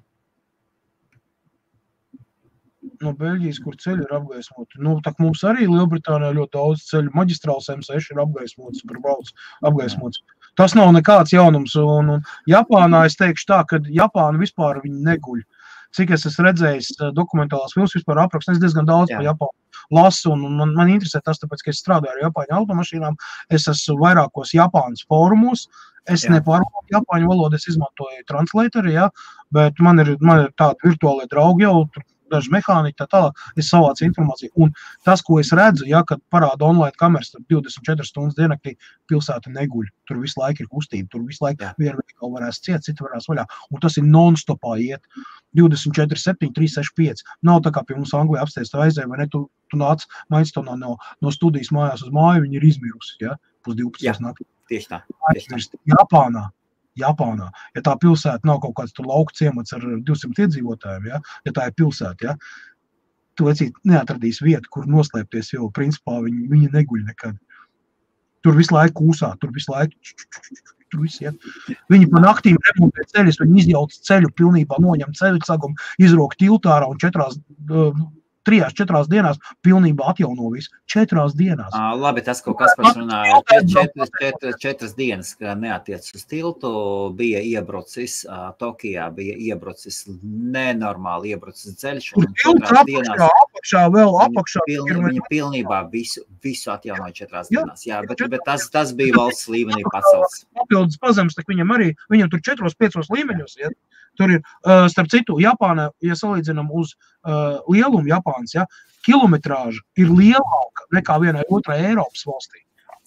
No Beļģijas, kur ceļi ir apgaismoti. Tā mums arī Lielbritānijā ļoti daudz ceļu. Maģistrāls M6 ir apgaismots, apgaismots. Tas nav nekāds jaunums. Un Japānā es teikšu tā, ka Japāna vispār viņi neguļ. Cik es esmu redzējis dokumentālās filmas vispār aprakstu, es diezgan daudz par Japānu lasu, un man interesē tas, tāpēc, ka es strādāju ar Japāņu automašīnām, es esmu vairākos Japānas fórumos, es nepārvaldu Japāņu valodu, es izmantoju translatori, bet man ir tādi virtuālie draugi jau, daži mehāniķi, tā tālāk, es savācu informāciju. Un tas, ko es redzu, kad parāda online kameras 24 stundas diennaktī, pilsēta neguļ. Tur visu laiku ir kustība, tur visu laiku viena veikala varēs ciet, cita varēs vaļā. Un tas ir non-stopā iet. 24, 7, 3, 6, 5. Nav tā kā pie mums Anglijā apsteigts aizēja, vai ne? Tu nāc Mainstonā no studijas mājās uz māju, viņi ir izmirusi, pus 12 naktī. Tieši tā. Japānā, ja tā pilsēta nav kaut kāds tur lauku ciemats ar 200 iedzīvotājiem, ja tā ir pilsēta, tu neatradīs vietu, kur noslēpties, jo principā viņi neguļ nekad. Tur visu laiku kūsā, tur visu iet. Viņi pa naktīm remontē ceļus, viņi izjauc ceļu pilnībā, noņem ceļu sagumu, izrok tiltārā un 3-4 dienās pilnībā atjauno visu. 4 dienās. Labi, tas, ko Kaspars runāja, 4 dienas, ka neatiec uz tiltu, bija iebrucis Tokijā, bija iebrucis nenormāli iebrucis ceļš. Tur tiltu apakšā, vēl apakšā. Viņi pilnībā visu atjaunoja 4 dienās. Jā, bet tas bija valsts līmenī pacelts. Papildus pazemes, tak viņam tur 4-5 līmeņos, Tur ir, starp citu, Japāna, ja salīdzinām uz lielumu Japānas, kilometrāža ir lielāka nekā vienai otrai Eiropas valstī.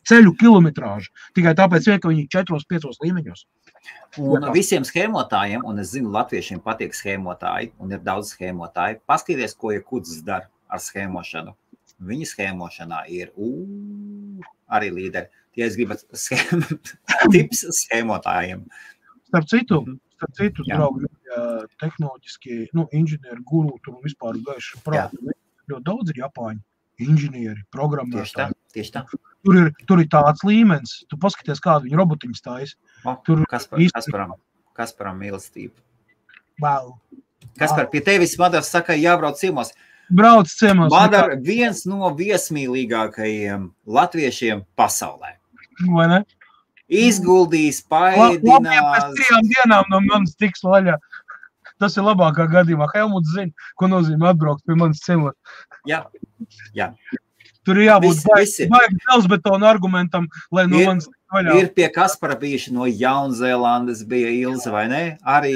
ceļu kilometrāžu. Tikai tāpēc, ka viņi 4-5 līmeņos. Un visiem schēmotājiem, un es zinu, latviešiem patīk schēmotāji, un ir daudz schēmotāji, paskaties, ko kudzes dara ar schēmošanu. Viņa schēmošanā ir arī līderi. Ja es gribat tips schēmotājiem. Starp citu, draugi, tehnoloģiskie, inženieri, guru, tur vispār gaiši prāti. Ļoti daudz ir Japāņi, inženieri, programmētāji. Tieši tā. Tur ir tāds līmenis. Tu paskaties, kādu viņi robotiņas tājas. Kasparam mīlestība. Wow. Kaspar, pie tevis Madars saka, jābrauc ciemos. Brauc ciemos. Madar viens no viesmīlīgākajiem latviešiem pasaulē. Vai ne? Izguldījis, paēdinās. Pēc 3 dienām no manis tiks vaļā. Tas ir labākā gadījumā. Helmuts zina, ko nozīmē atbraukt pie manis ciemos. Jā. Tur ir jābūt baigi dzelzbetona argumentam, lai no manis vaļā. Ir pie Kaspara bijuši no Jaunzēlandes, bija Ilze, vai ne? Arī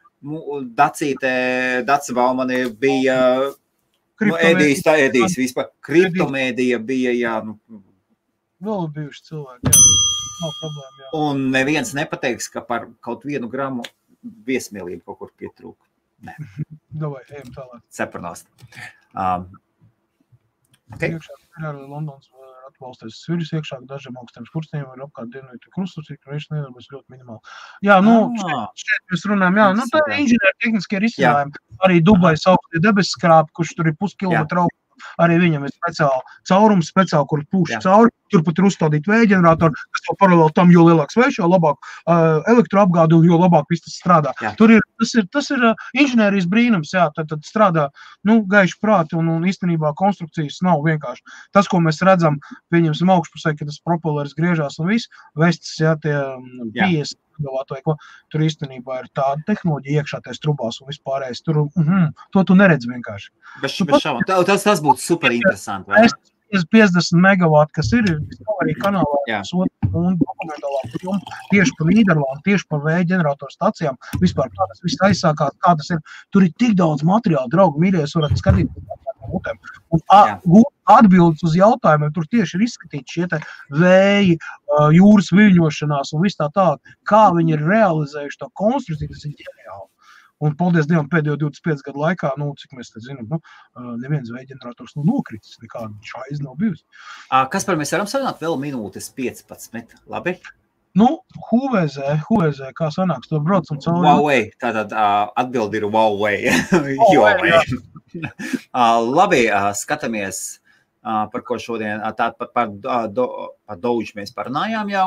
Daci Baumani bija Edijs vispār. Kriptomēdija bija, jā. Vēl bijuši cilvēki, jā. Nav problēma, jā. Un neviens nepateiks, ka par kaut 1 gramu viesmīlību kaut kur pietrūk. Nē. Davai, ejam tālāk. Cepranost. Iekšā ir arī Londons atbalstais sviris, iekšā dažiem augstiem kursiem ir apkārt dienvidu krustus, kurš nedarbojas ļoti minimāli. Jā, šeit mēs runājam, tā ir inženieru tehniskie risinājumi. Arī Dubais augstie debesis skrāpi, kurš tur ir puskilometru augstu. Arī viņam ir caurums, kur pūš cauri. Turpat ir uzstādīt vēja ģeneratoru, kas jau paralēli tam, jo lielāks vējš, jo labāk elektroapgādi un jo labāk viss tas strādā. Jā. Tas ir inženierijas brīnums, jā, tad strādā, gaiši prāti un īstenībā konstrukcijas nav vienkārši. Tas, ko mēs redzam, pieņemsim augšpusē, ka tas propelleris griežās un viss, vestas, jā, tie 50 vai ko, tur īstenībā ir tāda tehnoloģija iekšā tais trubās un vispārējais. To tu neredz vienkārši. Bez šaubām. Tas būtu super interesanti, vai ne? 50 megavati, kas ir Discovery kanālā, un dokumentālā filma tieši par Nīderlandu, tieši par vēja ģeneratoru stacijām, vispār kā tas viss aizsākās, kā tas ir. Tur ir tik daudz materiālu, draugi, mīļies, varat skatīties. Un atbildes uz jautājumiem, tur tieši ir izskatīti šie te vēji, jūras viļņošanās un viss tā, kā viņi ir realizējuši to konstrukciju, tas ir ģeniāli. Un paldies Dievam pēdējo 25 gadu laikā, cik mēs te zinām, neviens vēja ģenerators nokritis, nekāda šaiz nav bijusi. Kaspar, mēs varam sarunāt vēl minūtes 15, labi? Huawei, kā sanāks, to braucam cauri. Huawei, tātad atbildi ir Huawei. Labi, skatāmies, par ko šodien, par Doge mēs parunājām jau.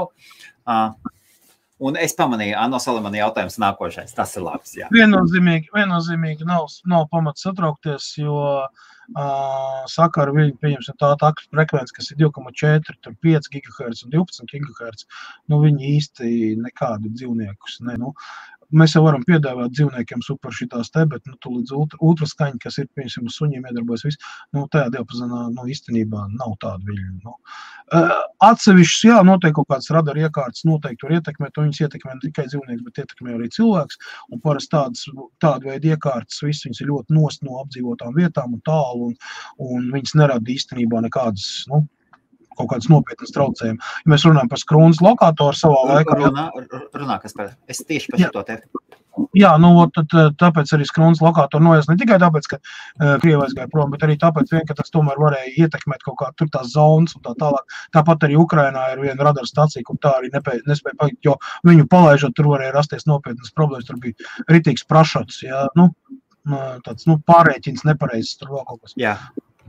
Un es pamanīju, no Salimana jautājums nākošais. Tas ir labs, jā. Viennozīmīgi nav pamats satraukties, jo saka ar viņu, pieņemsim tā taktu frekvenci, kas ir 2,4, tur 5 GHz un 12 GHz, viņi īsti nekādu dzīvniekus, Mēs jau varam piedāvāt dzīvniekiem super šitās te, bet tu līdz ultraskaņi, kas ir, piemēram, suņiem iedarbojas viss, tajā diapazonā, īstenībā nav tāda viļņa. Atsevišķs, jā, noteikti kaut kāds radar iekārtas noteikti tur ietekmē, viņas ietekmē ne tikai dzīvnieks, bet ietekmē arī cilvēks, un parasti tādu veidu iekārtas, viss viņas ir ļoti nost no apdzīvotām vietām un tālu, un viņas nerada īstenībā nekādas, kaut kādas nopietnas traucējumu. Ja mēs runājam par Skronas lokātoru savā laikā... Runā, Kaspar, es tieši par šito tevi. Jā, tāpēc arī Skronas lokātoru noies ne tikai tāpēc, ka Krievija aizgāja prom, bet arī tāpēc, ka tas tomēr varēja ietekmēt kaut kā tur tās zonas un tā tālāk. Tāpat arī Ukrainā ir viena radara stacija, kur tā arī nespēja palikt, jo viņu palaižot, tur varēja rasties nopietnas problēmas, tur bija ritīgs prašots, jā, tāds, pārēķins nepareizs, tur vēl kaut kas. Jā.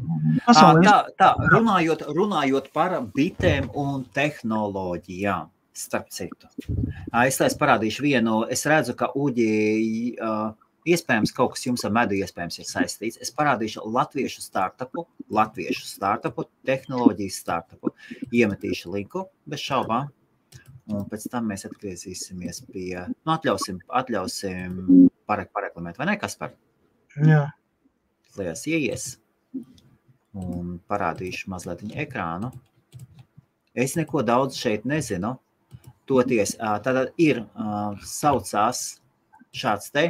Runājot par bitēm un tehnoloģijām, starp citu. Es parādīšu vienu, es redzu, ka Uģi, iespējams, kaut kas jums ar medu iespējams ir saistīts. Es parādīšu latviešu startupu, tehnoloģijas startupu. Iemetīšu linku, bez šaubām. Un pēc tam mēs atgriezīsimies pie, atļausim pareklamēt, vai ne, Kaspar? Jā. Liekas, ieies. Un parādīšu mazliet viņa ekrānu. Es neko daudz šeit nezinu. Toties, tātad ir saucās šāds te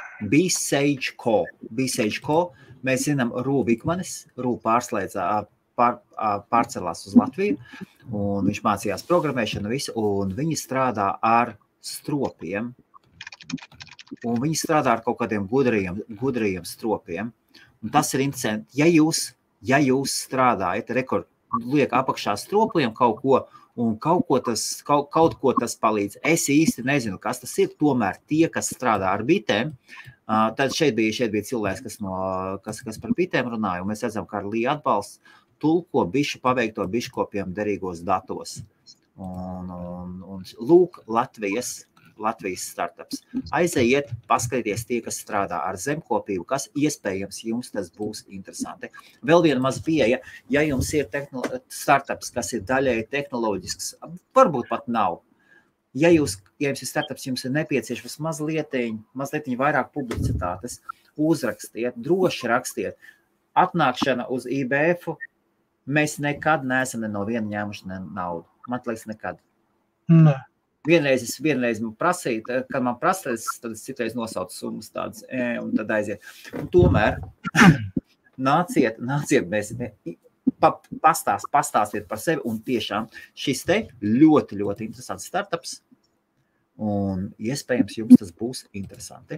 B-Sage Co. Mēs zinām Rū Vikmanis, Rū pārslēdzā pārcelās uz Latviju, un viņš mācījās programmēšanu visu, un viņi strādā ar stropiem, un viņi strādā ar kaut kādiem gudrajiem stropiem, un tas ir interesanti, ja jūs strādājat, liek apakšā stropiem kaut ko, un kaut ko tas palīdz. Es īsti nezinu, kas tas ir, tomēr tie, kas strādā ar bitēm, tad šeit bija cilvēks, kas par bitēm runāja, un mēs redzam, ka ar Lija atbalsts tulko bišu paveikto biškopiem derīgos datos. Un lūk, Latvijas startups. Aizejiet, paskatīties tie, kas strādā ar zemkopību, kas iespējams jums tas būs interesanti. Vēl viena maz pieeja, ja jums ir startups, kas ir daļēji tehnoloģisks, varbūt pat nav. Ja jums ir startups, jums ir nepieciešams mazliet vairāk publicitātes, uzrakstiet, droši rakstiet. Atnākšana uz IBF-u, mēs nekad neesam no viena ņēmuši naudu. Man liekas, nekad. Nē. Vienreiz man prasīja, kad man prasīs, tad es citreiz nosaucu summas tādas, un tad aiziet. Un tomēr nāciet, mēs pastāstiet par sevi, un tiešām šis te ļoti, ļoti interesants startups, un iespējams jums tas būs interesanti.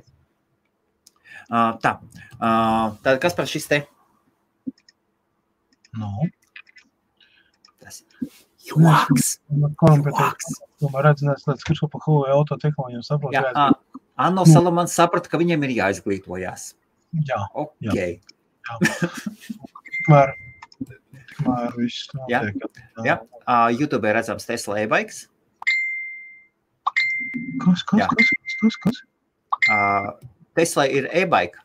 Tad kas par šis te? No. Tas joks. Tomēr redzinās, kurš par Huawei autotehnoloģiju saprot. Jā, Anno Salamans saprata, ka viņiem ir jāizglītojās. Jā. Ok. Tikmēr viss notiek. Jā. YouTube ir redzams Tesla e-bikes. Kas? Tesla ir e-bike.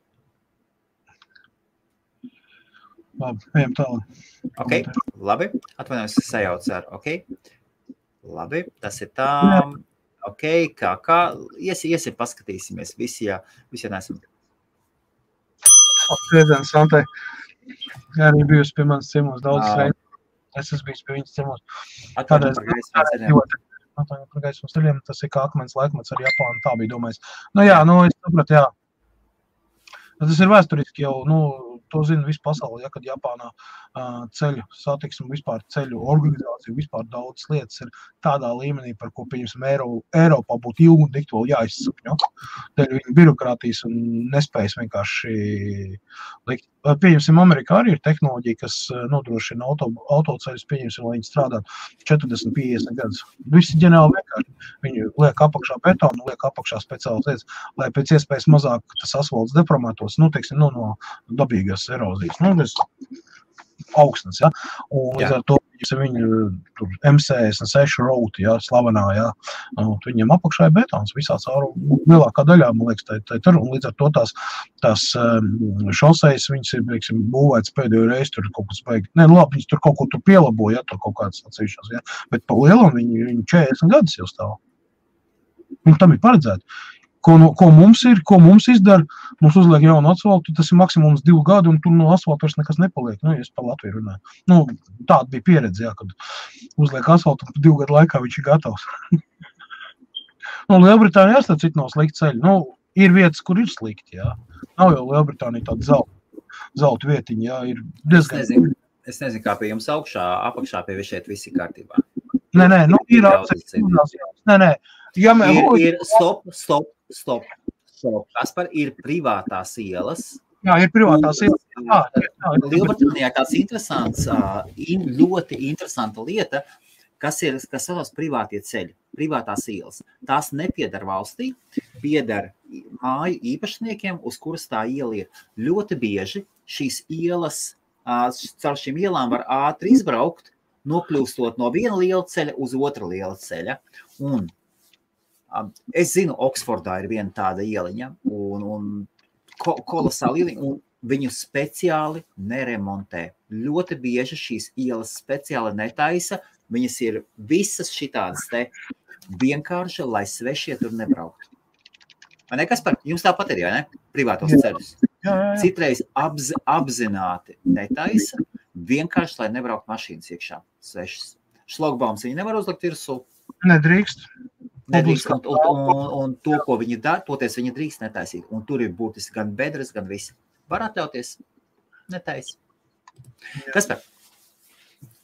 Labi, ejam tālāk. Ok, labi. Atvainojos, sajauc ar ok. Labi, tas ir tā. Ok, kā. Iesim, paskatīsimies. Visi nesam. Svētdienas Santai. Arī bijusi pie manas ciemos daudz reizes. Es esmu bijis pie viņas ciemos. Atvainojos par gaismas ceļiem. Tas ir kā akmens laikmets ar Japānu. Tā bija domājis. Es sapratu, jā. Tas ir vēsturiski jau, to zina visu pasauli, ja, kad Japānā ceļu satiksmu, vispār ceļu organizāciju, vispār daudz lietas ir tādā līmenī, par ko, pieņemsim, Eiropā būtu ilgi un dikti vēl jāizsapņo. Dēļ viņa birokrātijas un nespējas vienkārši likt. Pieņemsim, Amerikā arī ir tehnoloģija, kas nodrošina autoceļus, pieņemsim, lai viņi strādātu 40-50 gadus. Visi ģenerāli vienkārši. Viņi liek apakšā betonu, liek apakšā speciālas lietas, lai pēc iespējas mazāk tas asfalts deformētos, no dabīgās erozijas. Tas augstnes, ja. Un līdz ar to viņi tur M66 road, ja, slavenā, ja. Viņiem apakšā ir betons visā cauri, lielākā daļā, man liekas, tā tur. Un līdz ar to tās šosejas, viņas ir, teiksim, būvētas pēdējo reizi tur kaut kas baigi. Labi, viņas tur kaut ko tur pielaboja, ja, tur kaut kādas atsevišķas, ja. Bet pa lielam viņi 40 gadus jau stāv. Viņi tam ir paredzēti. Ko mums izdara, mums uzliek jaunu asfaltu, tas ir maksimums 2 gadi, un tur no asfalta vairs nekas nepaliek. Ja es par Latviju runāju. Tāda bija pieredze, jā, kad uzliek asfaltu, un 2 gadu laikā viņš ir gatavs. Lielbritānijā starp citu nav slikti ceļi. Ir vietas, kur ir slikti, jā. Nav jau Lielbritānija tāda zelta vietiņa, jā, ir diezgan. Es nezinu, kā pie jums apakšā pie šeit visi kārtībā. Nē, ir Nē. Stop. Kaspar, ir privātās ielas. Jā, ir privātās ielas. Lielbritānijā tāds interesants, ļoti interesanta lieta, kas saucās privātie ceļi, privātās ielas. Tās nepiedar valstī, piedar māju īpašniekiem, uz kuras tā iela ir. Ļoti bieži šīs ielas, caur šīm ielām var ātri izbraukt, nokļūstot no viena liela ceļa uz otra liela ceļa. Un es zinu, Oksfordā ir viena tāda ieliņa, un kolosāla ieliņa, un viņu speciāli neremontē. Ļoti bieži šīs ielas speciāli netaisa, viņas ir visas šitādas te vienkārši, lai svešie tur nebrauktu. Vai ne, Kaspar? Jums tāpat ir, ne? Privātos ceļus. Jā. Citreiz apzināti netaisa, vienkārši, lai nebrauktu mašīnas iekšā svešas. Šlogbaums viņi nevar uzlikt virsū. Nedrīkst, un to, ko viņi dara, toties viņi drīkst netaisīt. Un tur ir būtiski gan bedres, gan visi. Var atļauties, netaisi. Kaspar,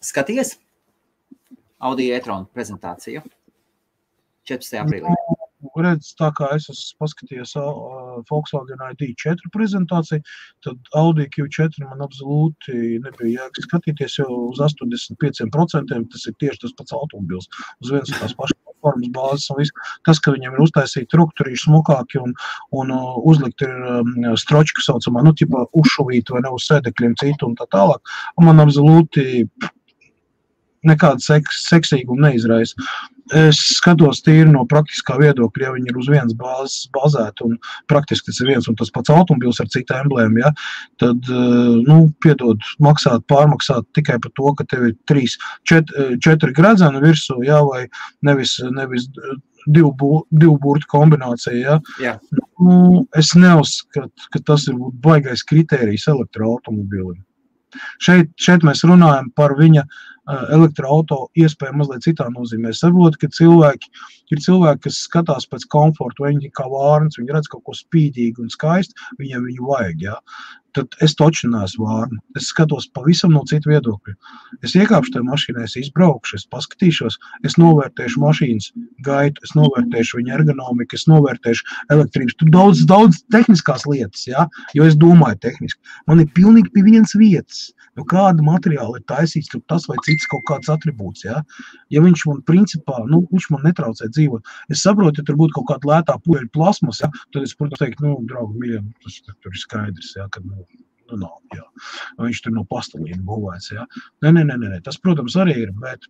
Skaties Audi e-tron prezentāciju 14. aprīlī. Redz, tā kā es esmu paskatījies Volkswagen ID4 prezentāciju, tad Audi Q4 man absolūti nebija jēga skatīties, jo uz 85% tas ir tieši tas pats automobils. Uz viens tās pašas platformas bāzes un viss. Tas, ka viņiem ir uztaisīti rukturīši smukāki un uzlikt ir stročka saucamā, ķipā uzšuvīt vai ne uz sēdekļiem citu un tā tālāk, un man absolūti nekāda seksīguma neizraisa. Es skatos tīri no praktiskā viedokļa, ja viņi ir uz vienas bāzes bāzēti un praktiski tas ir viens un tas pats automobils ar citu emblēmu, ja, tad, piedod, pārmaksāt tikai par to, ka tev ir 4 gredzeni virsū, ja, vai nevis divu burtu kombinācija, ja. Es neuzskatu, ka tas ir baigais kritērijs elektroautomobilim. Šeit mēs runājam par viņa elektroauto iespēju mazliet citā nozīmē. Es saprotu, ka ir cilvēki, kas skatās pēc komfortu, vai viņi kā vārns, viņi redz kaut ko spīdīgu un skaistu, viņiem viņu vajag, ja. Tad es toču neesmu vārni. Es skatos pavisam no citu viedokļu. Es iekāpšu tajā mašīnā, es izbraukšu, es paskatīšos, es novērtēšu mašīnas gaitu, es novērtēšu viņa ergonomiku, es novērtēšu elektrības. Tur daudz tehniskās lietas, ja, jo es domāju tehniski. Man ir pilnīgi pie vienas vietas, no kāda materiāla ir taisīts, tur tas vai cits kaut kāds atribūts, ja. Ja viņš man principā, viņš man netraucē dzīvot. Es saprotu, ja tur būtu kaut kāda lētā puļa plasmas, ja, tad es, protams, teiktu, draugi, mīļiem, tas tur ir skaidrs, ja, kad, nav, jā. Viņš tur no pastelīna būvēts, jā. Nē, tas, protams, arī ir, bet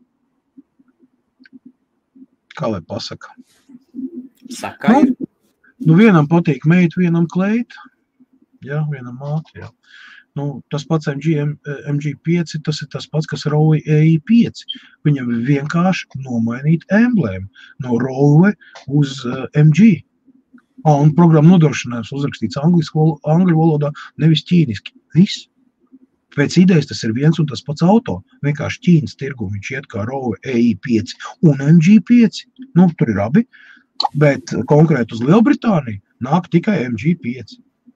kā lai pasaka? Saka ir? Vienam patīk meita, vienam kleita, jā, vienam māte, jā. Tas pats MG5, tas ir tas pats, kas Rowe EI5. Viņam ir vienkārši nomainīt emblēmu no Rowe uz MG. Un programma nodrošinājums uzrakstīts angļu valodā, nevis ķīniski. Viss. Pēc idejas tas ir viens un tas pats auto. Vienkārši Ķīnas tirgu viņš iet kā Rowe EI5 un MG5. Tur ir abi, bet konkrēti uz Lielbritāniju nāk tikai MG5.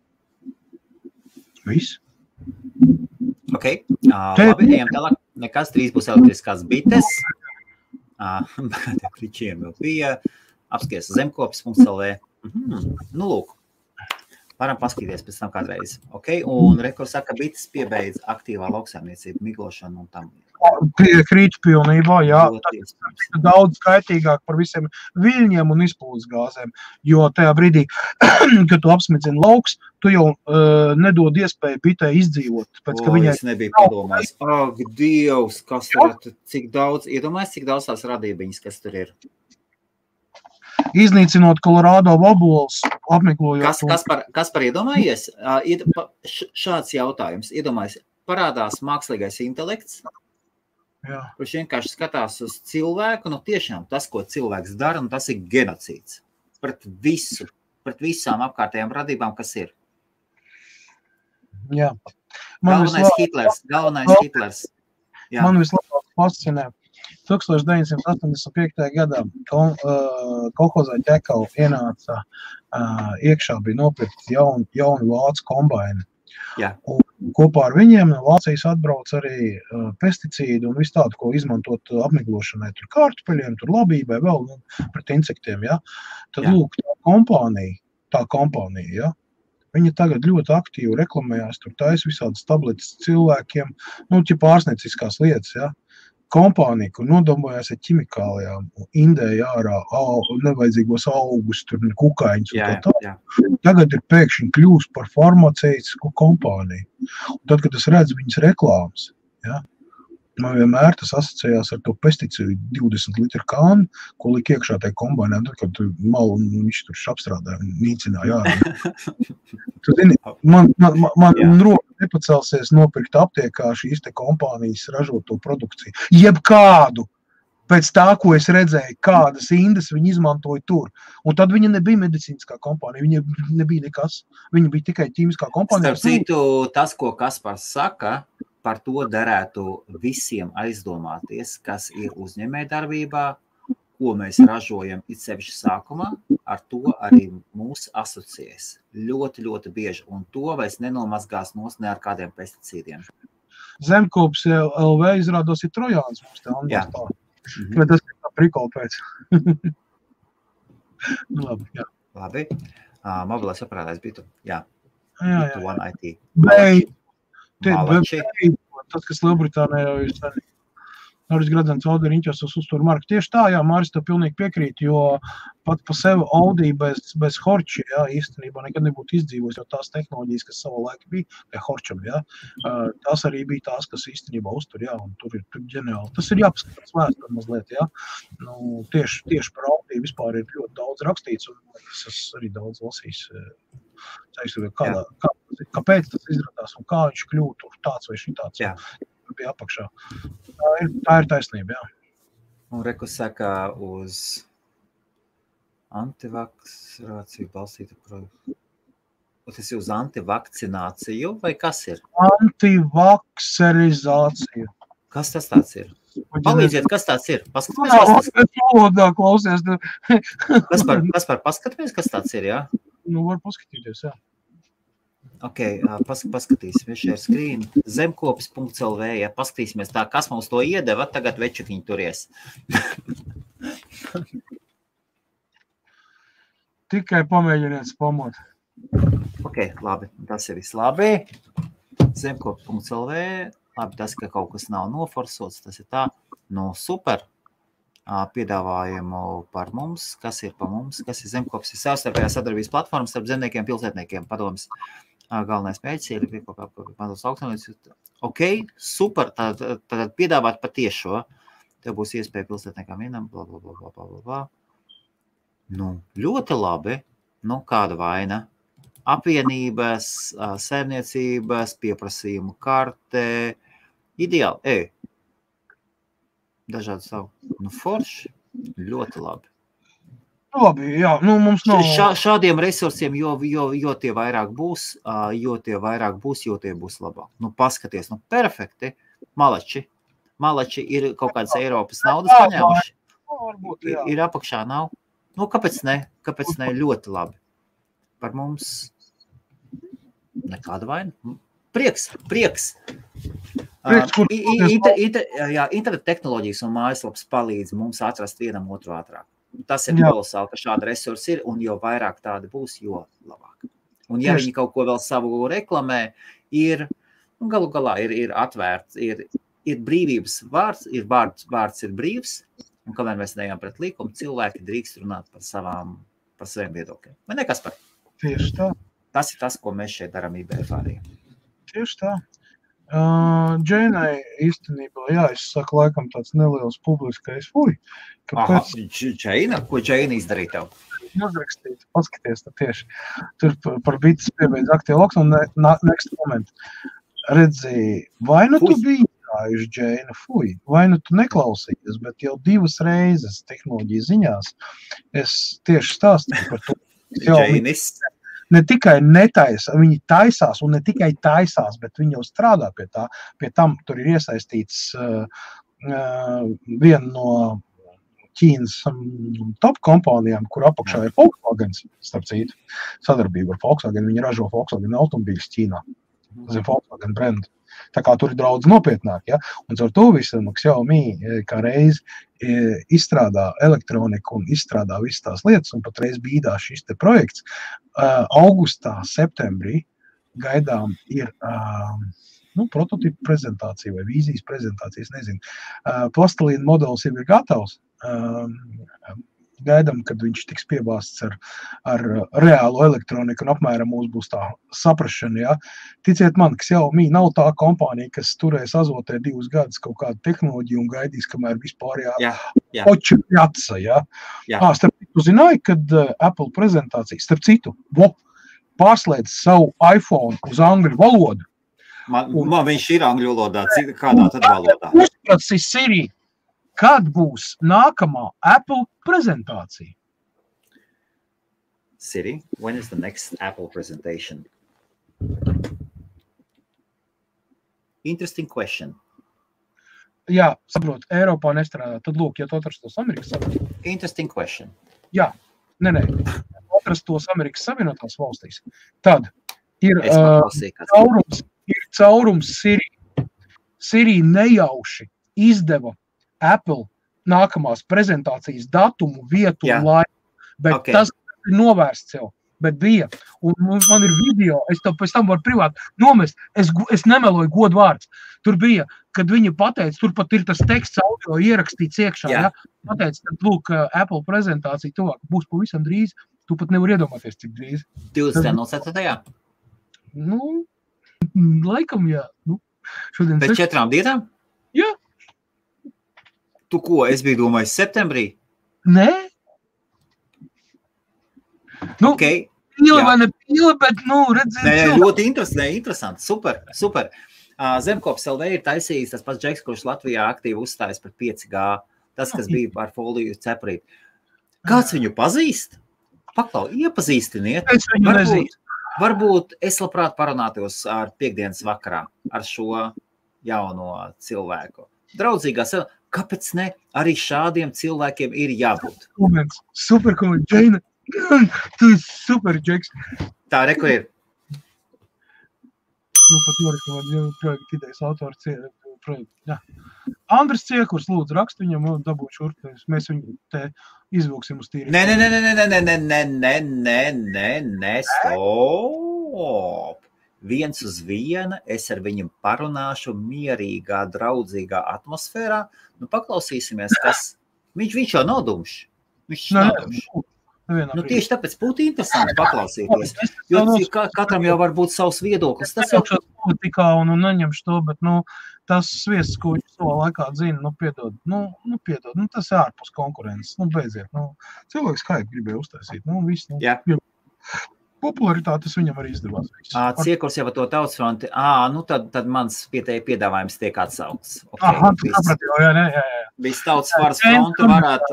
Viss. Ok, labi, ejam tālāk. Nekas, drīz būs elektriskās bites. Kličiem vēl bija. Apskaties zemkopis.lv. Lūk, varam paskatīties pēc tam kādreiz. Ok, un rekurs saka, bites piebeidz aktīvā lauksaimniecība, miglošanu un tam. Krīt pilnībā, jā. Tas ir daudz skaitīgāk par visiem viļņiem un izplūdes gāzēm, jo tajā brīdī, kad tu apsmidzini lauks, tu jau nedod iespēju bitē izdzīvot. Es nebiju padomājis. Ak, Dievs, kas tur, cik daudz, iedomājies, cik daudz tās radībiņas, kas tur ir? Iznīcinot Kolorādo vabols, apmeklojot. Kas par iedomājies? Šāds jautājums. Iedomājies, parādās mākslīgais intelekts, kurš vienkārši skatās uz cilvēku, tiešām tas, ko cilvēks dara, un tas ir genocīds. Pret visām apkārtējām radībām, kas ir. Jā. Galvenais Hitlers. Jā. Man vislabāk fascinē. 1985. gadā kolhozā Ķekava ienāca iekšā, bija nopirkt jaunu vācu kombaini. Jā. Un kopā ar viņiem no Vācijas atbrauc arī pesticīdi un visu tādu, ko izmantot apmiglošanai, tur kārtupeļiem, tur labībai, vēl pret insektiem, ja. Tad, lūk, tā kompānija, ja. Viņa tagad ļoti aktīvi reklamējās, tur taisa visādas tabletes cilvēkiem, pārsnieciskās lietas, ja. Kompānija, kur nodomājās ar ķimikālijām, indēja ārā nevajadzīgos augus, tur kukaiņus un tā. Tagad ir pēkšņi kļūst par farmaceitisku kompāniju. Un tad, kad es redzu viņas reklāmas, ja, man vienmēr tas asociējās ar to pesticīdu 20 litru kānu, ko liek iekšā tai kombānē, tad, kad malu viņš tur apstrādāja un nīcināja ārā. Tu zini, man roka nepacelsies nopirkt aptiekā šīs te kompānijas ražoto produkciju. Jebkādu, pēc tā, ko es redzēju, kādas indes viņi izmantoja tur. Un tad viņa nebija medicīniskā kompānija, viņa nebija nekas. Viņa bija tikai ķīmiskā kompānija. Starp citu, tas, ko Kaspars saka, par to derētu visiem aizdomāties, kas ir uzņēmējdarbībā, ko mēs ražojam it sevišķi sākumā, ar to arī mūs asociēs ļoti, ļoti bieži. Un to vairs nenomazgās ne ar kādiem pesticīdiem. Zemkops LV izrādās ir Trojāns mums te Andrēs tā. Vai tas ir tā prikola pēc? Labi, jā. Labi. Mobilais operētājs Bitu. Jā. Jā. Bitu One IT. Malači. Tas, kas Lielbritānijā jau ir sen. Noris Gradzens Audi riņķos uztur marku. Tieši tā, jā, Māris, tev pilnīgi piekrīt, jo pat pa sevi Audi bez Horči, jā, īstenībā nekad nebūtu izdzīvojis, jo tās tehnoloģijas, kas savā laikā bija, vai Horčam, jā, tās arī bija tās, kas īstenībā uztur, jā, un tur ir ģeniāli. Tas ir jāpaskatās vēstur mazliet, jā. Nu, tieši par Audi vispār ir ļoti daudz rakstīts, un es arī daudz lasījis. Kāpēc tas izrādās un kā viņš kļūt tur tāds vai šitāds. Jā. Bija apakšā. Tā ir taisnība, jā. Un Reku saka uz antivakcināciju balstītu projektu. Tas ir uz antivakcināciju vai kas ir? Antivakserizāciju. Kas tas tāds ir? Palīdziet, kas tāds ir? Paskatāmies, valodā klausies. Kas par paskatāmies, kas tāds ir, jā? Nu, var paskatīties, jā. Ok, paskatīsimies šeit skrīnu. Zemkopis.lv, ja paskatīsimies tā, kas mums to iedeva, tagad večukiņi turies. Tikai pamēģiniet spamot. Ok, labi, tas ir viss labi. Zemkopis.lv, labi, tas, ka kaut kas nav noforsots, tas ir tā. Nu, super. Piedāvājumu par mums, kas ir pa mums, kas ir Zemkopis, ir savstarpējā sadarbības platforma starp zemniekiem, pilsētniekiem, padomas. Galvenais mērķis ir padomas augstumnīcas. Ok, super, tad piedāvāt patiešo. Tev būs iespēja pilsētniekām vienam, blablabla. Nu, ļoti labi. Nu, kāda vaina? Apvienības, saimniecības, pieprasījumu karte. Ideāli, dažādi savu. Nu, forši. Ļoti labi. Labi, jā, nu mums nav... Šādiem resursiem, jo tie vairāk būs, jo tie būs labāk. Nu, paskaties, nu, perfekti. Malači ir kaut kādas Eiropas naudas paņēmuši. Varbūt, jā. Ir apakšā nav. Nu, kāpēc ne? Ļoti labi. Par mums nekāda vaina. Prieks. Internet tehnoloģijas un mājaslaps palīdz mums atrast vienam otru ātrāk. Tas ir kolosāli, ka šāda resursa ir, un jo vairāk tāda būs, jo labāk. Un ja viņi kaut ko vēl savu reklamē, galu galā ir atvērts, ir brīvības vārds, vārds ir brīvs, un kamēr mēs neejam pret likumu, cilvēki drīkst runāt par saviem viedokļiem. Vai ne, Kaspar? Tieši tā. Tas ir tas, ko mēs šeit darām IBF arī. Tieši tā. Džeinai īstenībā, jā, es saku laikam tāds neliels publiskais Džeina? Ko Džeina izdarīja tev? Uzrakstīt, paskaties, tieši. Tur par bites piebeidz aktīvu loksu un next moment. Redzi, vai nu tu biji jājuši Džeina, vai nu tu neklausījies, bet jau 2 reizes tehnoloģiju ziņās es tieši stāstīju par to. Džeinis. Ne tikai netaisa, viņi taisās un ne tikai taisās, bet viņi jau strādā pie tā. Pie tam tur ir iesaistīts viena no Ķīnas top kompānijām, kur apakšā ir Volkswagen, starp citu, sadarbība ar Volkswagen. Viņi ražo Volkswagen automobīļus Ķīnā, zem Volkswagen brendu. Tā kā tur ir daudz nopietnāk, ja? Un ar to visam Xiaomi kā reiz izstrādā elektroniku un izstrādā visas tās lietas, un patreiz bīdās šis te projekts. Augustā, septembrī gaidām ir prototipu prezentācija vai vīzijas prezentācijas, nezinu. Plastilīna modelis jau ir gatavs. Gaidām, kad viņš tiks piebāsts ar reālo elektroniku un apmēram mums būs tā saprašana, ja. Ticiet man, ka Xiaomi nav tā kompānija, kas turēs azotē 2 gadus kaut kādu tehnoloģiju un gaidīs, kamēr vispārējā oči atsa, ja. Starp citu, zināji, kad Apple prezentācija, starp citu, pārslēdz savu iPhone uz angļu valodu. Man viņš ir angļu valodā, kādā tad valodā? Uzprats ir Siri. Kad būs nākamā Apple prezentācija? Siri, when is the next Apple presentation? Interesting question. Jā, saprot, Eiropā nestrādā. Tad lūk, ja tu atrastos Amerikas Savienotās. Interesting question. Jā, nē. Atrastos Amerikas Savienotās valstīs. Tad ir caurums Siri. Siri nejauši izdeva Apple nākamās prezentācijas datumu, vietu un laiku, bet tas ir novērsts jau, bet bija. Un man ir video, es to pēc tam varu privāti nomest, es nemeloju godu vārds. Tur bija, kad viņi pateica, tur pat ir tas teksts audio ierakstīts iekšā, ja? Pateica, tad lūk, Apple prezentācija tuvāk būs pavisam drīz, tu pat nevar iedomāties, cik drīz. 24. Nu, laikam, jā. Nu, šodien pēc 4 dienām? Jā. Tu ko, es biju domājis septembrī? Nē. Nu, okay. Pīle vai ne pīle, bet, nu, redzēt. Nē, ļoti interesanti, super. Zemkops LV ir taisījis tas pats Džeks, kurš Latvijā aktīvi uzstājas par 5G, tas, kas bija ar foliju cepurīt. Kāds viņu pazīst? Paklau, iepazīstiniet. Es viņu nezīstu. Varbūt es labprāt parunātos ar piekdienas vakarā ar šo jauno cilvēku. Draudzīgā sev, kāpēc ne? Arī šādiem cilvēkiem ir jābūt. Super koments, Džeina. Tu esi super, Džeks. Tā, reku ir. Nu, pat Norika man projekta idejas autors projekta. Jā. Andris Ciekurs, lūdzu, rakstu viņam, dabūt šurp. Mēs viņu te izvilksim uz tīri. Nē, stop. 1 uz 1, es ar viņu parunāšu mierīgā, draudzīgā atmosfērā. Nu, paklausīsimies, kas... Viņš jau nav dumšs. Viņš nav dumšs. Nu, tieši tāpēc būtu interesanti paklausīties, jo katram jau var būt savs viedoklis. Tas jau politikā un neņemšu to, bet, nu, tas sviests, ko viņš savā laikā dzina, piedod, tas ir ārpus konkurences, beidziet, cilvēks kā gribēja uztaisīt, viss, popularitātes viņam arī izdevās. Ciekurs jau to tautsfronti, tad mans piedāvājums tiek atsaukts. Viss tautsvaras fronti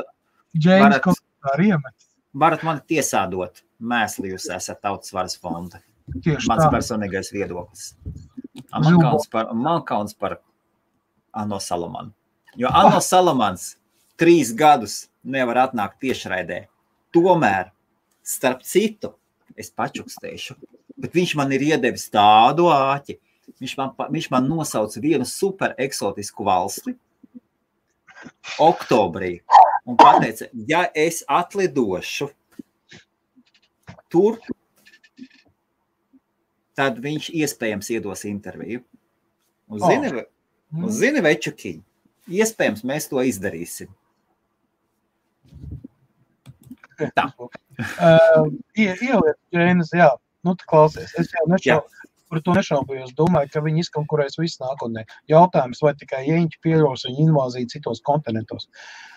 varat mani tiesādot. Mēsli jūs esat tautsvaras fonda. Mans personīgais viedoklis. Man kauns par Anno Salomanu. Jo Anno Salomans 3 gadus nevar atnākt tiešraidē. Tomēr, starp citu, es pačukstēšu, bet viņš man ir iedevis tādu āķi. Viņš man nosauca vienu super eksotisku valsti oktobrī. Un pateica, ja es atlidošu tur, tad viņš iespējams iedos interviju. Un zini, večukiņi, iespējams mēs to izdarīsim. Tā. Ieliet, Džeinas, jā, tu klausies. Es jau par to nešaubījos. Domāju, ka viņi izkonkurēs visu nākotnē. Jautājums, vai tikai jeņķi pieļaus viņa invāziju citos kontinentos.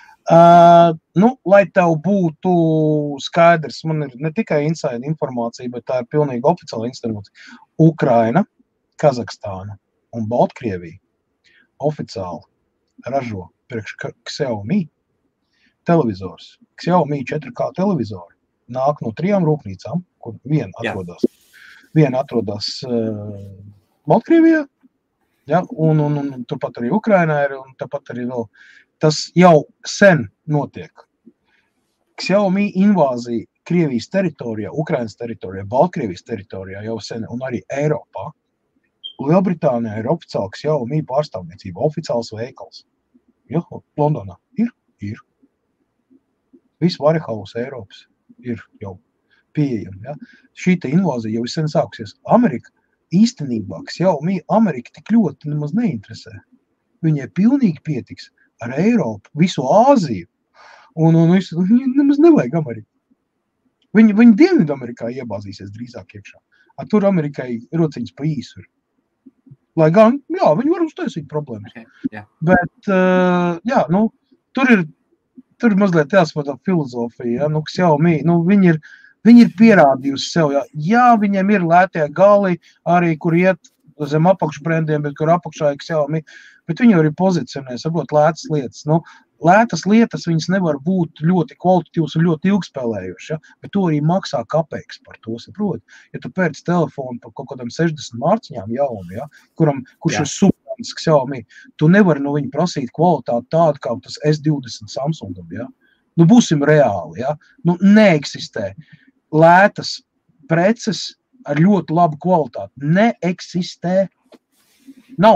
Lai tev būtu skaidrs, man ir ne tikai inside informācija, bet tā ir pilnīgi oficiāla informācija. Ukraina, Kazahstāna un Baltkrievija oficiāli ražo priekš Xiaomi televizors. Xiaomi 4K televizori nāk no 3 rūpnīcām, kur viena atrodas Baltkrievijā, un turpat arī Ukrainā ir, un tāpat arī vēl. Tas jau sen notiek. Xiaomi invāzija Krievijas teritorijā, Ukrainas teritorijā, Baltkrievijas teritorijā jau sen, un arī Eiropā. Lielbritānijā ir oficiāli Xiaomi pārstāvniecība, oficiāls veikals. Jo, Londonā ir. Viss Warehouse Eiropas ir jau pieejami. Ja? Šīta invāzija jau ir sen sākusies. Amerika īstenībā, Xiaomi Amerika tik ļoti nemaz neinteresē. Viņai pilnīgi pietiks ar Eiropu, visu Āziju, un nemaz nevajag Ameriku. Viņi Dienvidu Amerikā iebāzīsies drīzāk iekšā. Tur Amerikai rociņas pa īsu ir. Lai gan, viņi var uztaisīt problēmas. Okay, bet, tur ir mazliet jāsapratā filozofija, Xiaomi, viņi ir pierādījusi sev, viņiem ir lētie gali, arī kur iet zem apakšbrendiem, bet kur apakšā ir Xiaomi, bet viņi arī pozicionē, saprot, lētas lietas. Lētas lietas viņas nevar būt ļoti kvalitatīvas un ļoti ilgspēlējušas, ja? Bet to arī maksā kapeiks par to, saprot. Ja tu pērci telefonu par kaut kādam 60 mārciņām jaunu, ja? Kurš ir super Xiaomi, tu nevari no viņa prasīt kvalitāti tādu, kā tas S20 Samsungam, ja? Būsim reāli, ja? Neeksistē lētas preces ar ļoti labu kvalitāti. Neeksistē. Nav.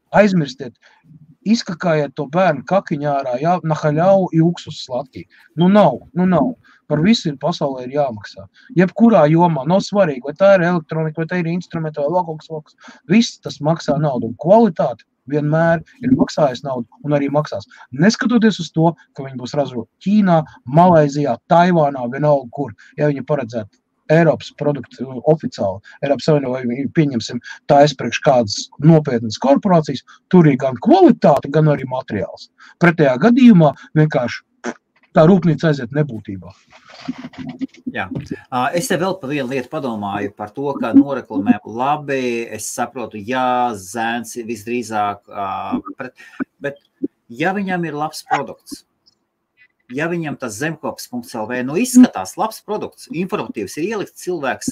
aizmirstiet, izkakājiet to bērnu kakiņā ārā, jā, nahaļau jūksus slatki. Nav. Par visu pasaulē ir jāmaksā. Jebkurā jomā, nav svarīgi, vai tā ir elektronika, vai tā ir instrumenti, vai kaut kas. Viss tas maksā naudu, un kvalitāte vienmēr ir maksājis naudu un arī maksās. Neskatoties uz to, ka viņi būs ražoti Ķīnā, Malaizijā, Taivānā, vienalga kur, ja viņi paredzētu Eiropas produktu oficiāli. Eiropas Savienībā, vai pieņemsim tais priekš kādas nopietnas korporācijas, tur ir gan kvalitāte, gan arī materiāls. Pretējā gadījumā vienkārši tā rūpnīca aiziet nebūtībā. Jā. Es te vēl par vienu lietu padomāju par to, ka noreklamē labi, es saprotu, jā, zēns visdrīzāk, bet ja viņam ir labs produkts, ja viņam tas zemkops.lv, izskatās labs produkts, informatīvs, ir ielikt cilvēks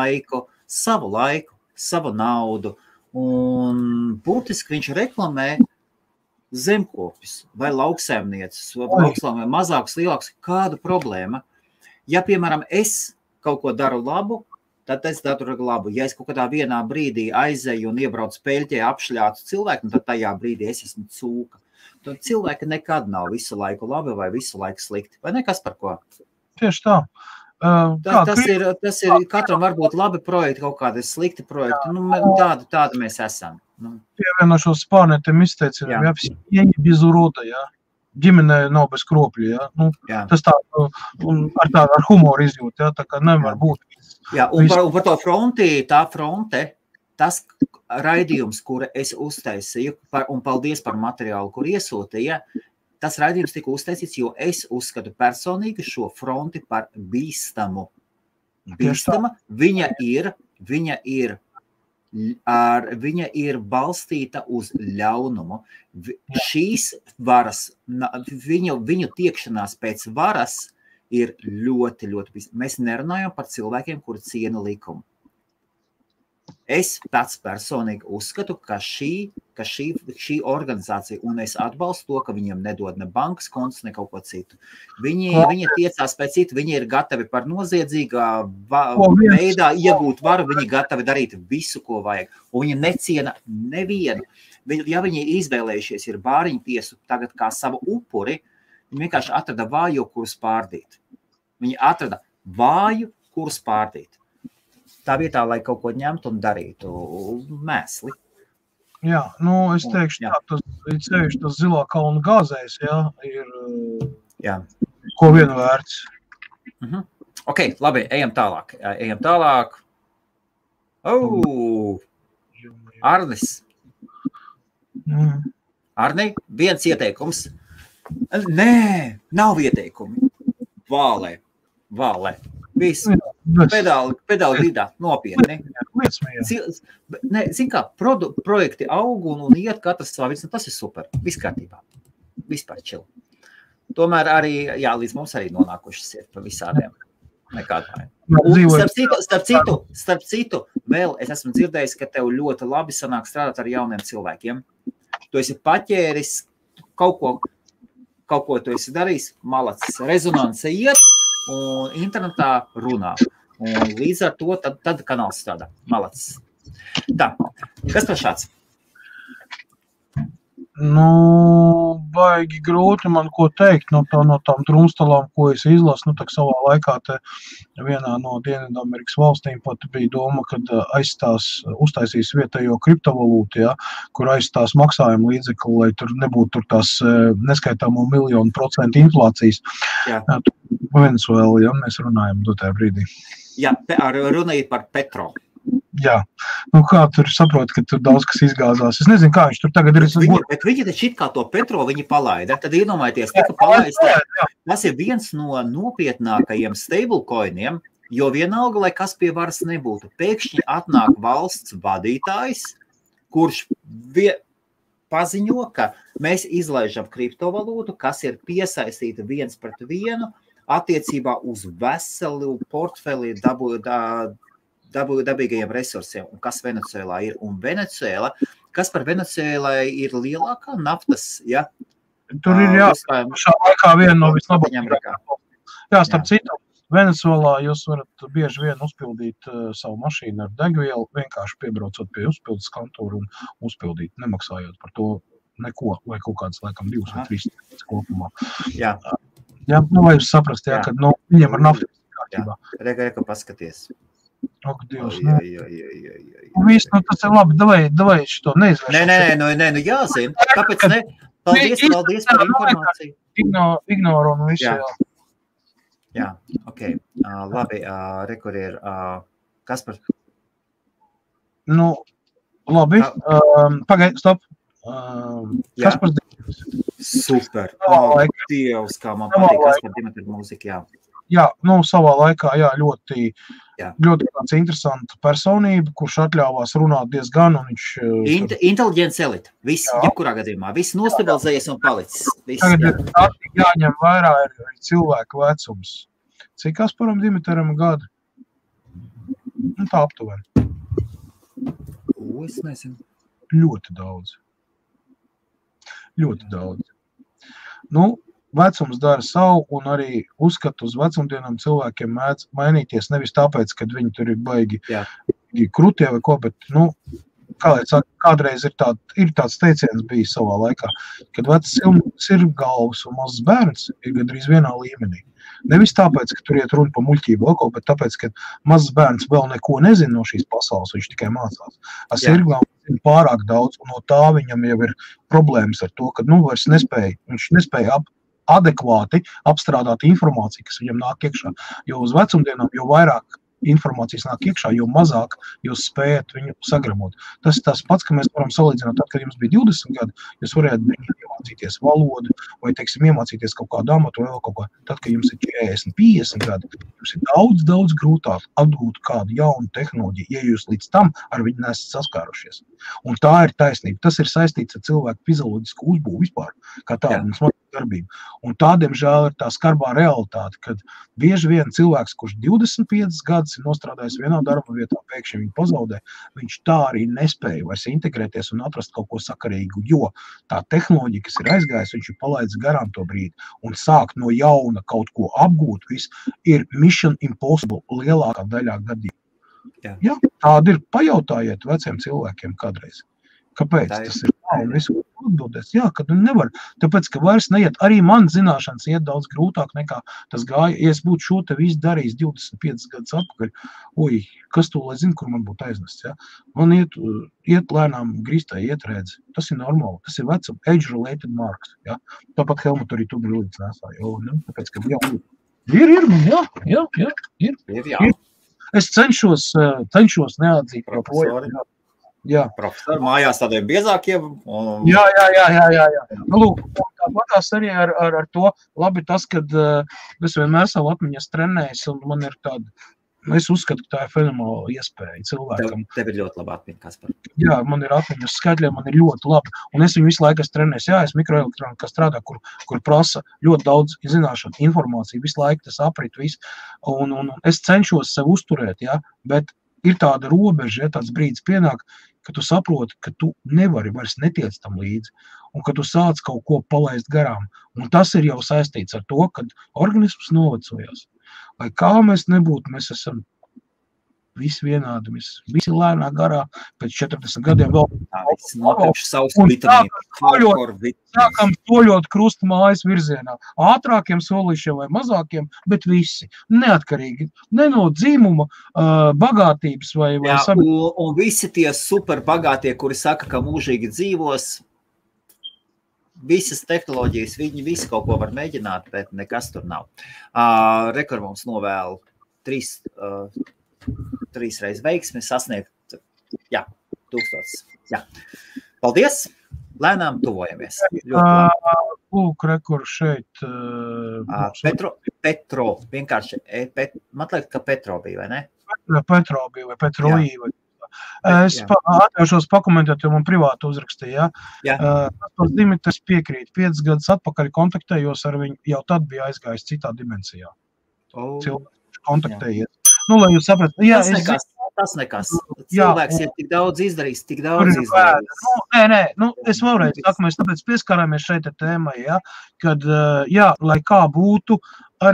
savu naudu, un būtiski viņš reklamē zemkopis vai lauksaimnieces, vai mazāks, lielāks, kāda problēma. Ja, piemēram, es kaut ko daru labu, tad es daru labu. Ja es kaut kādā vienā brīdī aizeju un iebraucu peļķē apšļātu cilvēku, tad tajā brīdī es esmu cūka. Tad cilvēki nekad nav visu laiku labi vai visu laiku slikti. Vai nekas par ko? Tieši tā. Tas ir, katram varbūt labi projekti, kaut kādi slikti projekti. Tādi mēs esam. Pievienošos spārnētiem izteiciem, ja bez uroda, jā. Ģimenē nav bez kropļu, jā. Tas tā, ar humoru izjūt, jā, tā kā nevar būt. Jā, un par to tā fronte, tas raidījums, kuru es uztaisīju, un paldies par materiālu, kur iesūtīja, tas raidījums tika uztaisīts, jo es uzskatu personīgi šo fronti par bīstamu. Viņa ir balstīta uz ļaunumu. Šīs varas, viņu tiekšanās pēc varas ir ļoti, ļoti bīstama. Mēs nerunājam par cilvēkiem, kuri ciena likumu. Es pats personīgi uzskatu, ka šī organizācija, un es atbalstu to, ka viņiem nedod ne bankas kontus, ne kaut ko citu. Viņi tiecās pēc citu, viņi ir gatavi par noziedzīgā veidā iegūt varu, viņi gatavi darīt visu, ko vajag, un viņi neciena nevienu. Ja viņi izvēlējušies ir bāriņu tiesu tagad kā savu upuri, viņi vienkārši atrada vāju, kurus pārdīt. Viņi atrada vāju, kurus pārdīt. Tā vietā, lai kaut ko ņemtu un darītu mēsli. Jā, es teikšu tā, tas Zilā kalna gāzējs, ir ko vienu vērts. Ok, labi, ejam tālāk. Arnis. Arni, viens ieteikums. Nē, nav ieteikumi. Vālē. Visu. Pedāli gridā, nopietni. Zin kā, projekti aug un iet katrs savā virzienā, tas ir super, viss kārtībā, vispār čili. Tomēr arī, līdz mums arī nonākušas ir pa visādiem nekādājiem. Starp citu, vēl es esmu dzirdējis, ka tev ļoti labi sanāk strādāt ar jauniem cilvēkiem. Tu esi paķēris kaut ko tu esi darījis, malacis, rezonance iet un internetā runā. Un līdz ar to tad kanāls strādā. Malacis. Tā, kas par šāds? Baigi grūti man ko teikt no tām drumstalām, ko es izlasu. Tā savā laikā te vienā no Dienvidamerikas valstīm pat bija doma, kad uztaisīs vietējo kriptovalūtu, kur aizstās maksājumu līdzekli, lai tur nebūtu tās neskaitāmo 1,000,000% inflācijas. Venezuela, mēs runājam tajā brīdī. Jā, runājot par Petro. Jā, kā tur saprot, ka tur daudz kas izgāzās. Es nezinu, kā viņš tur tagad ir. Bet viņi taču it kā to Petro viņi palaida. Tad iedomājieties, tika palaista. Tas ir viens no nopietnākajiem stablecoiniem, jo vienalga, lai kas pie varas nebūtu. Pēkšņi atnāk valsts vadītājs, kurš paziņo, ka mēs izlaižam kriptovalūtu, kas ir piesaistīta 1:1 attiecībā uz veselu portfeli dabīgajiem resursiem, un kas Venecuēlā ir. Un Venecuēla, kas par Venecuēlai ir lielākā naftas, Tur ir šā laikā viena no vislabākajām. Starp citu, Venecuēlā jūs varat bieži vien uzpildīt savu mašīnu ar degvielu, vienkārši piebraucot pie uzpildes kantūru un uzpildīt, nemaksājot par to neko, vai kaut kāds, laikam, 2 vai 3 kopumā. Jā. Jā, nu, lai jūs saprast, jā, kad viņiem ar naftu kārtībā. Reka, paskaties. Ak, Dievs, Viss, tas ir labi, davai šito neizvēršam. Nē, jāzina. Kāpēc ne? Paldies par informāciju. Ignoru un visu, jā. Jā, ok. Labi, rekur ir Kaspars. Nu, labi. Pagaid, stop. Kaspars Dimitris. Super. Dievs, kā man patīk Kaspars Dimitris mūzika, jā. Jā, nu, savā laikā, jā, ļoti tāds interesanta personība, kurš atļāvās runāt diezgan, un viņš... Inteliģents elita. Viss, jebkurā gadījumā. Viss nostabilizējies un palicis. Tagad jāņem vērā ir cilvēku vecums. Cik Kasparam Dimitram gadi? Nu, tā aptuveni. Es nezinu. Ļoti daudz. Ļoti daudz. Nu, vecums dara savu, un arī uzskatu uz vecumdienām cilvēkiem mēdz mainīties, nevis tāpēc, kad viņi tur ir baigi krutie vai ko, bet, nu, kā lai saka, kādreiz ir tāds teiciens bijis savā laikā, kad vecs sirmgalvs un mazs bērns ir gandrīz vienā līmenī. Nevis tāpēc, ka tur iet runa pa muļķību, bet tāpēc, ka mazs bērns vēl neko nezina no šīs pasaules, viņš tikai mācās. Sirmgalvs zina pārāk daudz, un no tā viņam jau ir problēmas ar to, ka, nu, vairs viņš nespēja adekvāti apstrādāt informāciju, kas viņam nāk iekšā. Jo uz vecumdienām, jo vairāk informācijas nāk iekšā, jo mazāk jūs spējat viņu sagramot. Tas ir tas pats, ka mēs varam salīdzināt, tad, kad jums bija 20 gadi, jūs varētu iemācīties valodu vai, teiksim, iemācīties kaut kādu amatu vai vēl kaut ko. Tad, kad jums ir 40, 50 gadi, jums ir daudz grūtāk atgūt kādu jaunu tehnoloģiju, ja jūs līdz tam ar viņu nesat saskārušies. Un tā ir taisnība. Tas ir saistīts ar cilvēku fizioloģisku uzbūvu vispār, kā tādu un smagu darbību. Un tā, diemžēl, ir tā skarbā realitāte, kad bieži vien cilvēks, kurš 25 gadus ir nostrādājis vienā darba vietā, pēkšņi viņu pazaudē, viņš tā arī nespēja vairs integrēties un atrast kaut ko sakarīgu, jo tā tehnoloģija, kas ir aizgājis, viņš ir palaidis garām to brīdi un sākt no jauna kaut ko apgūt, ir mission impossible lielākā daļā gadījumā. Jā, tāda ir, pajautājiet veciem cilvēkiem kādreiz. Kāpēc tas ir tā un visu atbildēs? Jā, kad nevar. Tāpēc, ka vairs neiet, arī man zināšanas iet daudz grūtāk nekā tas gāja. Ja es būtu šo te visu darījis 25 gadus atpakaļ, kas to lai zina, kur man būtu aiznests, ja? Man iet lēnām grīstai, iet redzi. Tas ir normāli. Tas ir vecum, age-related marks, ja? Tāpat Helmut arī tu brīlīts nesā, jo, ne? Tāpēc, ka ir. Es cenšos neatzīt profesori. Jā. Profesori mājās tādiem biezākiem. Jā. Nu, lūk, tāpatās arī ar to labi tas, kad es vienmēr savu atmiņas trenējos, un man ir tāda, es uzskatu, ka tā ir fenomenāla iespēja cilvēkam. Tev ir ļoti labi atmiņa, Kaspar. Jā, man ir atmiņas skaitļiem, man ir ļoti labi. Un es viņu visu laiku trenējos. Jā, es mikroelektronikā strādā, kur prasa ļoti daudz zināšanu, informāciju, visu laiku tas aprit, visu. Un es cenšos sev uzturēt, jā, bet ir tāda robeža, ja tāds brīdis pienāk, ka tu saproti, ka tu nevari vairs netiec tam līdzi, un ka tu sāc kaut ko palaist garām. Un tas ir jau saistīts ar to, ka organisms novecojās. Lai kā mēs nebūtu, mēs esam visi vienādi, visi lēnā garā, pēc 40 gadiem vēl. Sākam soļot krustu mājas virzienā. Ātrākiem solīšiem vai mazākiem, bet visi. Neatkarīgi. Ne no dzīmuma, bagātības vai sabiedrības. Un visi tie super bagātie, kuri saka, ka mūžīgi dzīvos, visas tehnoloģijas, viņi visi kaut ko var mēģināt, bet nekas tur nav. Rekord mums novēl 3 reizes veiksmi sasniegt, 1000. Jā. Paldies! Lēnām tuvojamies. Lūk, rekur šeit. Petro, vienkārši, man liekas, ka Petro bija, vai ne? Petro bija, vai Petroji. Es atļaušos pakomentēt, jo man privāti uzrakstīja. Kaspars Dimitris piekrīt. 5 gadus atpakaļ kontaktējos ar viņu, jau tad bija aizgājis citā dimensijā. Cilvēks kontaktējies. Nu, lai jūs saprat. Tas nekas. Cilvēks ir tik daudz izdarījis, Nē, es vēlreiz saku, mēs tāpēc pieskārāmies šeit tēmai, kad, lai kā būtu, arī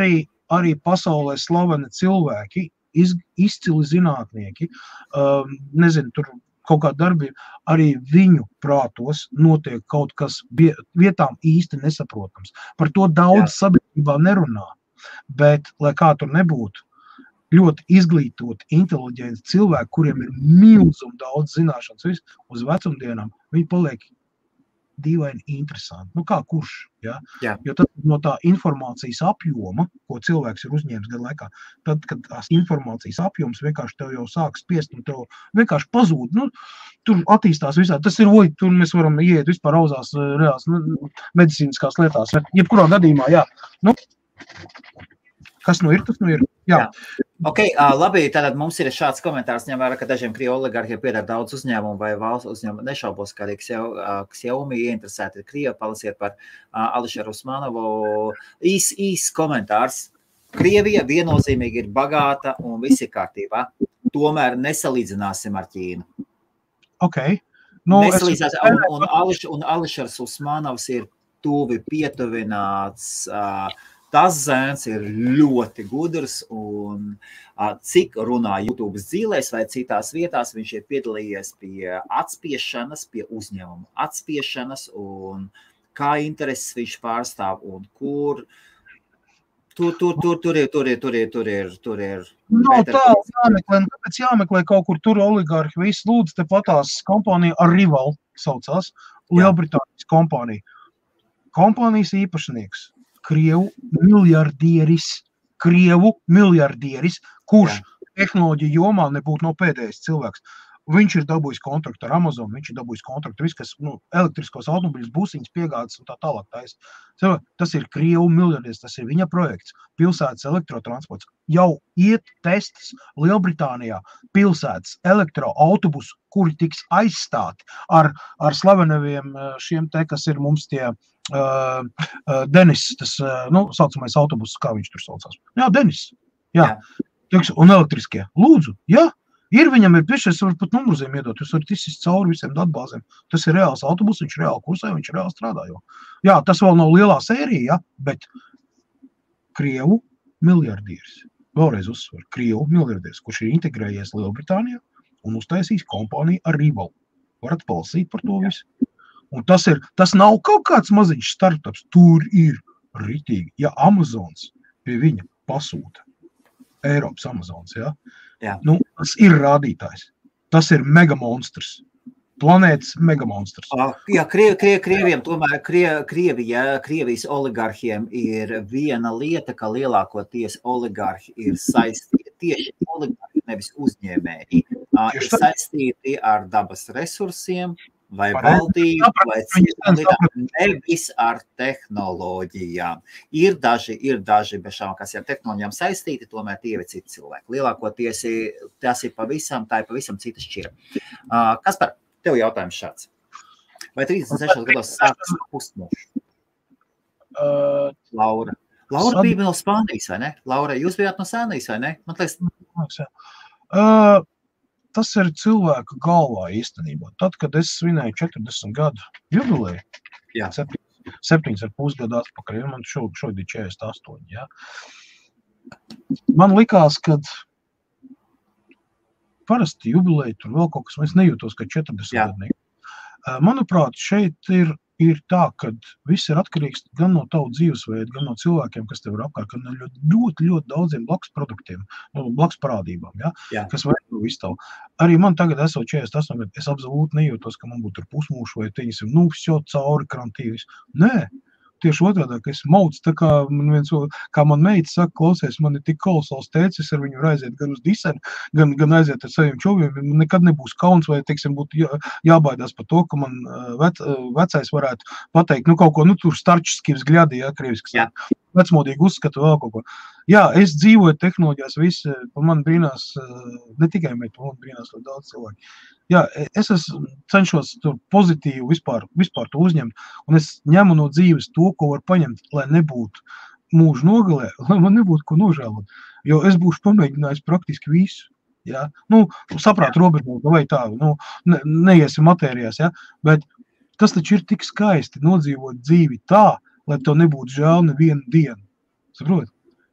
arī pasaulē slaveni cilvēki, izcili zinātnieki, nezinu, tur kaut kā darbība, arī viņu prātos notiek kaut kas vietām īsti nesaprotams. Par to daudz sabiedrībā nerunā, bet, lai kā tur nebūtu, ļoti izglītot, inteliģenti cilvēki, kuriem ir milzum daudz zināšanas uz vecumdienām, viņi paliek dīvaini interesanti. Nu kā kurš, ja? Jo tad no tā informācijas apjoma, ko cilvēks ir uzņēmis gadu laikā, tad, kad tās informācijas apjoms vienkārši tev jau sāk spiest un tev vienkārši pazūd, nu, tur attīstās visā. Tas ir, tur mēs varam iet vispār auzās reāls medicīniskās lietās, jebkurā gadījumā, jā. Nu, kas nu ir, tas nu ir. Jā. Ok, labi, tātad mums ir šāds komentārs, ņem vērā, ka dažiem Krievu oligarhiem pieder daudz uzņēmumu vai valsts uzņēmumu. Nešaubos, ka arī Xiaomi ieinteresēti ir Krievi, palasiet par Ališeru Usmanovu. Īs komentārs. Krievija viennozīmīgi ir bagāta un viss ir kārtībā. Tomēr nesalīdzināsim ar Ķīnu. Ok. Nu, un Ališers Usmanovs ir tuvi pietuvināts. Tas zēns ir ļoti gudrs un cik runā YouTube dzīlēs vai citās vietās, viņš ir piedalījies pie atspiešanas, pie uzņēmuma atspiešanas un kā intereses viņš pārstāv un kur. Tur ir. No tā jāmeklē, kāpēc jāmeklē kaut kur tur oligarhi, visi lūdzu te patās kompānija Arrival saucās, Lielbritānijas kompānija. Kompānijas īpašnieks. Krievu miljardieris, kurš tehnoloģija jomā nebūtu no pēdējais cilvēks. Viņš ir dabūjis kontraktu ar Amazon, viņš ir dabūjis kontraktu viss, kas elektriskos automobiļus, busiņas piegādes un tā tālāk taisa. Tas ir Krievu miljardieris, tas ir viņa projekts, pilsētas elektrotransports. Jau iet tests Lielbritānijā, pilsētas elektroautobusu, kuri tiks aizstāti ar slavenaviem šiem te, kas ir mums tie Denis, tas, saucamais autobus, kā viņš tur saucās. Jā, Denis, jā. Un elektriskie. Lūdzu, jā. Ir viņam ir piešķies, var pat numurzīm iedot, jūs varat izsist cauri visiem datbāzēm. Tas ir reāls autobus, viņš reāli kursē, viņš reāli strādā. Jā, tas vēl nav lielā sērija, bet Krievu miljardieris, vēlreiz uzsver, Krievu miljardieris, kurš ir integrējies Lielbritānijā un uztaisījis kompāniju Arrival. Varat palasīt par to visu. Un tas nav kaut kāds maziņš startups, tur ir ritīgi. Ja Amazons pie viņa pasūta, Eiropas Amazons, tas ir rādītājs. Tas ir megamonstrs. Planētas megamonstrs. Jā, Krieviem, tomēr Krievijas oligarhiem ir viena lieta, ka lielākoties oligarhi ir saistīti, tieši oligarhi, nevis uzņēmēji, ir saistīti ar dabas resursiem, vai valdību, vai citām lietām, nevis ar tehnoloģijām. Ir daži bešām, kas ar tehnoloģijām saistīti, tomēr tie ir citi cilvēki. Lielākoties tas ir pavisam cita šķira. Kaspar, tev jautājums šāds. Vai 36 gados sākas pustmošu? Laura bija no Spānijas, vai ne? Laura, jūs bijāt no Spānijas, vai ne? Man liekas, tas ir cilvēku galvā īstenībā. Tad, kad es svinēju 40 gadu jubileju, 7,5 gadu atpakaļ, man šodien 48, jā. Man likās, kad parasti jubileju tur vēl kaut kas, es nejūtos, ka 40 gadnieki. Manuprāt, šeit ir tā, ka viss ir atkarīgs gan no tavu dzīvesveidu, gan no cilvēkiem, kas tev ir apkārt, gan no ļoti daudziem blakus produktiem, blakus parādībām, kas veido visu tavu. Arī man tagad esot 48 gadu, es absolūti nejūtos, ka man būtu tur pusmūšu vai teņasim, jau cauri krantīvis. Nē, tieši otrādā, ka es maucu, tā kā man meita saka, klausies, man ir tik kolosāls tēcis, ar viņu aiziet gan uz diseni, gan aiziet ar saviem čoviem, man nekad nebūs kauns vai, teiksim, būtu jābaidās par to, ka man vecais varētu pateikt, kaut ko, tur starčiskības gļadi, krieviski, vecmodīgi uzskatu vēl kaut ko. Jā, es dzīvoju tehnoloģijās, visi par mani brīnās, ne tikai mēt, par mani brīnās ļoti daudz cilvēki. Jā, es cenšos tur pozitīvi vispār to uzņemt, un es ņemu no dzīves to, ko var paņemt, lai nebūtu mūžu nogalē, lai man nebūtu ko nožēlot, jo es būšu pamēģinājis praktiski visu. Ja? Saprāt robežu, vai tā, neiesim matērijās, bet tas taču ir tik skaisti nodzīvot dzīvi tā, lai tev nebūtu žēl nevienu dienu. Saprot?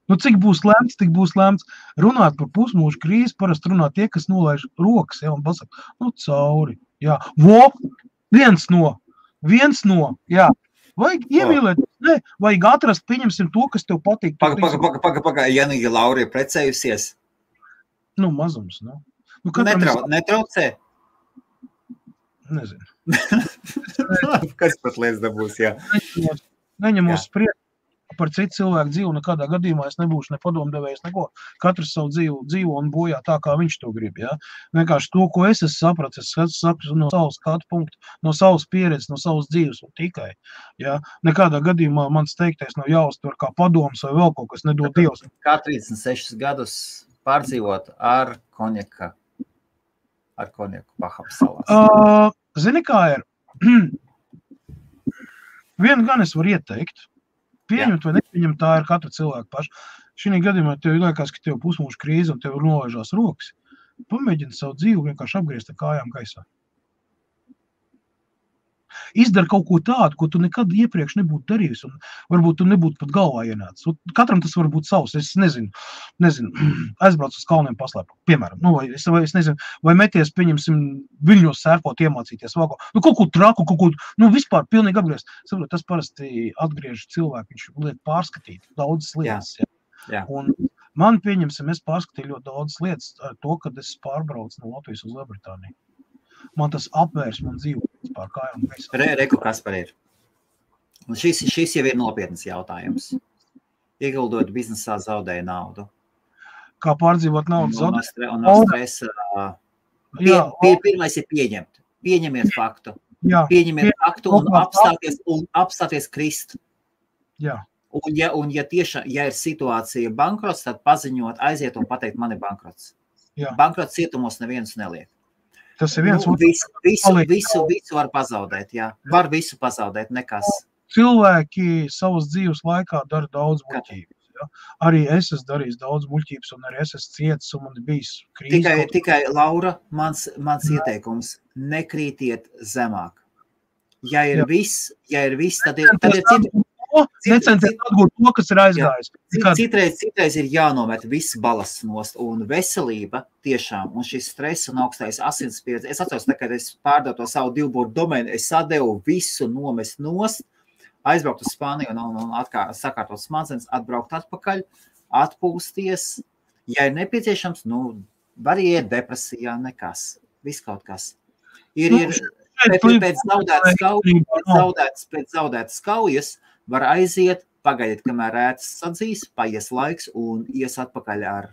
Nu, cik būs lemts, tik būs lemts. Runāt par pusmūžu krīzi, parasti runā tie, kas nolaiž rokas, ja, un pasaka, nu, cauri. Jā, viens no, jā. Vajag iemīlēt, ne, vajag atrast, pieņemsim to, kas tev patīk. Paga, Janīga Laura ir precējusies. Nu, mazums, nu. Netraucē? Nezinu. Kas pat lietas dabūs, jā. Neņemos spriest par citu cilvēku dzīvu, nekādā gadījumā es nebūšu ne padomdevējs, neko. Katrs savu dzīvo un bojā tā, kā viņš to grib, jā. Vienkārši to, ko es sapratu, sapratu no savas skatu punktu, no savas pieredzes, no savas dzīves un tikai, jā. Nekādā gadījumā mans teiktais nav jāuztver kā padoms vai vēl kaut kas nedod Dievs. Kā 36 gadus pārdzīvot ar konjaku Bahamas salās? Zini, kā ir? Vienu gan es varu ieteikt. Pieņemt vai nepieņemt, tā ir katra cilvēka paša. Šī gadījumā tev liekas, ka tev pusmūžu krīze un tev nolaižās rokas. Pamēģini savu dzīvi vienkārši apgriezt ar kājām gaisā. Izdara kaut ko tādu, ko tu nekad iepriekš nebūtu darījis, un varbūt tu nebūtu pat galvā ienācis. Katram tas var būt savs, es nezinu, aizbrauc uz kalniem paslēpu, piemēram, nu, vai es nezinu, vai meties, pieņemsim, viļņos sērkot, iemācīties vēl kaut ko traku, kaut ko, nu, vispār pilnīgi apgriezt. Saprot, tas parasti atgriež cilvēku, viņš liek pārskatīt daudzas lietas. Jā. Un man, pieņemsim, es pārskatīju ļoti daudzas lietas ar to, kad es pārbraucu no Latvijas uz Lielbritāniju. Man tas apvērs man dzīvo pār kājām gaisā. Reku, kas par ir? Un šis jau ir nopietnas jautājums. Ieguldot biznesā zaudēja naudu. Kā pārdzīvot naudu zaudēt? Un no stresa. Pirmais ir pieņemt. Pieņemiet faktu. Jā. Pieņemiet faktu un apstāties krist. Jā. Un ja ir situācija bankrots, tad paziņot, aiziet un pateikt, man ir bankrots. Jā. Bankrots cietumos neviens neliek. Tas ir viens. Visu var pazaudēt, jā. Var visu pazaudēt, nekas. Cilvēki savas dzīves laikā dara daudz muļķības. Ja? Arī es esmu darījis daudz muļķības, un arī es esmu cietis, un man ir bijis krīze. Tikai Laura, mans ieteikums, nekrītiet zemāk. Ja ir viss, tad ir citi. Necenties atgūt to, kas ir aizgājis. Citreiz ir jānomet viss balasts nost un veselība tiešām, un šis stress un augstais asinsspiedzi. Es atceros, kad es pārdevu to savu divbūru domēnu, es sadevu visu nomest nost, aizbraukt uz Spāniju un sakārtot smadzenes, atbraukt atpakaļ, atpūsties. Ja ir nepieciešams, var iet depresijā, nekas, viss kaut kas. Ir pēc zaudētas kaujas, var aiziet, pagaidiet, kamēr ētas sadzīs, paies laiks un ies atpakaļ ar.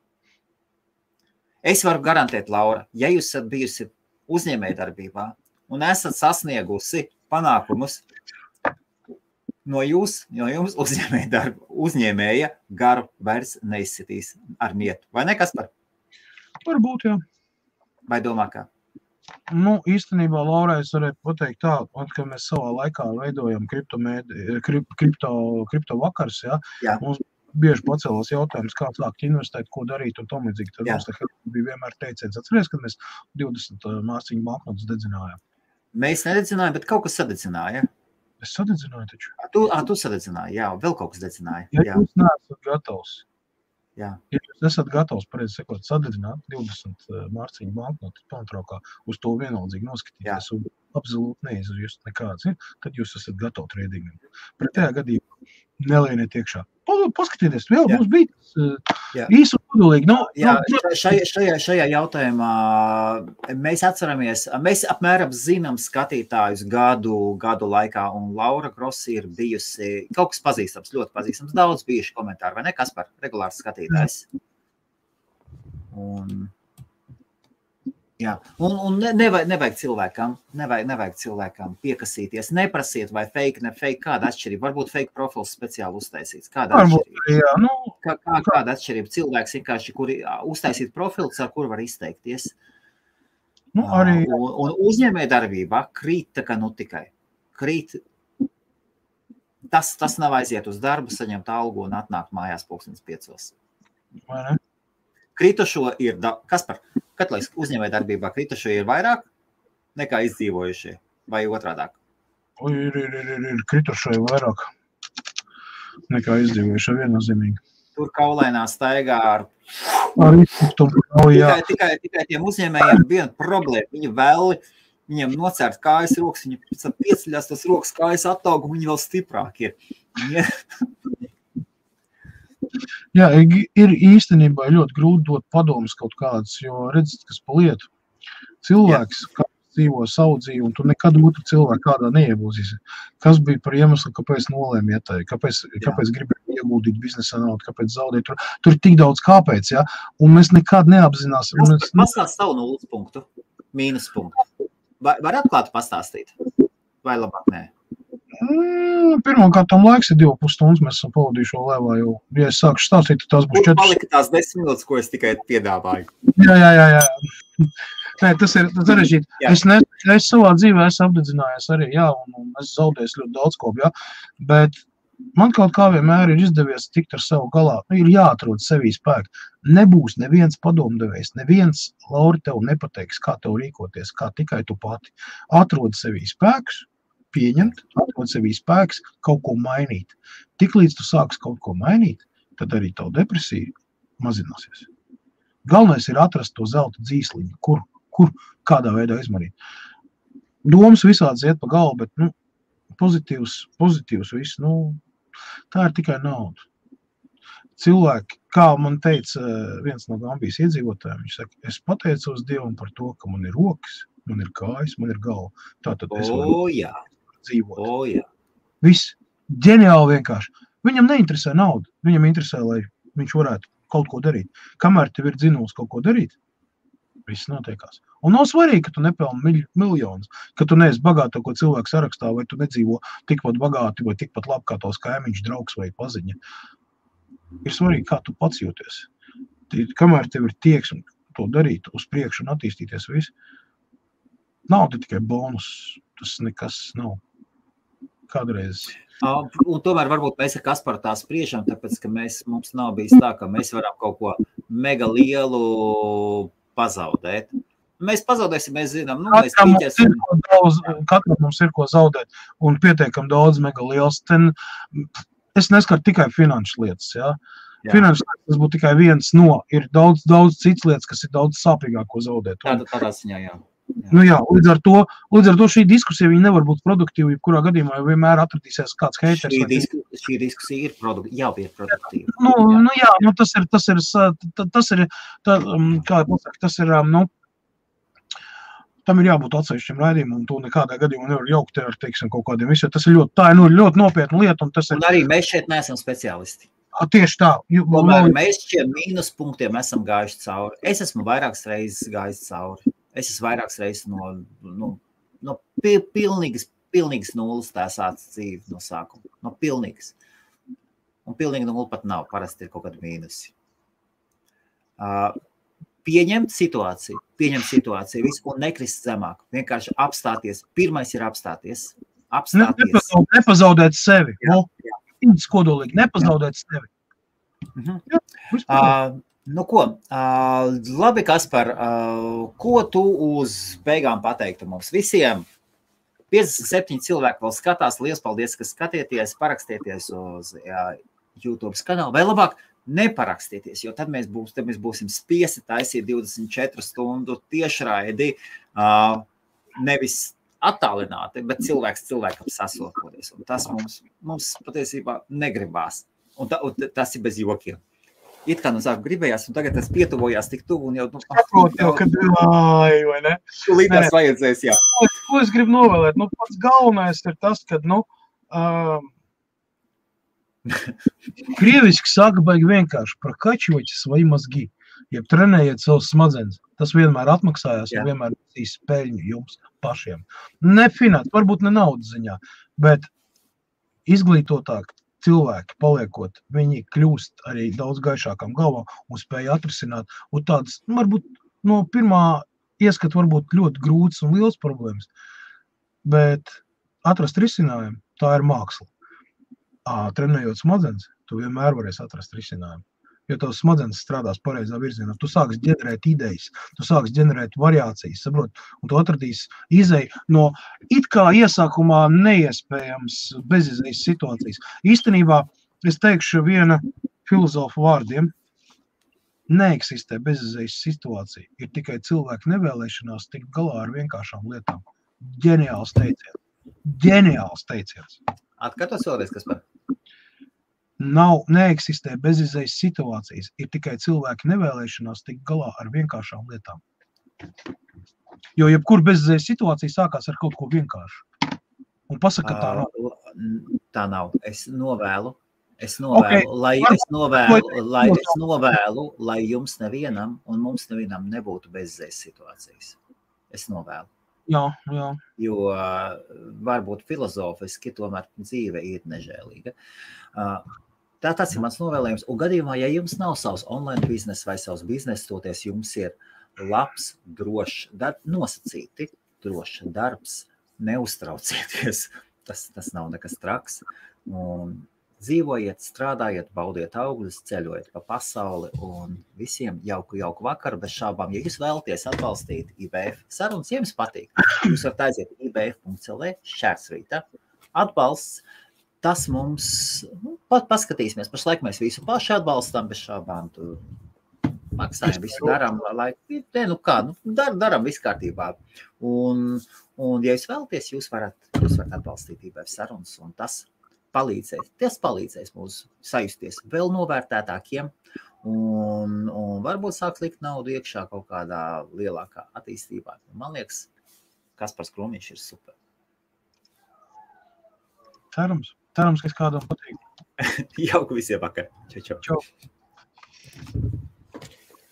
Es varu garantēt, Laura, ja jūs esat bijusi uzņēmējdarbībā un esat sasniegusi panākumus, no jums uzņēmēja garu vairs neizsitīs ar nietu. Vai ne, Kaspar? Varbūt, jā. Vai domā kā? Īstenībā, Laura, es varētu pateikt tā, ka mēs savā laikā veidojam kripto vakars, ja? Mums bieži pacēlās jautājums, kā sākt investēt, ko darīt un tam līdzīgi. Tad mums bija vienmēr teiciens. Atceries, kad mēs 20 mārciņu banknotus dedzinājām? Mēs nededzinājām, bet kaut kas sadedzināja. Es sadedzināju taču. Tu sadedzināji, jā, vēl kaut kas dedzināja. Ja jūs neesat gatavs. Jā. Ja jūs esat gatavs, pareizi sakot, sadedzināt 20 mārciņu banknotus pantraukā, uz to vienaldzīgi noskatīties un absolūti neizjust nekāds, tad jūs esat gatavi tradingam. Pretējā gadījumā nelieniet iekšā. Paskatieties, vēl mums bija īsu kodolīgi. Šajā jautājumā mēs atceramies, mēs apmēram zinām skatītājus gadu laikā, un Laura Grossi ir bijusi kaut kas pazīstams, ļoti pazīstams, daudz bijuši komentāri, vai ne, Kaspar, regulārs skatītājs. Un nevajag cilvēkam piekasīties, neprasiet vai fake, ne fake, kāda atšķirība, varbūt fake profils speciāli uztaisīts, kāda atšķirība, kāda atšķirība cilvēks vienkārši, kuri uztaisīt profils, ar kur var izteikties. Un uzņēmē darbībā krīt tā kā tikai, krīt, tas nav aiziet uz darbu, saņemt algu un atnākt mājās 5:00. Vai ne? Kritušo ir, Kaspar, Katlais uzņēmē darbībā kritušo ir vairāk nekā izdzīvojušie, vai otrādāk? Ir kritušo ir vairāk nekā izdzīvojušie, viennozīmīgi. tur kaulainā staigā ar izpuktumu. Tikai tiem uzņēmējiem viena problēma. Viņi vēli, viņiem nocērt kājas rokas, viņi pieceļās tas rokas kājas attaug, un viņi vēl stiprāk ir. Jā, ir īstenībā ļoti grūti dot padomus kaut kādas, jo redzat, kas pa lietu. Cilvēks, kā dzīvo savu dzīvi, un tu nekad otru cilvēku kādā neiebūzīsi. Kas bija par iemeslu, kāpēc nolēma ietēji, kāpēc gribēja ieguldīt biznesā naudu, kāpēc zaudēt. Tur ir tik daudz kāpēc, ja? Un mēs nekad neapzināsim. Pastāst savu nulles punktu, mīnus punktu. Var atklāt pastāstīt? Vai labāk nē? Pirmkārt, tam laiks ir 2,5 stundas, mēs esam pavadījuši šo lēvā jau. Ja es sākšu stāstīt, tad tās būs 4. Palika tās 10 minūtes, ko es tikai piedāvāju. Jā. Nē, tas ir sarežģīti. Es savā dzīvē esmu apdedzinājies arī, jā, un es zaudēju ļoti daudz ko, jā. Bet man kaut kā vienmēr ir izdevies tikt ar savu galā. Ir jāatrod sevī spēku. Nebūs neviens padomdevējs, neviens, Lauri, tev nepateiks, kā tev rīkoties, kā tikai tu pati. Atrod sevī spēkus, pieņemt, atrod sevī spēks, kaut ko mainīt. Tiklīdz tu sāks kaut ko mainīt, tad arī tavu depresiju mazināsies. Galvenais ir atrast to zelta dzīsliņu, kur kādā veidā izmanīt. Domas visāds iet pa galvu, bet, pozitīvs viss, tā ir tikai nauda. Cilvēki, kā man teica viens no Gambijas iedzīvotājiem, viņš saka, es pateicos Dievam par to, ka man ir rokas, man ir kājas, man ir galva. Tātad es varu dzīvot. Viss ģeniāli vienkārši. Viņam neinteresē nauda, viņam interesē, lai viņš varētu kaut ko darīt. Kamēr tev ir dzinuls kaut ko darīt, viss notiekās. Un nav svarīgi, ka tu nepelni miljonus, ka tu neesi bagātāko cilvēku sarakstā, vai tu nedzīvo tikpat bagāti, vai tikpat labi kā tavs kaimiņš, draugs vai paziņa. Ir svarīgi, kā tu pats jūties. Kamēr tev ir tieksme to darīt, uz priekšu un attīstīties viss, nav tikai bonus, tas nekas nav. Kādreiz. Un tomēr varbūt mēs ar Kasparu tā spriežam, tāpēc, ka mums nav bijis tā, ka mēs varam kaut ko mega lielu pazaudēt. Mēs pazaudēsim, mēs zinām, mēs pīķēsim. Katram mums ir ko zaudēt un pietiekam daudz mega liels. Es neskaru tikai finanšu lietas, jā. Finanšu lietas, tas būtu tikai viens no, ir daudz cits lietas, kas ir daudz sāpīgāk, ko zaudēt. Tādā ziņā, jā. Līdz ar to šī diskusija viņa nevar būt produktīva, jebkurā gadījumā vienmēr atradīsies kāds heiters. Šī diskusija ir produktīva. Tam ir jābūt atsevišķiem raidījumam, un to nekādā gadījumā nevar jaukt ar, kaut kādiem visiem. Tas ir ļoti nopietna lieta. Un arī mēs šeit neesam speciālisti. Tieši tā. Mēs šiem mīnus punktiem esam gājuši cauri. Es esmu vairākas reizes gājis cauri. Es esmu vairākas reizes no pilnīgas nulles tā sāc dzīvi no sākuma. No pilnīgas. Un pilnīgi nulle pat nav. Parasti ir kaut kādi mīnusi. Pieņemt situāciju, visu, un nekrist zemāk. Vienkārši apstāties. Pirmais ir apstāties. Nepazaudēt sevi. Kodolīgi, nepazaudēt sevi. Labi, Kaspar, ko tu uz beigām pateiktu mums visiem? 57 cilvēki vēl skatās. Liels paldies, ka skatieties, parakstieties uz YouTube kanālu. Vai labāk neparakstieties, jo tad mēs būsim spiesti taisīt 24 stundu tiešraidi, nevis attālināti, bet cilvēks cilvēkam sasokoties. Un tas mums patiesībā negribās. Un tas ir bez jokiem. It kā no sāku gribējās, un tagad tas pietuvojās tik tuvu, un jau... vai ne? Līdās vajadzēs, jā. Ko es gribu novēlēt? Pats galvenais ir tas, ka, krieviski saka baigi vienkārši prakačoķi свои mozgi, jeb trenējiet savus smadzenes. Tas vienmēr atmaksājās un vienmēr būs peļņu jums pašiem. Ne finanses, varbūt ne naudas ziņā, bet izglītotāk cilvēki paliekot, viņi kļūst arī daudz gaišākām galvām un spēja atrisināt. Un tādas, varbūt no pirmā ieskata varbūt ļoti grūtas un liels problēmas, bet atrast risinājumu, tā ir māksla. Trenējot smadzenes, tu vienmēr varēsi atrast risinājumu. Jo tavs smadzenes strādās pareizā virzienā. Tu sāksi ģenerēt idejas, tu sāksi ģenerēt variācijas, saprot, un tu atradīsi izeju no it kā iesākumā neiespējams bezizejas situācijas. Īstenībā, es teikšu, viena filozofu vārdiem, neeksistē bezizējas situācija. Ir tikai cilvēku nevēlēšanās tikt galā ar vienkāršām lietām. Ģeniāls teiciens. Ģeniāls teiciens. Atkārtos vēlreiz, kas par? Neeksistē bezizējas situācijas. Ir tikai cilvēku nevēlēšanās tikt galā ar vienkāršām lietām. Jo jebkur bezizējas situācija sākās ar kaut ko vienkāršu. Un pasaka, ka tā nav. Tā nav. Es novēlu, Okay. lai jums nevienam un mums nevienam nebūtu bezizējas situācijas. Es novēlu. Jā. Jo varbūt filozofiski tomēr dzīve ir nežēlīga. Tas ir mans novēlējums. Un gadījumā, ja jums nav savs online bizness vai savs bizness, toties jums ir labs, drošs, nosacīti drošs darbs, neuztraucieties. Tas nav nekas traks. Un dzīvojiet, strādājiet, baudiet augļus, ceļojiet pa pasauli un visiem jauku vakaru bez šābām. Ja jūs vēlaties atbalstīt IBF sarunas, ja jums patīk, jūs varat aiziet ibf.lv/rīta. Atbalsts, tas mums, paskatīsimies, pašlaik mēs visu paši atbalstam bez šābām, maksājam, visu darām, daram visu kārtībā. Un ja jūs vēlaties, jūs varat atbalstīt IBF sarunas un tas palīdzēs mums sajusties vēl novērtētākiem un varbūt sāks likt naudu iekšā kaut kādā lielākā attīstībā. Man liekas, Kaspars Krūmiņš ir super. Cerams, ka kādam patīk. Jauku visiem vakar. Čau.